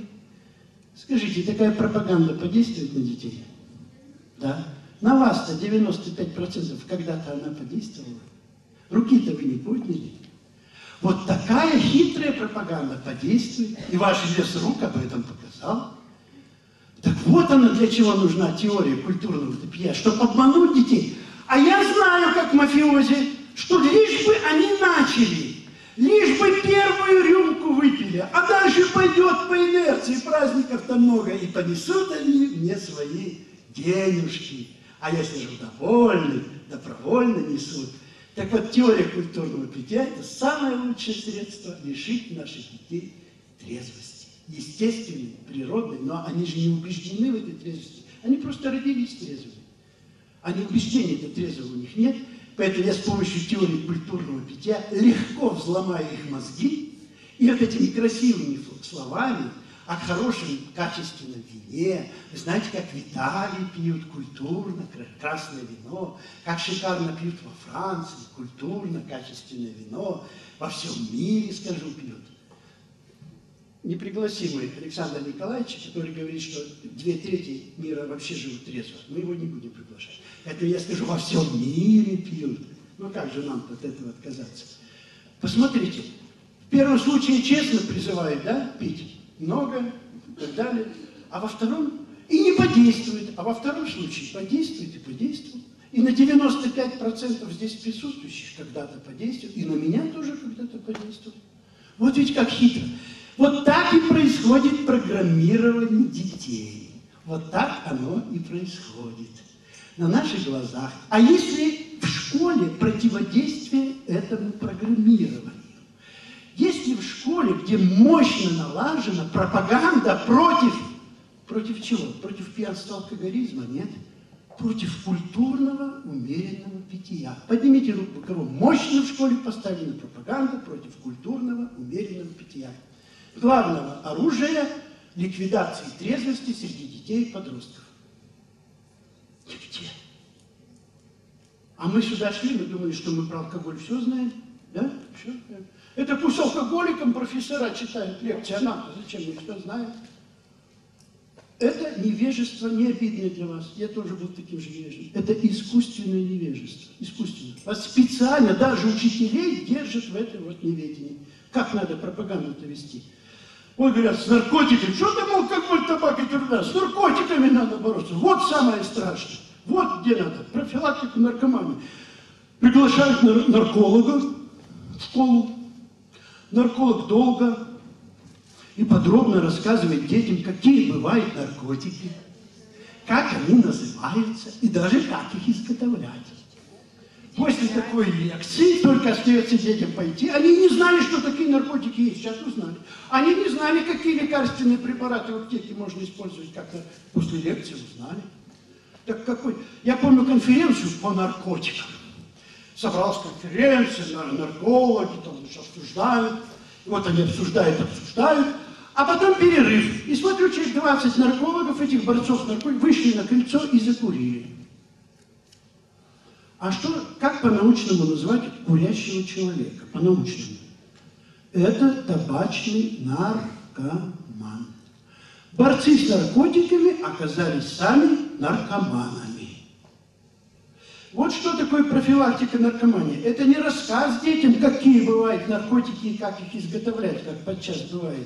Скажите, такая пропаганда подействует на детей? Да? На вас-то девяносто пять процентов когда-то она подействовала. Руки-то вы не подняли. Вот такая хитрая пропаганда подействует. И ваш вес рук об этом показал. Так вот она для чего нужна теория культурного питья, чтобы обмануть детей. А я знаю, как мафиози, что лишь бы они начали, лишь бы первую рюмку выпили, а дальше пойдет по инерции, праздников-то много, и понесут они мне свои денежки. А я сижу довольный, добровольно несут. Так вот, теория культурного питья – это самое лучшее средство лишить наших детей трезвости. Естественной, природной, но они же не убеждены в этой трезвости. Они просто родились трезвыми. Они убеждений-то трезвого у них нет. Поэтому я с помощью теории культурного питья легко взломаю их мозги и вот этими красивыми словами о хорошем, качественном вине. Вы знаете, как в Италии пьют культурно, красное вино, как шикарно пьют во Франции, культурно, качественное вино, во всем мире, скажу, пьют. Непригласимый Александр Николаевич, который говорит, что две трети мира вообще живут трезво. Мы его не будем приглашать. Поэтому я скажу, во всем мире пьют. Ну как же нам от этого отказаться? Посмотрите, в первом случае честно призывает, да, пить много и так далее, а во втором и не подействует, а во втором случае подействует и подействует. И на девяносто пять процентов здесь присутствующих когда-то подействует, и на меня тоже когда-то подействует. Вот ведь как хитро. Вот так и происходит программирование детей. Вот так оно и происходит. На наших глазах. А если в школе противодействие этому программированию? Если в школе, где мощно налажена пропаганда против, против чего? Против пьянства, алкоголизма? Нет. Против культурного, умеренного питья. Поднимите руку, у кого мощно в школе поставлена пропаганда против культурного, умеренного питья. Главного оружия ликвидации трезвости среди детей и подростков. Нигде. А мы сюда шли, мы думали, что мы про алкоголь все знаем. Да? Все знаем. Это пусть алкоголикам профессора читают лекции, а нам зачем мы все знаем? Это невежество не обидное для вас. Я тоже был таким же невежеством. Это искусственное невежество. Искусственное. Вас специально даже учителей держат в этом вот неведении. Как надо пропаганду-то вести? Ой, говорят, с наркотиками. Что там алкоголь, табак и тюрьма? С наркотиками надо бороться. Вот самое страшное. Вот где надо. Профилактику наркомании. Приглашают нар нарколога в школу. Нарколог долго и подробно рассказывает детям, какие бывают наркотики, как они называются и даже как их изготовлять. После такой лекции только остается детям пойти. Они не знали, что такие наркотики есть, сейчас узнали. Они не знали, какие лекарственные препараты в аптеке можно использовать. Как-то после лекции узнали. Так какой? Я помню конференцию по наркотикам. Собралась конференция, наркологи там обсуждают. Вот они обсуждают, обсуждают. А потом перерыв. И смотрю, через двадцать наркологов, этих борцов с наркотиками, вышли на крыльцо и закурили. А что, как по-научному назвать курящего человека? По-научному. Это табачный наркоман. Борцы с наркотиками оказались сами наркоманами. Вот что такое профилактика наркомании. Это не рассказ детям, какие бывают наркотики и как их изготовлять, как подчас бывает.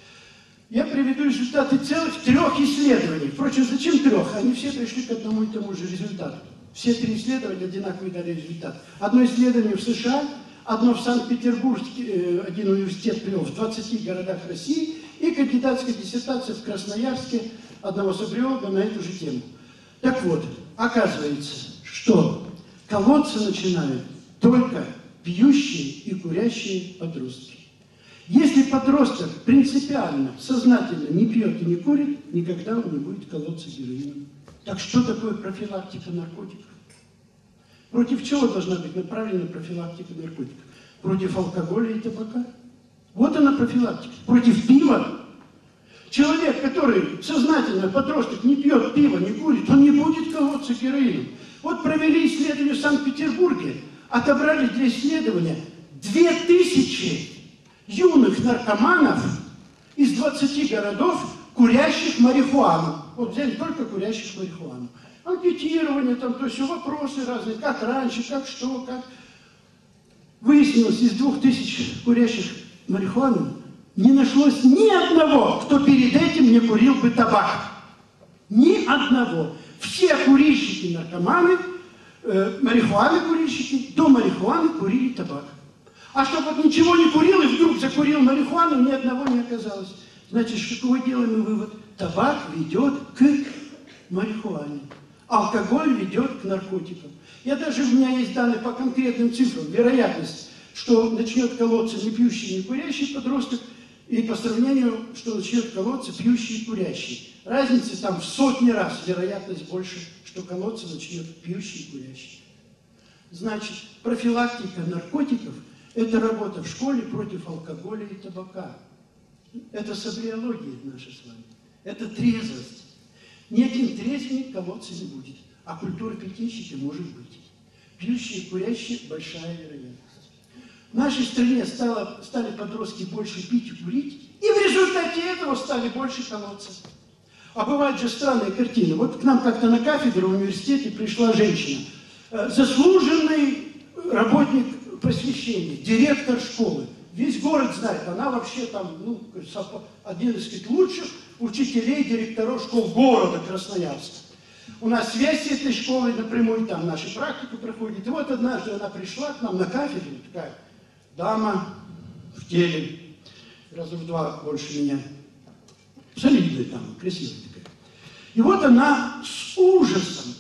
Я приведу результаты целых трех исследований. Впрочем, зачем трех? Они все пришли к одному и тому же результату. Все три исследования одинаковый дали результат. Одно исследование в США, одно в Санкт-Петербурге, один университет привел в двадцати городах России, и кандидатская диссертация в Красноярске одного собриолога на эту же тему. Так вот, оказывается, что колоться начинают только пьющие и курящие подростки. Если подросток принципиально, сознательно не пьет и не курит, никогда он не будет колоться героином. Так что такое профилактика наркотиков? Против чего должна быть направлена профилактика наркотиков? Против алкоголя и табака? Вот она профилактика. Против пива? Человек, который сознательно, подросток, не пьет пиво, не курит, он не будет колоться героином. Вот провели исследование в Санкт-Петербурге, отобрали для исследования две тысячи юных наркоманов из двадцати городов, курящих марихуану. Вот взяли только курящих марихуану. Анкетирование, там, то есть вопросы разные, как раньше, как что, как. Выяснилось, из двух тысяч курящих марихуану не нашлось ни одного, кто перед этим не курил бы табак. Ни одного. Все курильщики, наркоманы, э, марихуаны курильщики, до марихуаны курили табак. А чтобы вот ничего не курил и вдруг закурил марихуану, ни одного не оказалось. Значит, какой делаем мы вывод? Табак ведет к марихуане. Алкоголь ведет к наркотикам. Я даже, у меня есть данные по конкретным цифрам. Вероятность, что начнет колоться не пьющий, не курящий подросток, и по сравнению, что начнет колоться пьющий и курящий. Разница там в сотни раз, вероятность больше, что колоться начнет пьющий и курящий. Значит, профилактика наркотиков – это работа в школе против алкоголя и табака. Это собриология наша с вами. Это трезвость. Ни один трезвенник колоться не будет, а культура питейщика может быть. Пьющие и курящие – большая вероятность. В нашей стране стало, стали подростки больше пить и курить, и в результате этого стали больше колоться. А бывают же странные картины. Вот к нам как-то на кафедру в университете пришла женщина, заслуженный работник просвещения, директор школы. Весь город знает, она вообще там, ну, один из сказать, лучших учителей, директоров школ города Красноярска. У нас связь с этой школой напрямую, там наши практики проходят. И вот однажды она пришла к нам на кафедру, такая дама в теле, раза в два больше меня, солидная дама, красивая такая. И вот она с ужасом,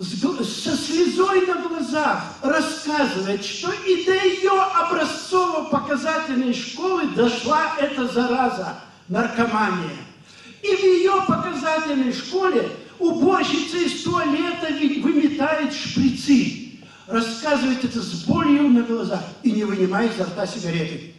со слезой на глазах рассказывает, что и до ее образцово-показательной школы дошла эта зараза, наркомания. И в ее показательной школе уборщица из туалета выметает шприцы. Рассказывает это с болью на глазах и не вынимая изо рта сигареты.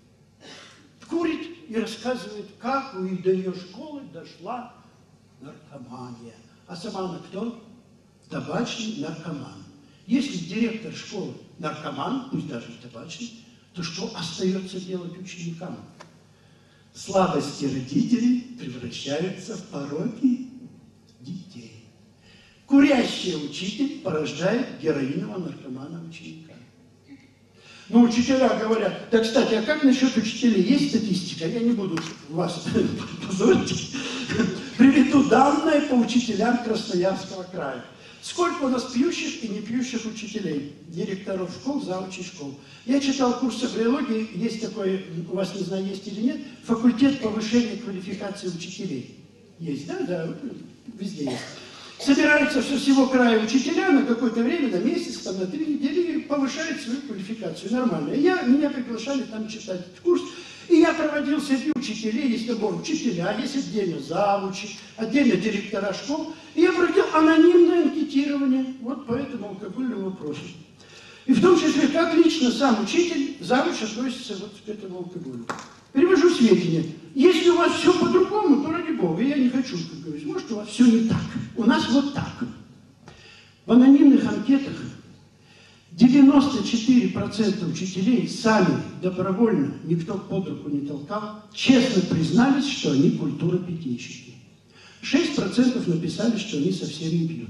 Курит и рассказывает, как и до ее школы дошла наркомания. А сама она кто? Табачный наркоман. Если директор школы наркоман, пусть даже и табачный, то что остается делать ученикам? Слабости родителей превращаются в пороки детей. Курящий учитель порождает героинового наркомана ученика. Но учителя говорят, да, кстати, а как насчет учителей? Есть статистика? Я не буду вас позорить. Приведу данные по учителям Красноярского края. Сколько у нас пьющих и не пьющих учителей, директоров школ, заучей школ. Я читал курс собриологии, есть такой, у вас, не знаю, есть или нет, факультет повышения квалификации учителей. Есть, да, да, везде есть. Собираются со всего края учителя на какое-то время, на месяц, там, на три недели, и повышают свою квалификацию. Нормально. Я, меня приглашали там читать этот курс, и я проводил среди учителей, есть набор учителя, есть отдельно завучи, отдельно директора школ, и я проводил анонимное анкетирование вот по этому алкогольному вопросу. И в том числе, как лично сам учитель, завуч относится вот к этому алкоголю. Перевожу сведения. Если у вас все по-другому, то ради бога, я не хочу, как говорится, может, у вас все не так. У нас вот так. В анонимных анкетах девяносто четыре процента учителей сами, добровольно, никто под руку не толкал, честно признались, что они культуропитейщики. шесть процентов написали, что они совсем не пьют.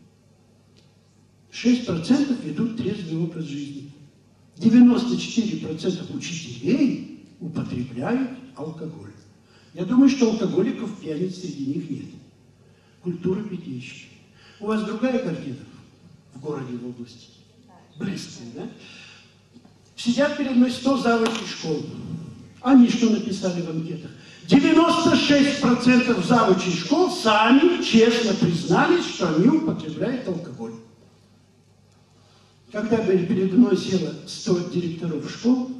шесть процентов ведут трезвый образ жизни. девяносто четыре процента учителей употребляют алкоголь. Я думаю, что алкоголиков, пьяниц среди них нет. Культура питейщики. У вас другая картина в городе, в области? Близкая, да? Сидят перед мной сто завучей школ. Они что написали в анкетах? девяносто шесть процентов завучей школ сами честно признались, что они употребляют алкоголь. Когда бы передо мной село сто директоров школ,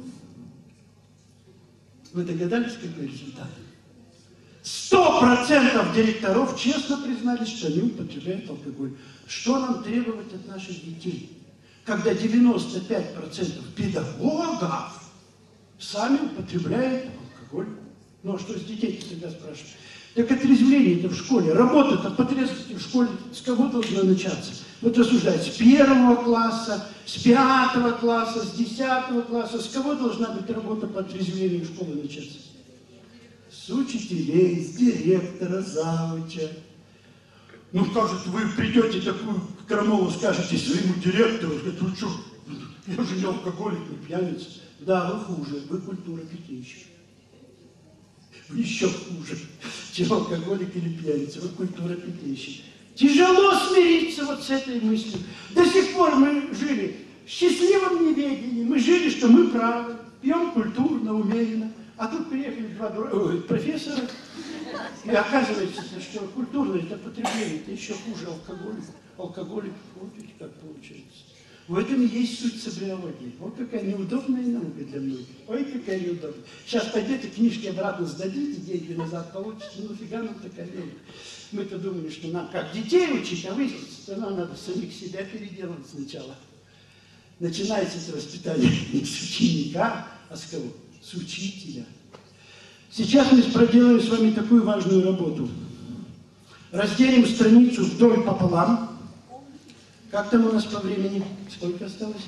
вы догадались, какой результат? Сто процентов директоров честно признались, что они употребляют алкоголь. Что нам требовать от наших детей? Когда девяносто пять процентов педагогов сами употребляют алкоголь. Ну а что с детей тогда спрашивают? Так отрезвление-то в школе, работа-то по трезвости в школе с кого должна начаться? Вот рассуждать, с первого класса, с пятого класса, с десятого класса. С кого должна быть работа по отрезвлению школы начаться? С учителей, с директора, завуча. Ну как же вы придете такую крамолу, скажете своему директору, скажете, ну что, я же не алкоголик, не пьяница. Да, вы хуже, вы культуропитейщик. Вы еще хуже, чем алкоголик или пьяница, вы культуропитейщик. Тяжело смириться вот с этой мыслью. До сих пор мы жили в счастливом неведении, мы жили, что мы правы, пьем культурно, умеренно. А тут приехали два дура... профессора, и оказывается, что культурное это потребление, это еще хуже алкоголя. Алкоголик, вот видите, как получается. В этом и есть суть собриологии. Вот какая неудобная наука для многих. Ой, какая неудобная. Сейчас пойдете, книжки обратно сдадите, деньги назад получите, ну нафига нам такая наука? Мы-то думали, что нам как детей учить, а выяснится, что нам надо самих себя переделать сначала. Начинается это воспитание не с ученика, а с кого? С учителя. Сейчас мы проделаем с вами такую важную работу. Разделим страницу вдоль пополам. Как там у нас по времени? Сколько осталось?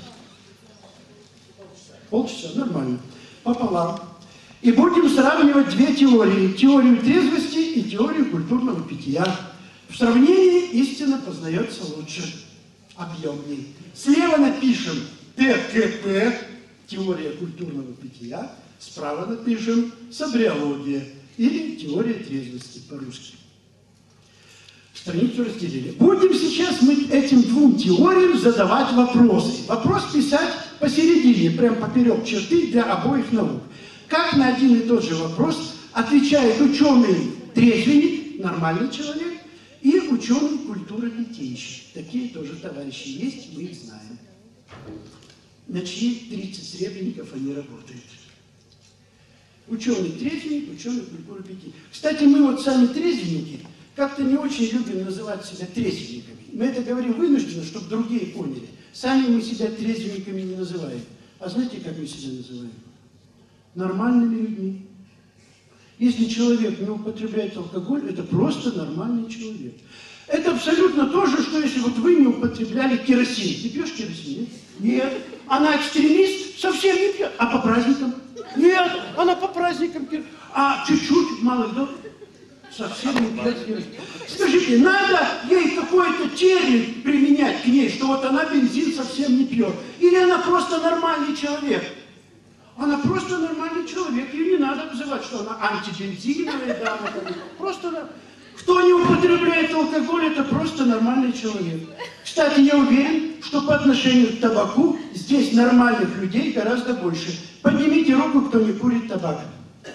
Полчаса, нормально. Пополам. И будем сравнивать две теории. Теорию трезвости и теорию культурного питья. В сравнении истина познается лучше, объемнее. Слева напишем тэ ка пэ, теория культурного питья. Справа напишем собриология или теория трезвости по-русски. Страницу разделили. Будем сейчас мы этим двум теориям задавать вопросы. Вопрос писать посередине, прям поперек черты для обоих наук. Как на один и тот же вопрос отвечает ученый-трезвенник, нормальный человек, и ученый-культуропитейщик. Такие тоже товарищи есть, мы их знаем. На чьи тридцать сребреников они работают. Ученый-трезвенник, ученый-культуропитейщик. Кстати, мы вот сами трезвенники как-то не очень любим называть себя трезвенниками. Мы это говорим вынужденно, чтобы другие поняли. Сами мы себя трезвенниками не называем. А знаете, как мы себя называем? Нормальными людьми. Если человек не употребляет алкоголь, это просто нормальный человек. Это абсолютно то же, что если вот вы не употребляли керосин. Ты пьешь керосин? Нет? Нет. Она экстремист, совсем не пьет. А по праздникам? Нет. Она по праздникам пьет. А чуть-чуть, малых доз? Совсем не пьет керосин. Скажите, надо ей какой-то термин применять к ней, что вот она бензин совсем не пьет? Или она просто нормальный человек? Она просто нормальный человек, ее не надо называть, что она антибензиновая дама. Просто кто не употребляет алкоголь, это просто нормальный человек. Кстати, я уверен, что по отношению к табаку здесь нормальных людей гораздо больше. Поднимите руку, кто не курит табак.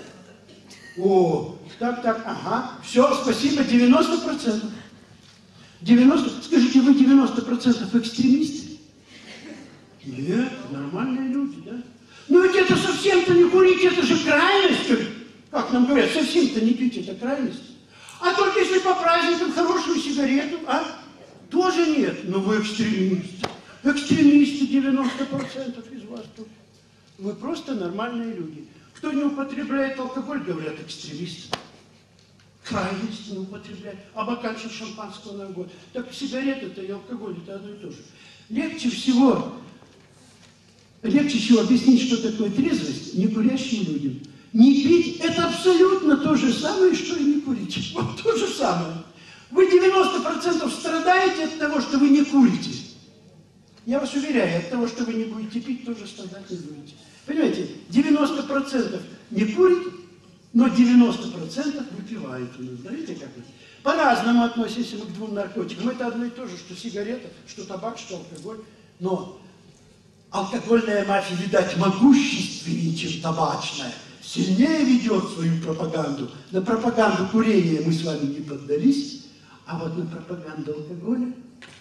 О, так, так, ага, все, спасибо, девяносто процентов. девяносто, скажите, вы девяносто процентов экстремисты? Нет, нормальные люди, да? Ну ведь это совсем-то не курить, это же крайность. Как нам говорят, совсем-то не пить, это крайность. А только если по праздникам хорошую сигарету, а? Тоже нет. Ну вы экстремисты. Экстремисты девяносто процентов из вас тут. Вы просто нормальные люди. Кто не употребляет алкоголь, говорят, экстремисты. Крайность не употребляет. А бокальчик шампанского на год. Так сигареты-то и алкоголь это одно и то же. Легче всего, легче всего объяснить, что такое трезвость некурящим людям. Не пить – это абсолютно то же самое, что и не курить. Вот то же самое. Вы девяносто процентов страдаете от того, что вы не курите. Я вас уверяю, от того, что вы не будете пить, тоже страдать не будете. Понимаете, девяносто процентов не курит, но девяносто процентов выпивает. Знаете, как это? По-разному относимся мы к двум наркотикам. Это одно и то же, что сигарета, что табак, что алкоголь. Но алкогольная мафия, видать, могущественнее, чем табачная. Сильнее ведет свою пропаганду. На пропаганду курения мы с вами не поддались, а вот на пропаганду алкоголя,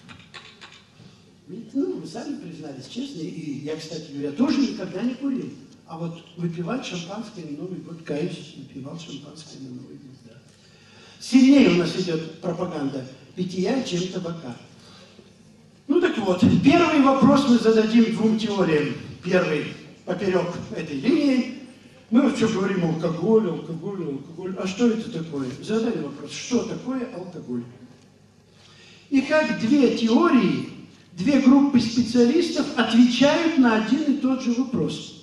ну, вы сами признались, честно, и я, кстати говоря, тоже никогда не курил. А вот выпивать шампанское на Новый год, каюсь, выпивал шампанское на Новый год, да. Сильнее у нас идет пропаганда питья, чем табака. Ну так вот, первый вопрос мы зададим двум теориям. Первый поперек этой линии. Мы все говорим алкоголь, алкоголь, алкоголь. А что это такое? Задали вопрос, что такое алкоголь? И как две теории, две группы специалистов отвечают на один и тот же вопрос.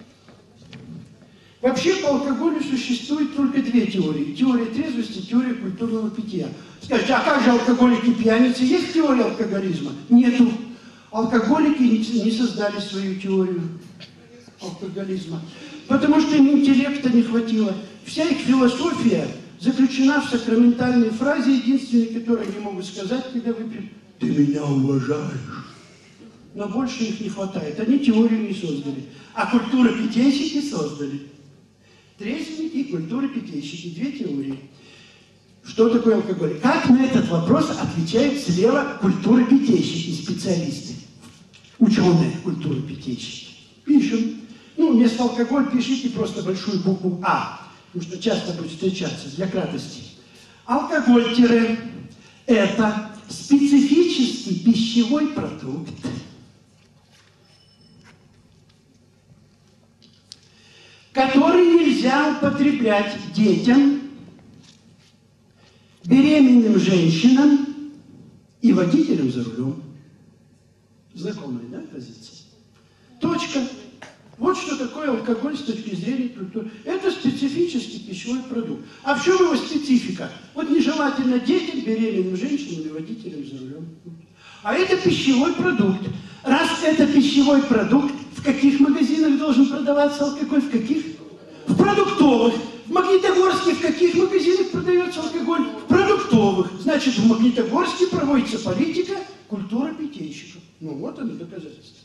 Вообще по алкоголю существует только две теории. Теория трезвости, теория культурного питья. Скажите, а как же алкоголики и пьяницы? Есть теория алкоголизма? Нету. Алкоголики не создали свою теорию алкоголизма. Потому что им интеллекта не хватило. Вся их философия заключена в сакраментальной фразе, единственной, которую они могут сказать, когда выпьют: «Ты меня уважаешь». Но больше их не хватает. Они теорию не создали. А культуропитейщики создали. Трезвенники и культуропитейщики. Две теории. Что такое алкоголь? Как на этот вопрос отвечают слева культуропитейщики, специалисты? Ученые культуропитейщики. Пишем. Ну, вместо алкоголь пишите просто большую букву А, потому что часто будет встречаться для кратости. Алкоголь – это специфический пищевой продукт, который нельзя употреблять детям, беременным женщинам и водителям за рулем. Знакомая, да, позиция? Точка. Вот что такое алкоголь с точки зрения культуры. Это специфический пищевой продукт. А в чем его специфика? Вот нежелательно детям, беременным женщинам и водителям за рулем. А это пищевой продукт. Раз это пищевой продукт, в каких магазинах должен продаваться алкоголь? В каких? В продуктовых. В Магнитогорске в каких магазинах продается алкоголь? В продуктовых. Значит, в Магнитогорске проводится политика культура питейщиков. Ну вот оно доказательство.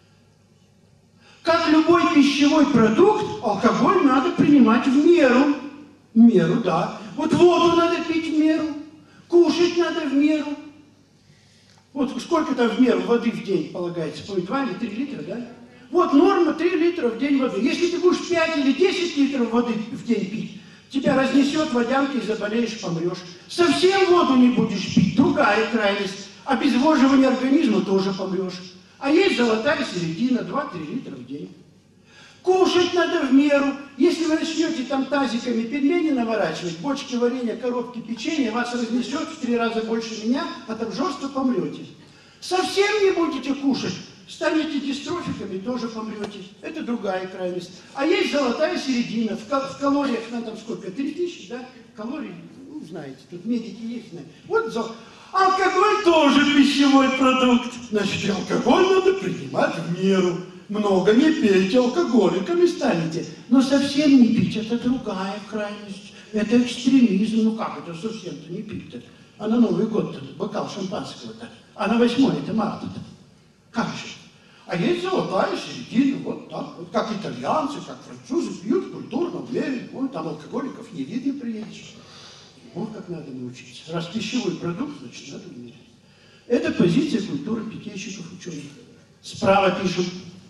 Как любой пищевой продукт, алкоголь надо принимать в меру. В меру, да. Вот воду надо пить в меру, кушать надо в меру. Вот сколько там в меру воды в день полагается? два или три литра, да? Вот норма три литра в день воды. Если ты будешь пять или десять литров воды в день пить, тебя разнесет водянкой, заболеешь, помрешь. Совсем воду не будешь пить, другая крайность. Обезвоживание организма тоже помрешь. А есть золотая середина, два-три литра в день. Кушать надо в меру. Если вы начнете там тазиками пельмени наворачивать, бочки варенья, коробки печенья, вас разнесет в три раза больше меня, от обжорства помрете. Совсем не будете кушать, станете дистрофиками, тоже помрете. Это другая крайность. А есть золотая середина. В, кал в калориях, ну, там сколько, три тысячи, да? Калорий, ну, знаете, тут медики есть, знаете. Вот золото. Алкоголь тоже пищевой продукт. Значит, и алкоголь надо принимать в меру. Много не пейте, алкоголиками станете. Но совсем не пить – это другая крайность. Это экстремизм. Ну как это совсем-то не пить-то? А на Новый год-то бокал шампанского-то? А на восьмое марта-то? Как же? А есть золотая середина, вот так. Вот как итальянцы, как французы пьют культурно, в мере. Вон там алкоголиков не видно, приедешь. Вот как надо научиться. Раз пищевой продукт, значит, надо умереть. Это позиция культуры питейщиков ученых. Справа пишут.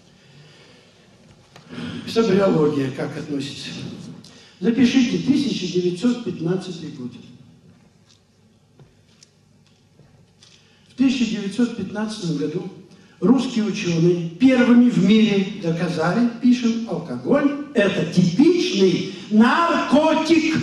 Собриология как относится. Запишите тысяча девятьсот пятнадцатый год. В тысяча девятьсот пятнадцатом году русские ученые первыми в мире доказали, пишем, алкоголь – это типичный наркотик.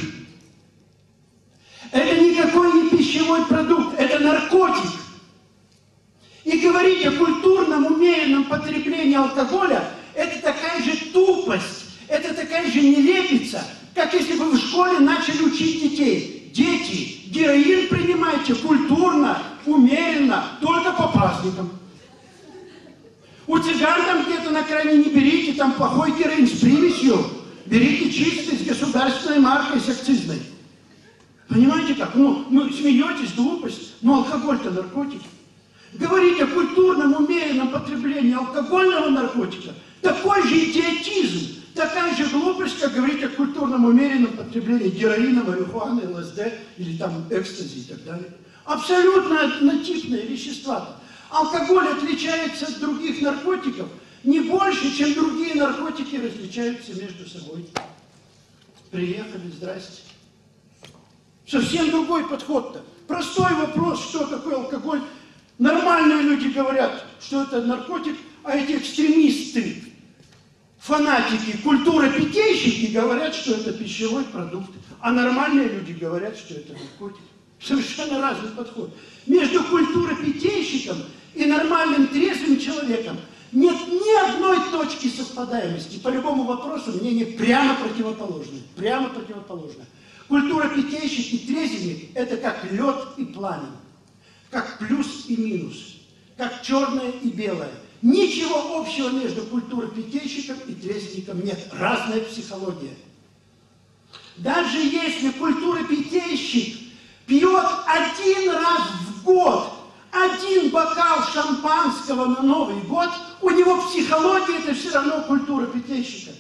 Это никакой не пищевой продукт, это наркотик. И говорить о культурном, умеренном потреблении алкоголя – это такая же тупость, это такая же нелепица, как если бы в школе начали учить детей. Дети, героин принимайте культурно, умеренно, только по праздникам. У цыган там где-то на крайне не берите, там плохой героин с примесью. Берите чистый, с государственной маркой, с акцизной. Понимаете как? Ну, ну смеетесь, глупость, но алкоголь-то наркотик. Говорить о культурном, умеренном потреблении алкогольного наркотика – такой же идиотизм, такая же глупость, как говорить о культурном, умеренном потреблении героина, марихуаны, ЛСД или там экстази и так далее. Абсолютно однотипные вещества. Алкоголь отличается от других наркотиков не больше, чем другие наркотики различаются между собой. Приехали, здрасте. Совсем другой подход-то. Простой вопрос, что такое алкоголь. Нормальные люди говорят, что это наркотик, а эти экстремисты, фанатики, культуропитейщики говорят, что это пищевой продукт. А нормальные люди говорят, что это наркотик. Совершенно разный подход. Между культуропитейщиком и нормальным трезвым человеком нет ни одной точки совпадаемости. По любому вопросу мнение прямо противоположное. Прямо противоположное. Культуропитейщик и трезвенник – это как лед и пламя. Как плюс и минус. Как черное и белое. Ничего общего между культуропитейщиком и трезвенником нет. Разная психология. Даже если культуропитейщик пьет один раз в год один бокал шампанского на Новый год, у него психология это все равно культура питейщика.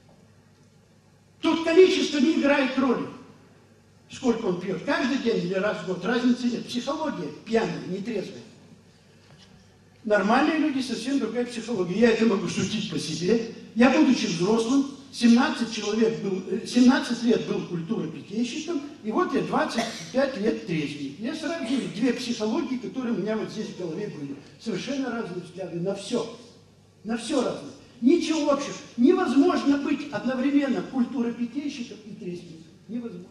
Тут количество не играет роли. Сколько он пьет, каждый день или раз в год, разницы нет. Психология пьяная, нетрезвая. Нормальные люди совсем другая психология. Я это могу шутить по себе. Я, будучи взрослым, семнадцать, человек был, семнадцать лет был культуропитейщиком, и вот я двадцать пять лет трезвенник. Я сразу вижу две психологии, которые у меня вот здесь в голове были. Совершенно разные взгляды на все. На все разное. Ничего общего. Невозможно быть одновременно культуропитейщиком и трезвенником. Невозможно.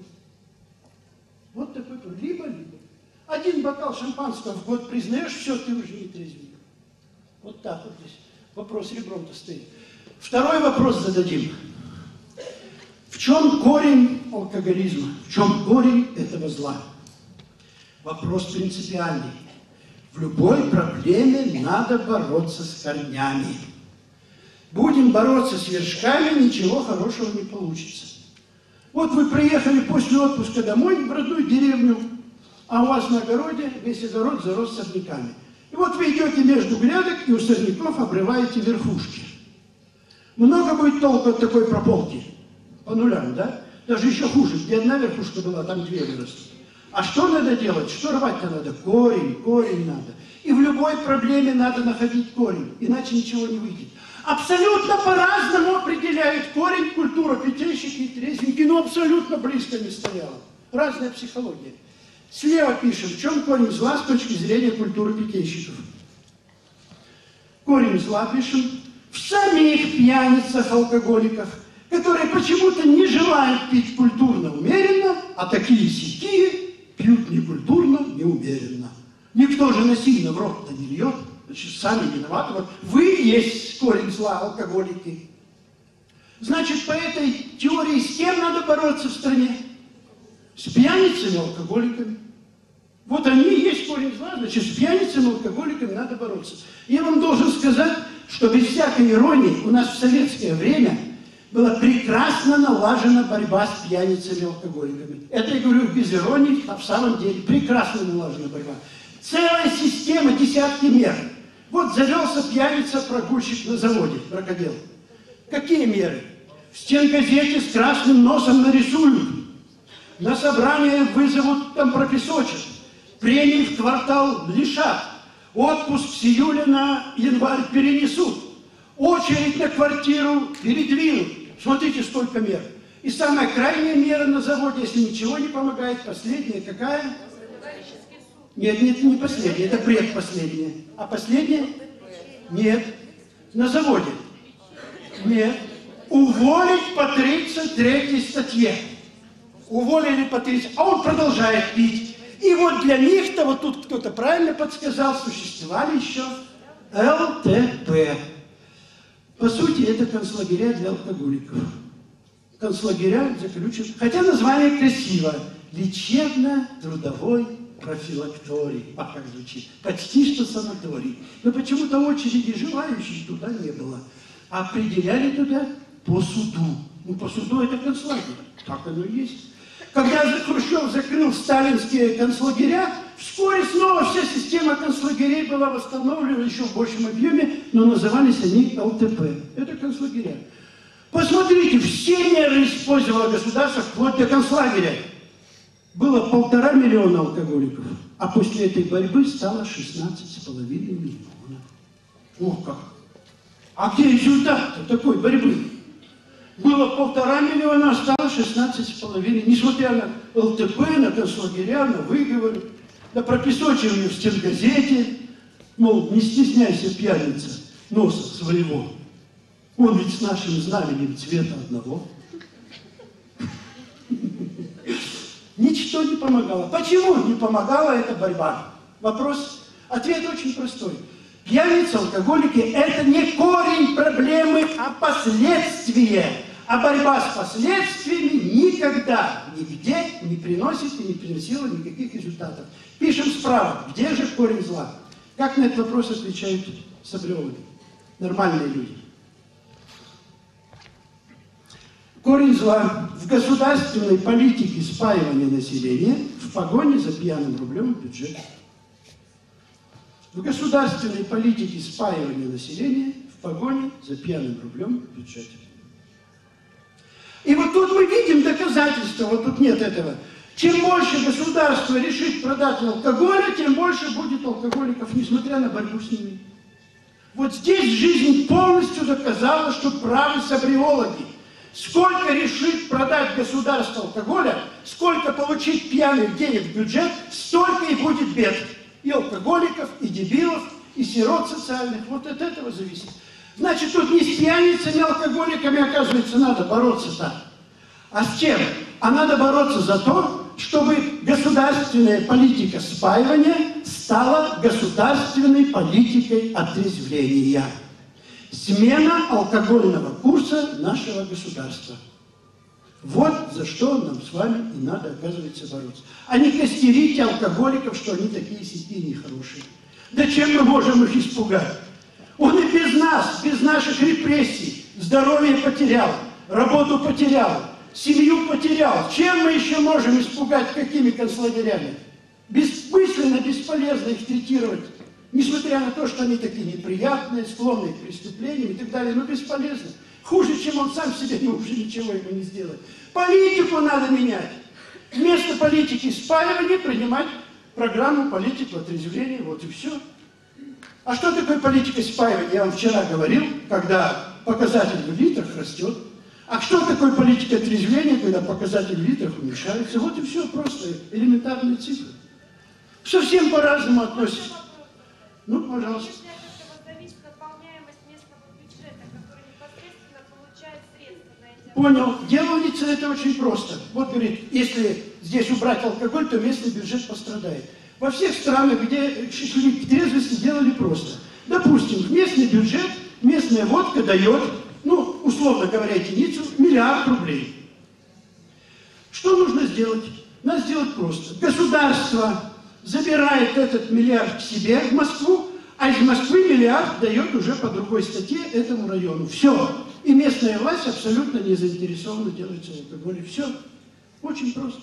Вот такой вот. Либо-либо. Один бокал шампанского в год признаешь, все, ты уже не трезвенник. Вот так вот здесь. Вопрос ребром-то стоит. Второй вопрос зададим. В чем корень алкоголизма? В чем корень этого зла? Вопрос принципиальный. В любой проблеме надо бороться с корнями. Будем бороться с вершками, ничего хорошего не получится. Вот вы приехали после отпуска домой в родную деревню, а у вас на огороде весь огород зарос сорняками. И вот вы идете между грядок и у сорняков обрываете верхушки. Много будет толку от такой прополки? По нулям, да? Даже еще хуже, где одна верхушка была, там две вырастут. А что надо делать? Что рвать-то надо? Корень, корень надо. И в любой проблеме надо находить корень, иначе ничего не выйдет. Абсолютно по-разному определяют корень культуропитейщики и трезвенники, но абсолютно близко не стояло. Разная психология. Слева пишем, в чем корень зла с точки зрения культуропитейщиков. Корень зла пишем в самих пьяницах, алкоголиках, которые почему-то не желают пить культурно, умеренно, а такие-сякие пьют некультурно, неумеренно. Никто же насильно в рот-то не льет, значит, сами виноваты. Вот вы есть корень зла, алкоголики. Значит, по этой теории с кем надо бороться в стране? С пьяницами, алкоголиками. Вот они и есть корень зла, значит, с пьяницами, алкоголиками надо бороться. Я вам должен сказать, что без всякой иронии у нас в советское время была прекрасно налажена борьба с пьяницами, алкоголиками. Это я говорю без иронии, а в самом деле прекрасно налажена борьба. Целая система, десятки мер. Вот завелся пьяница-прогульщик на заводе, бракодел. Какие меры? В стенгазете с красным носом нарисуют. На собрание вызовут там пропесочек, премии в квартал лишат, отпуск с июля на январь перенесут, очередь на квартиру передвинут. Смотрите, сколько мер. И самая крайняя мера на заводе, если ничего не помогает, последняя какая? Нет, нет, не последняя, это предпоследняя. А последняя? Нет. На заводе? Нет. Уволить по тридцать третьей статье. Уволили по тридцать, а он продолжает пить. И вот для них-то, вот тут кто-то правильно подсказал, существовали еще эл тэ пэ. По сути, это концлагеря для алкоголиков. Концлагеря заключат, хотя название красиво, лечебно-трудовой профилакторий. А как звучит? Почти что санаторий. Но почему-то очереди желающих туда не было. А определяли туда по суду. Ну, по суду это концлагерь. Так оно и есть. Когда Хрущев закрыл сталинские концлагеря, вскоре снова вся система концлагерей была восстановлена еще в большем объеме, но назывались они эл тэ пэ. Это концлагеря. Посмотрите, все меры использовало государство вплоть до концлагеря. Было полтора миллиона алкоголиков, а после этой борьбы стало шестнадцать с половиной миллионов. Ох как! А где результат такой борьбы? Было полтора миллиона, а стало шестнадцать с половиной. Несмотря на эл тэ пэ, на концлагеря, на выговоры, на пропесочивание в стенгазете, мол, не стесняйся, пьяница, носа своего. Он ведь с нашим знаменем цвета одного. Ничто не помогало. Почему не помогала эта борьба? Вопрос, ответ очень простой. Пьяницы, алкоголики – это не корень проблемы, а последствия. А борьба с последствиями никогда, нигде не приносит и не приносила никаких результатов. Пишем справа, где же корень зла? Как на этот вопрос отвечают социологи, нормальные люди? Корень зла в государственной политике спаивания населения в погоне за пьяным рублем в бюджет. В государственной политике спаивания населения в погоне за пьяным рублем в бюджете. И вот тут мы видим доказательства, вот тут нет этого. Чем больше государство решит продать алкоголя, тем больше будет алкоголиков, несмотря на борьбу с ними. Вот здесь жизнь полностью доказала, что правы сабриологи. Сколько решит продать государство алкоголя, сколько получить пьяных денег в бюджет, столько и будет бед. И алкоголиков, и дебилов, и сирот социальных. Вот от этого зависит. Значит, тут не с пьяницами, алкоголиками, оказывается, надо бороться-то. А с чем? А надо бороться за то, чтобы государственная политика спаивания стала государственной политикой отрезвления. Смена алкогольного курса нашего государства. Вот за что нам с вами и надо, оказывается, бороться. А не костерите алкоголиков, что они такие сякие нехорошие. Да чем мы можем их испугать? Он и без нас, без наших репрессий, здоровье потерял, работу потерял, семью потерял. Чем мы еще можем испугать, какими концлагерями? Бессмысленно, бесполезно их третировать. Несмотря на то, что они такие неприятные, склонные к преступлениям и так далее, но бесполезно. Хуже, чем он сам себе, ну уже ничего ему не сделает. Политику надо менять. Вместо политики спаивания принимать программу политику отрезвления, вот и все. А что такое политика спаивания? Я вам вчера говорил, когда показатель в литрах растет. А что такое политика отрезвления, когда показатель в литрах уменьшается? Вот и все, просто элементарные цифры. Совсем по-разному относятся. Ну, пожалуйста. Понял. Делается это очень просто. Вот говорит, если здесь убрать алкоголь, то местный бюджет пострадает. Во всех странах, где шли к трезвости, делали просто. Допустим, местный бюджет, местная водка дает, ну, условно говоря, единицу, миллиард рублей. Что нужно сделать? Надо сделать просто. Государство забирает этот миллиард к себе, в Москву, а из Москвы миллиард дает уже по другой статье этому району. Все. И местная власть абсолютно не заинтересована делать алкоголь. Все. Очень просто.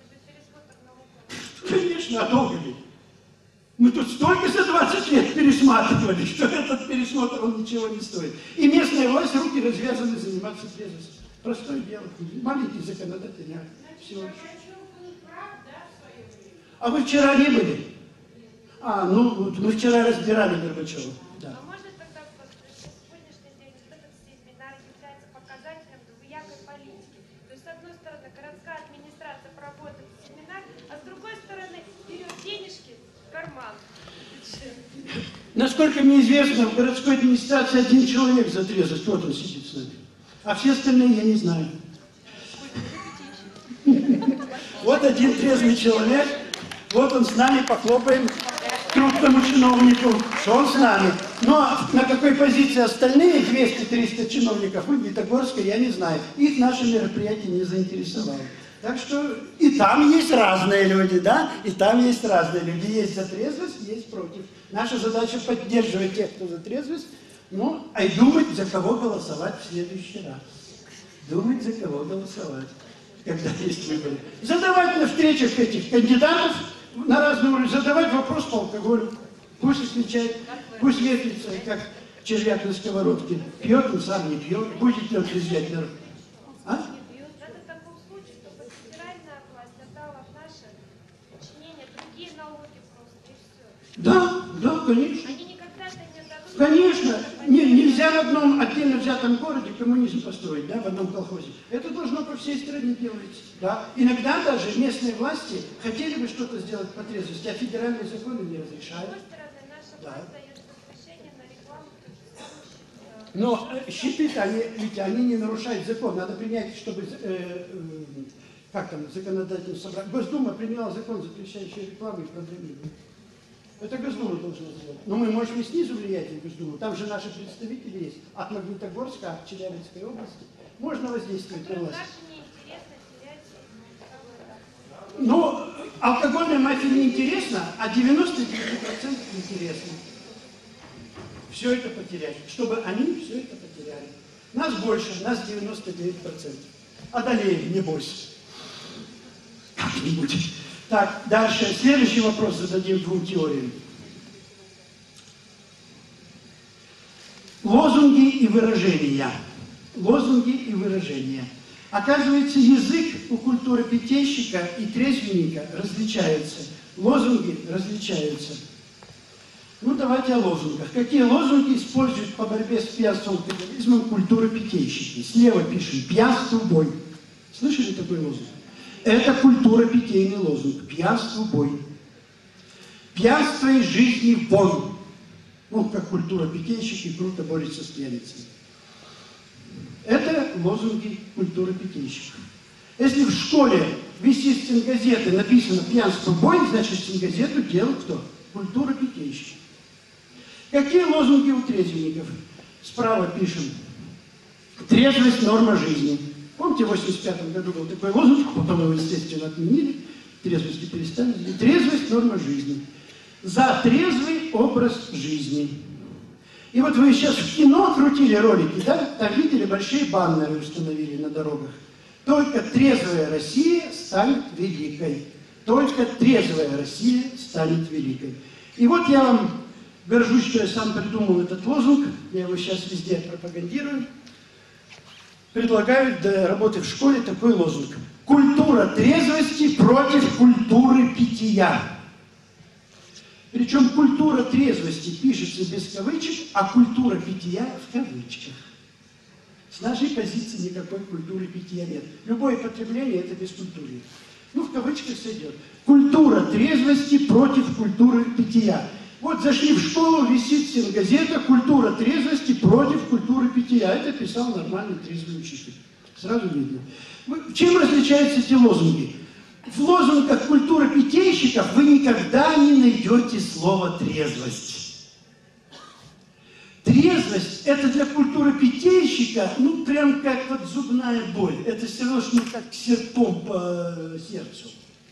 Конечно, а долго ли? Мы тут столько за двадцать лет пересматривали, что этот пересмотр, он ничего не стоит. И местная власть руки развязаны заниматься трезвостью. Простое дело. Маленький законодательный акт. Всего лишь. А вы вчера не были? А, ну, вот мы вчера разбирали Горбачева. Да. А можно тогда вопрос, что сегодняшний день вот этот семинар является показателем двоякой политики? То есть, с одной стороны, городская администрация проводит семинар, а с другой стороны, берет денежки в карман. Насколько мне известно, в городской администрации один человек за трезвость, вот он сидит с нами. А все остальные я не знаю. Вот один трезвый человек, вот он с нами, похлопаем крупному чиновнику, что он с нами. Но на какой позиции остальные двести-триста чиновников в Магнитогорске, я не знаю. Их наше мероприятие не заинтересовало. Так что и там есть разные люди, да? И там есть разные люди. Есть за трезвость, есть против. Наша задача поддерживать тех, кто за трезвость, ну, а и думать, за кого голосовать в следующий раз. Думать, за кого голосовать, когда есть выборы. Задавать на встречах этих кандидатов на разные уровни, задавать вопрос по алкоголю. Пусть отвечает, пусть вертится, как червяк на сковородке. Пьет, он сам не пьет, будет ли он трезвять народ. А? Да, да, конечно. Они никогда это не дадут. Конечно. Не, нельзя в одном отдельно взятом городе коммунизм построить, да, в одном колхозе. Это должно по всей стране делаться. Да. Иногда даже местные власти хотели бы что-то сделать по трезвости, а федеральные законы не разрешают. С другой стороны, наша Да. власть дает разрешение на рекламу. Но э, щиты-то, они, ведь они не нарушают закон. Надо принять, чтобы, э, э, как там, законодательное собрание. Госдума приняла закон, запрещающий рекламу и продвижение. Это Госдума должна сделать. Но мы можем и снизу влиять на Госдуму. Там же наши представители есть. От Магнитогорска, от Челябинской области. Можно воздействовать на власть. Наши неинтересно терять. Ну, алкогольной мафии не интересно, а девяносто девять процентов интересно. Все это потерять. Чтобы они все это потеряли. Нас больше, нас девяносто девять процентов. Одолеем, не бойся. Как-нибудь. Так, дальше. Следующий вопрос зададим двум теориям. Лозунги и выражения. Лозунги и выражения. Оказывается, язык у культуры-питейщика и трезвенника различается. Лозунги различаются. Ну, давайте о лозунгах. Какие лозунги используют по борьбе с пьянством и алкоголизмом культуры-питейщики? Слева пишем «Пьянство, бой». Слышали такой лозунг? Это культура-питейный лозунг. Пьянство, бой. Пьянство из жизни вон. Ну, как культура-питейщики круто борются с пьяницей. Это лозунги культуры-питейщиков. Если в школе висит стенгазеты, написано «Пьянство, бой», значит стенгазету делал кто? Культура-питейщики. Какие лозунги у трезвенников? Справа пишем «Трезвость – норма жизни». Помните, в восемьдесят пятом году был такой лозунг, потом его, естественно, отменили, трезвости перестали. Трезвость – норма жизни. За трезвый образ жизни. И вот вы сейчас в кино крутили ролики, да? Там видели, большие баннеры установили на дорогах. Только трезвая Россия станет великой. Только трезвая Россия станет великой. И вот я вам горжусь, что я сам придумал этот лозунг. Я его сейчас везде пропагандирую. Предлагают для работы в школе такой лозунг. Культура трезвости против культуры питья. Причем культура трезвости пишется без кавычек, а культура питья в кавычках. С нашей позиции никакой культуры питья нет. Любое потребление – это бескультурье. Ну, в кавычках сойдет. Культура трезвости против культуры питья. Вот зашли в школу, висит стенгазета «Культура трезвости против культуры питья». Это писал нормальный трезвый учитель. Сразу видно. Чем различаются эти лозунги? В лозунгах культуры питейщиков вы никогда не найдете слово «трезвость». Трезвость – это для культуры питейщика, ну, прям как вот зубная боль. Это все равно, что как серпом по сердцу.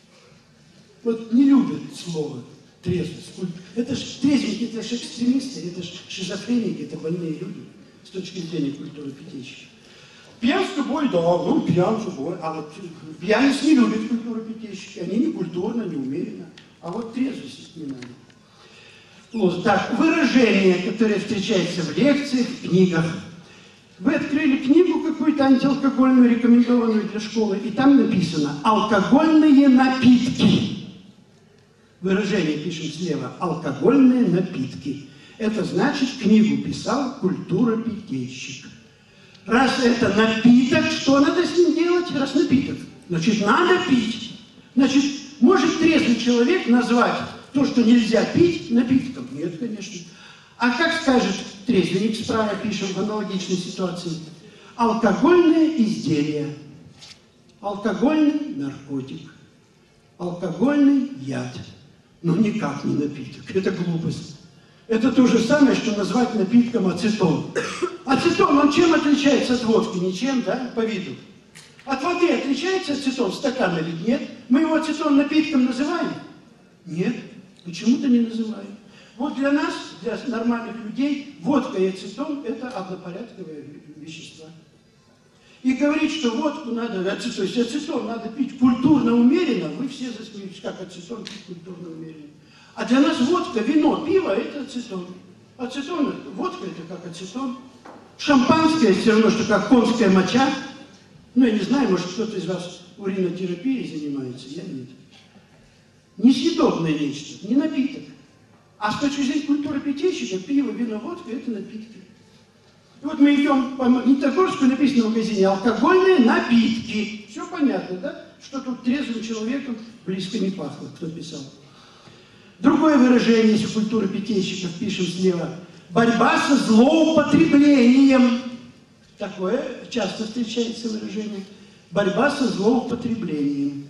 Вот не любят слово трезвость. Это же трезвенники, это же экстремисты, это же шизофреники, это больные люди с точки зрения культуры питейщика. Пьянство, бой, да, ну пьянство, бой. А вот пьяниц не любят культуру питейщики. Они не культурно, не умеренно. А вот трезвость не надо. Вот, так, выражения, которые встречаются в лекциях, в книгах. Вы открыли книгу какую-то антиалкогольную, рекомендованную для школы, и там написано «Алкогольные напитки». выражение пишем слева, алкогольные напитки. Это значит, книгу писал культура-питейщик. Раз это напиток, что надо с ним делать? Раз напиток, значит, надо пить. Значит, может трезвый человек назвать то, что нельзя пить, напитком? Нет, конечно. А как скажет трезвенник, справа пишем в аналогичной ситуации? Алкогольные изделия. Алкогольный наркотик. Алкогольный яд. Но никак не напиток. Это глупость. Это то же самое, что назвать напитком ацетон. Ацетон, он чем отличается от водки? Ничем, да, по виду. От воды отличается ацетон, стакан или нет? Мы его ацетон напитком называем? Нет, почему-то не называем. Вот для нас, для нормальных людей, водка и ацетон – это однопорядковые вещества. И говорить, что водку надо, то есть ацетон надо пить культурно, умеренно, вы все засмеетесь, как ацетон пить культурно, умеренно. А для нас водка, вино, пиво – это ацетон. Ацетон, водка – это как ацетон. Шампанское – все равно, что как конская моча. Ну, я не знаю, может, кто-то из вас уринотерапией занимается, я нет. Несъедобное нечто, не напиток. А с точки зрения культуры питейщика, пиво, вино, водка – это напитки. И вот мы идем по Магнитогорску, написано в магазине «Алкогольные напитки». Все понятно, да? Что тут трезвым человеком близко не пахло, кто писал. Другое выражение, если культура питейщиков, пишем слева. Борьба со злоупотреблением. Такое часто встречается выражение. Борьба со злоупотреблением.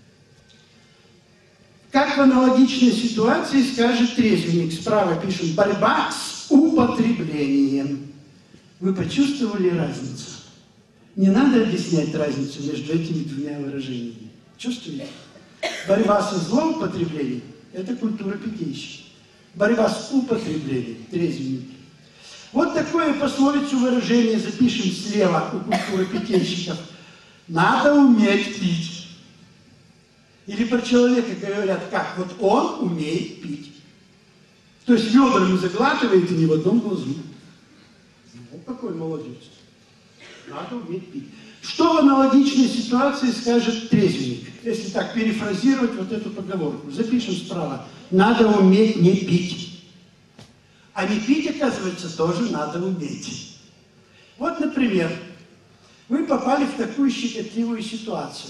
Как в аналогичной ситуации скажет трезвенник. Справа пишем борьба с употреблением. Вы почувствовали разницу? Не надо объяснять разницу между этими двумя выражениями. Чувствуете? Борьба со злоупотреблением – это культура питейщика. Борьба с употреблением – трезвенники. Вот такое пословицу выражение запишем слева у культуры питейщиков. Надо уметь пить. Или про человека говорят, как вот он умеет пить. То есть ведрами заглатывает и не в одном глазу. Вот какой молодец. Надо уметь пить. Что в аналогичной ситуации скажет трезвенник? Если так перефразировать вот эту поговорку. Запишем справа. Надо уметь не пить. А не пить, оказывается, тоже надо уметь. Вот, например, вы попали в такую щекотливую ситуацию.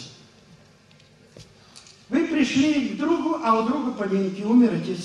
Вы пришли к другу, а у друга поминки, умер отец.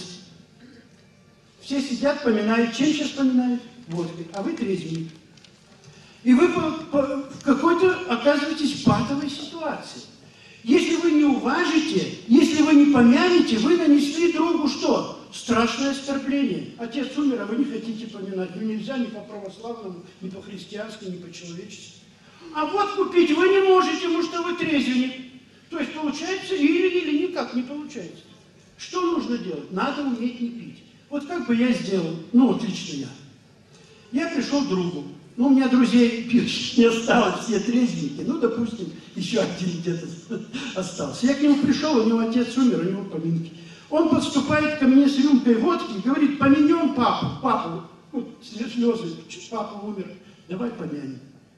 Все сидят, поминают. Чем сейчас поминают? Водкой. А вы трезвенник. И вы по, по, в какой-то оказываетесь в патовой ситуации. Если вы не уважите, если вы не помянете, вы нанесли другу что? Страшное оскорбление. Отец умер, а вы не хотите поминать. Ну нельзя ни по православному, ни по христиански, ни по человечески. А водку пить вы не можете, потому что вы трезвенник. То есть получается или, или никак не получается. Что нужно делать? Надо уметь не пить. Вот как бы я сделал, ну вот лично я. Я пришел к другу. Ну, у меня друзей пьющих не осталось, все трезвенники. Ну, допустим, еще один где-то остался. Я к нему пришел, у него отец умер, у него поминки. Он подступает ко мне с рюмкой водки и говорит, помянем папу, папу. Вот, слезы, папа умер, давай помянем.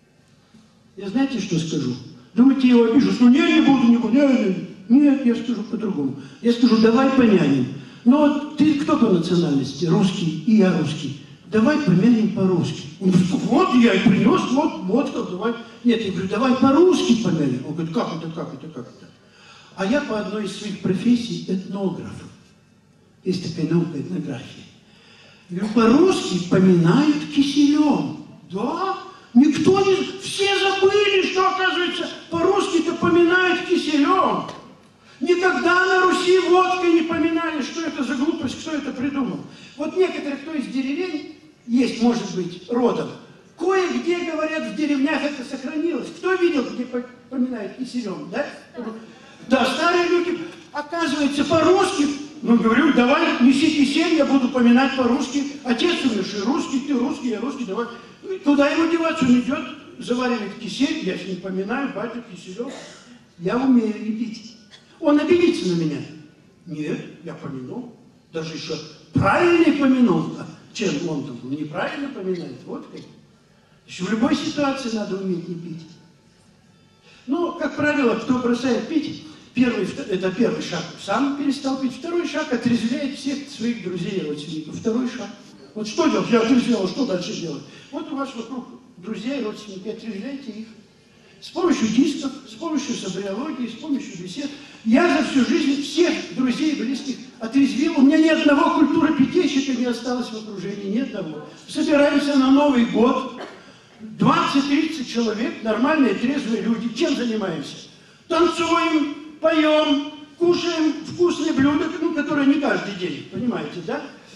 Я знаете, что скажу? Думаете, я его обижу? Ну, нет, не буду, не буду. Нет, нет, я скажу по-другому. Я скажу, давай помянем. Но ты кто по национальности? Русский, и я русский. Давай помянем по-русски. Он говорит, вот я и принес, вот, вот как, давай. Нет, я говорю, давай по-русски помянем. Он говорит, как это, как это, как это? А я по одной из своих профессий этнограф. Есть такая наука этнография. Я говорю, по-русски поминают киселем. Да? Никто не... Все забыли, что, оказывается, по-русски-то поминают киселем. Никогда на Руси водкой не поминали, что это за глупость, кто это придумал. Вот некоторые, кто из деревень, есть, может быть, родом, кое-где, говорят, в деревнях это сохранилось. Кто видел, где поминают киселем, да? Да, старые люди, оказывается, по-русски. Ну, говорю, давай, неси кисель, я буду поминать по-русски. Отец умерший, русский, ты русский, я русский, давай. Туда ему деваться, он идет, заваривает кисель, я с ним поминаю, батя Киселев. Я умею не пить. Он обидится на меня. Нет, я помянул. Даже еще правильный помянул, чем он там неправильно поминает. Вот как. Еще в любой ситуации надо уметь не пить. Ну, как правило, кто бросает пить, Первый, это первый шаг. Сам перестал пить. Второй шаг — отрезвляет всех своих друзей и родственников. Второй шаг. Вот что делать? Я отрезвел, что дальше делать? Вот у вас вокруг друзья и родственники, отрезвляйте их. С помощью дисков, с помощью собриологии, с помощью бесед. Я за всю жизнь всех друзей и близких отрезвил. У меня ни одного культуропитейщика не осталось в окружении, ни одного. Собираемся на Новый год. двадцать-тридцать человек, нормальные, трезвые люди. Чем занимаемся? Танцуем, поем, кушаем вкусные блюда, ну, которые не каждый день, понимаете, да?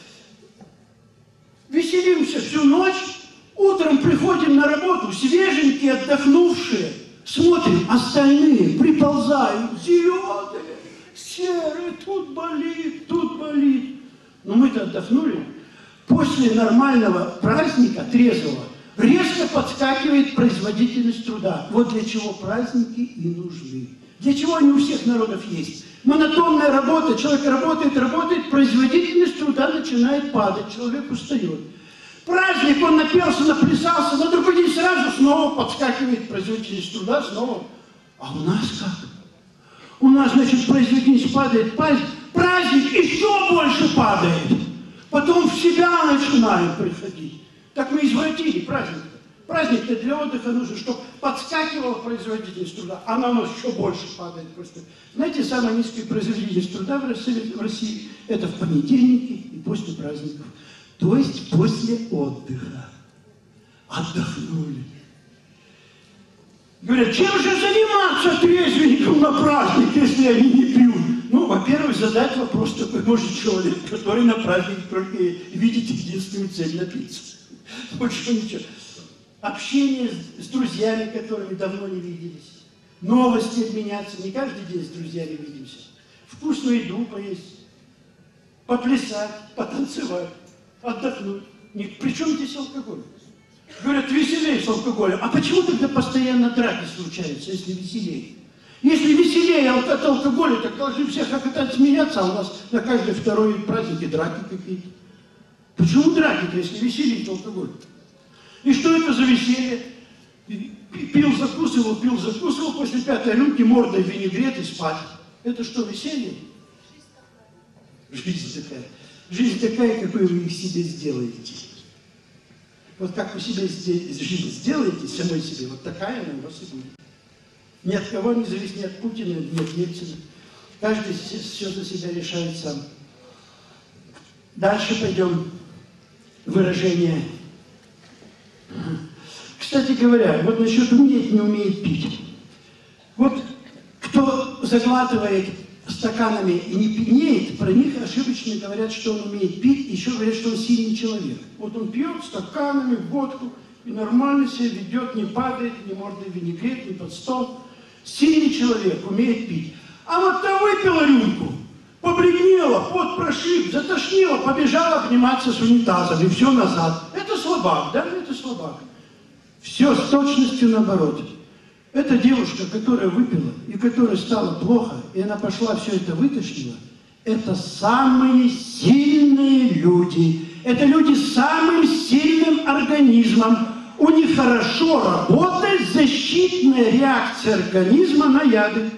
Веселимся всю ночь. Утром приходим на работу, свеженькие, отдохнувшие, смотрим, остальные приползают, зеленые, серые, тут болит, тут болит. Но мы-то отдохнули. После нормального праздника, трезвого, резко подскакивает производительность труда. Вот для чего праздники и нужны. Для чего они у всех народов есть. Монотонная работа, человек работает, работает, производительность труда начинает падать, человек устает. Праздник, он напелся, наплясался, на другой день сразу снова подскакивает производительность труда, снова. А у нас как? У нас, значит, производительность падает, праздник, праздник еще больше падает. Потом в себя начинаем приходить. Так мы извратили праздник-то. Праздник-то для отдыха нужен, чтобы подскакивала производительность труда, а она у нас еще больше падает просто. Знаете, самая низкая производительность труда в России, в России это в понедельники и после праздников. То есть после отдыха. Отдохнули. Говорят, чем же заниматься трезвенником на праздник, если они не пьют? Ну, во-первых, задать вопрос такой может человек, который на праздник только видит единственную цель — напиться. Больше ничего. Общение с, с друзьями, которыми давно не виделись. Новости обменяться. Не каждый день с друзьями видимся. Вкусную еду поесть. Поплясать, потанцевать. Отдохнуть. Причем здесь алкоголь? Говорят, веселее с алкоголем. А почему тогда постоянно драки случаются, если веселее? Если веселее от алкоголя, так должны все хохотать, смеяться, а у нас на каждой второй празднике драки какие-то. Почему драки-то, если веселее алкоголь? И что это за веселье? Пил, закусывал, пил, закусывал, после пятой рюмки мордой в винегрет и спать. Это что, веселье? Жизнь такая. Жизнь такая, какой вы их себе сделаете. Вот как вы себе жизнь сделаете, самой себе, вот такая она у вас и будет. Ни от кого не зависит, ни от Путина, ни от Ельцина. Каждый все за себя решает сам. Дальше пойдем. Выражение. Кстати говоря, вот насчет умеет, не умеет пить. Вот кто заглатывает стаканами и не пьянеет, про них ошибочно говорят, что он умеет пить, еще говорят, что он сильный человек. Вот он пьет стаканами водку и нормально себя ведет, не падает, ни мордой в винегрет, ни под стол. Сильный человек умеет пить. А вот та выпила рюмку, побледнела, пот прошиб, затошнила, побежала обниматься с унитазом, и все назад. Это слабак, да? Это слабак. Все с точностью наоборот. Эта девушка, которая выпила, и которой стало плохо, и она пошла все это вытошнила, это самые сильные люди. Это люди с самым сильным организмом. У них хорошо работает защитная реакция организма на яды.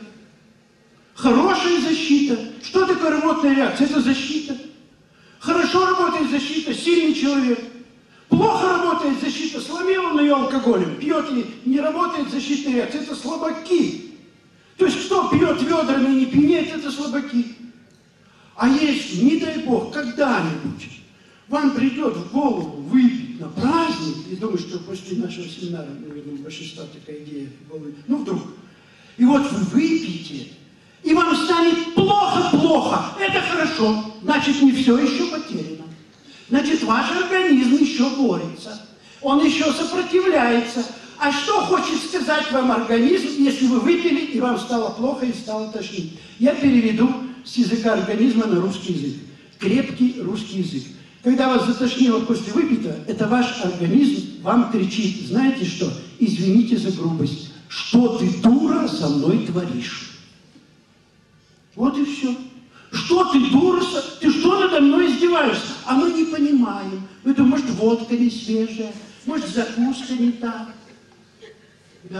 Хорошая защита. Что такое рвотная реакция? Это защита. Хорошо работает защита, сильный человек. Плохо работает защита, сломил он ее алкоголем, пьет и не работает защитная реакция. Это слабаки. То есть кто пьет ведрами и не пьянеет, это слабаки. А если, не дай бог, когда-нибудь вам придет в голову выпить на праздник, и думаю, что после нашего семинара, наверное, у большинства такая идея была, ну вдруг, и вот вы выпьете, и вам станет плохо-плохо, это хорошо, значит, не все еще потеряно. Значит, ваш организм еще борется, он еще сопротивляется. А что хочет сказать вам организм, если вы выпили, и вам стало плохо, и стало тошнить? Я переведу с языка организма на русский язык. Крепкий русский язык. Когда вас затошнило после выпитого, это ваш организм вам кричит, знаете что, извините за грубость, что ты, дура, со мной творишь? Вот и все. Что ты, дура, ты что надо мной издеваешься? А мы не понимаем. Мы думаем, может, водка не свежая, может, закуска не та. Да.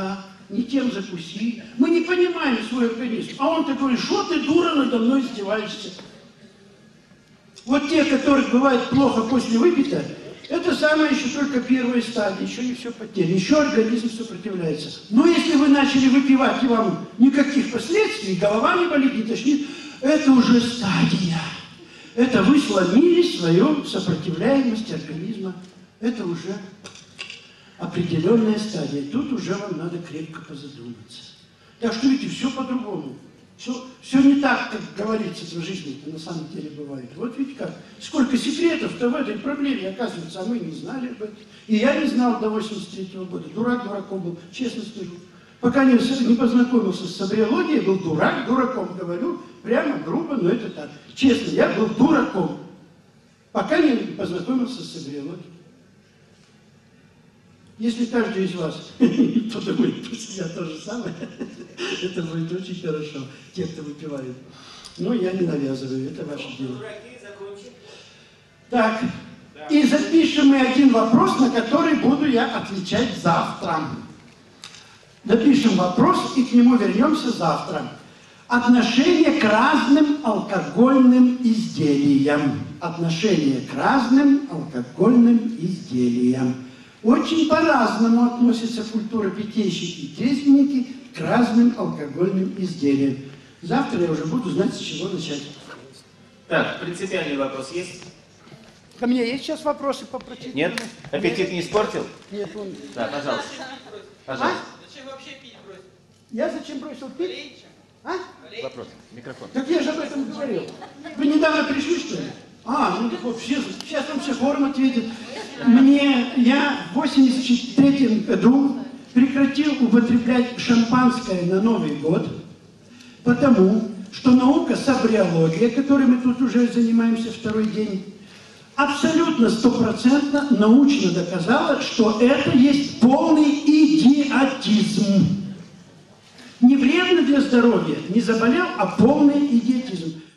не тем закуси. Мы не понимаем свой организм. А он такой, что ты, дура, надо мной издеваешься? Вот те, которых бывает плохо после выпита, это самая еще только первая стадия, еще не все потеряно, еще организм сопротивляется. Но если вы начали выпивать, и вам никаких последствий, голова не болит, не тошнит, это уже стадия. Это вы сломили свою сопротивляемость организма. Это уже определенная стадия. Тут уже вам надо крепко позадуматься. Так что, видите, все по-другому. Все, все не так, как говорится в жизни, на самом деле бывает. Вот видите как. Сколько секретов-то в этой проблеме, оказывается, а мы не знали об этом. И я не знал до восемьдесят третьего года. Дурак дураком был, честно скажу. Пока не, не познакомился с сабриологией, был дурак дураком. Говорю прямо, грубо, но это так. Честно, я был дураком. Пока не познакомился с сабриологией. Если каждый из вас подумает про себя то же самое, это будет очень хорошо, те, кто выпивает. Но я не навязываю, это ваше дело. Так, и запишем мы один вопрос, на который буду я отвечать завтра. Запишем вопрос и к нему вернемся завтра. Отношение к разным алкогольным изделиям. Отношение к разным алкогольным изделиям. Очень по-разному относится культура питейщики и трезвенники к разным алкогольным изделиям. Завтра я уже буду знать, с чего начать. Так, принципиальный вопрос есть? Ко мне есть сейчас вопросы по прочитанию? Нет? Аппетит не испортил? Нет, он... Да, пожалуйста. Пожалуйста. Зачем вообще пить бросить? Я зачем бросил пить? А? Вопрос. Микрофон. Так я же об этом говорил. Вы недавно пришли, что ли? А, ну так вот, все, сейчас вам все форум ответит. Мне, я в восемьдесят третьем году прекратил употреблять шампанское на Новый год, потому что наука сабриология, которой мы тут уже занимаемся второй день, абсолютно стопроцентно научно доказала, что это есть полный идиотизм. Не вредно для здоровья, не заболел, а полный идиотизм.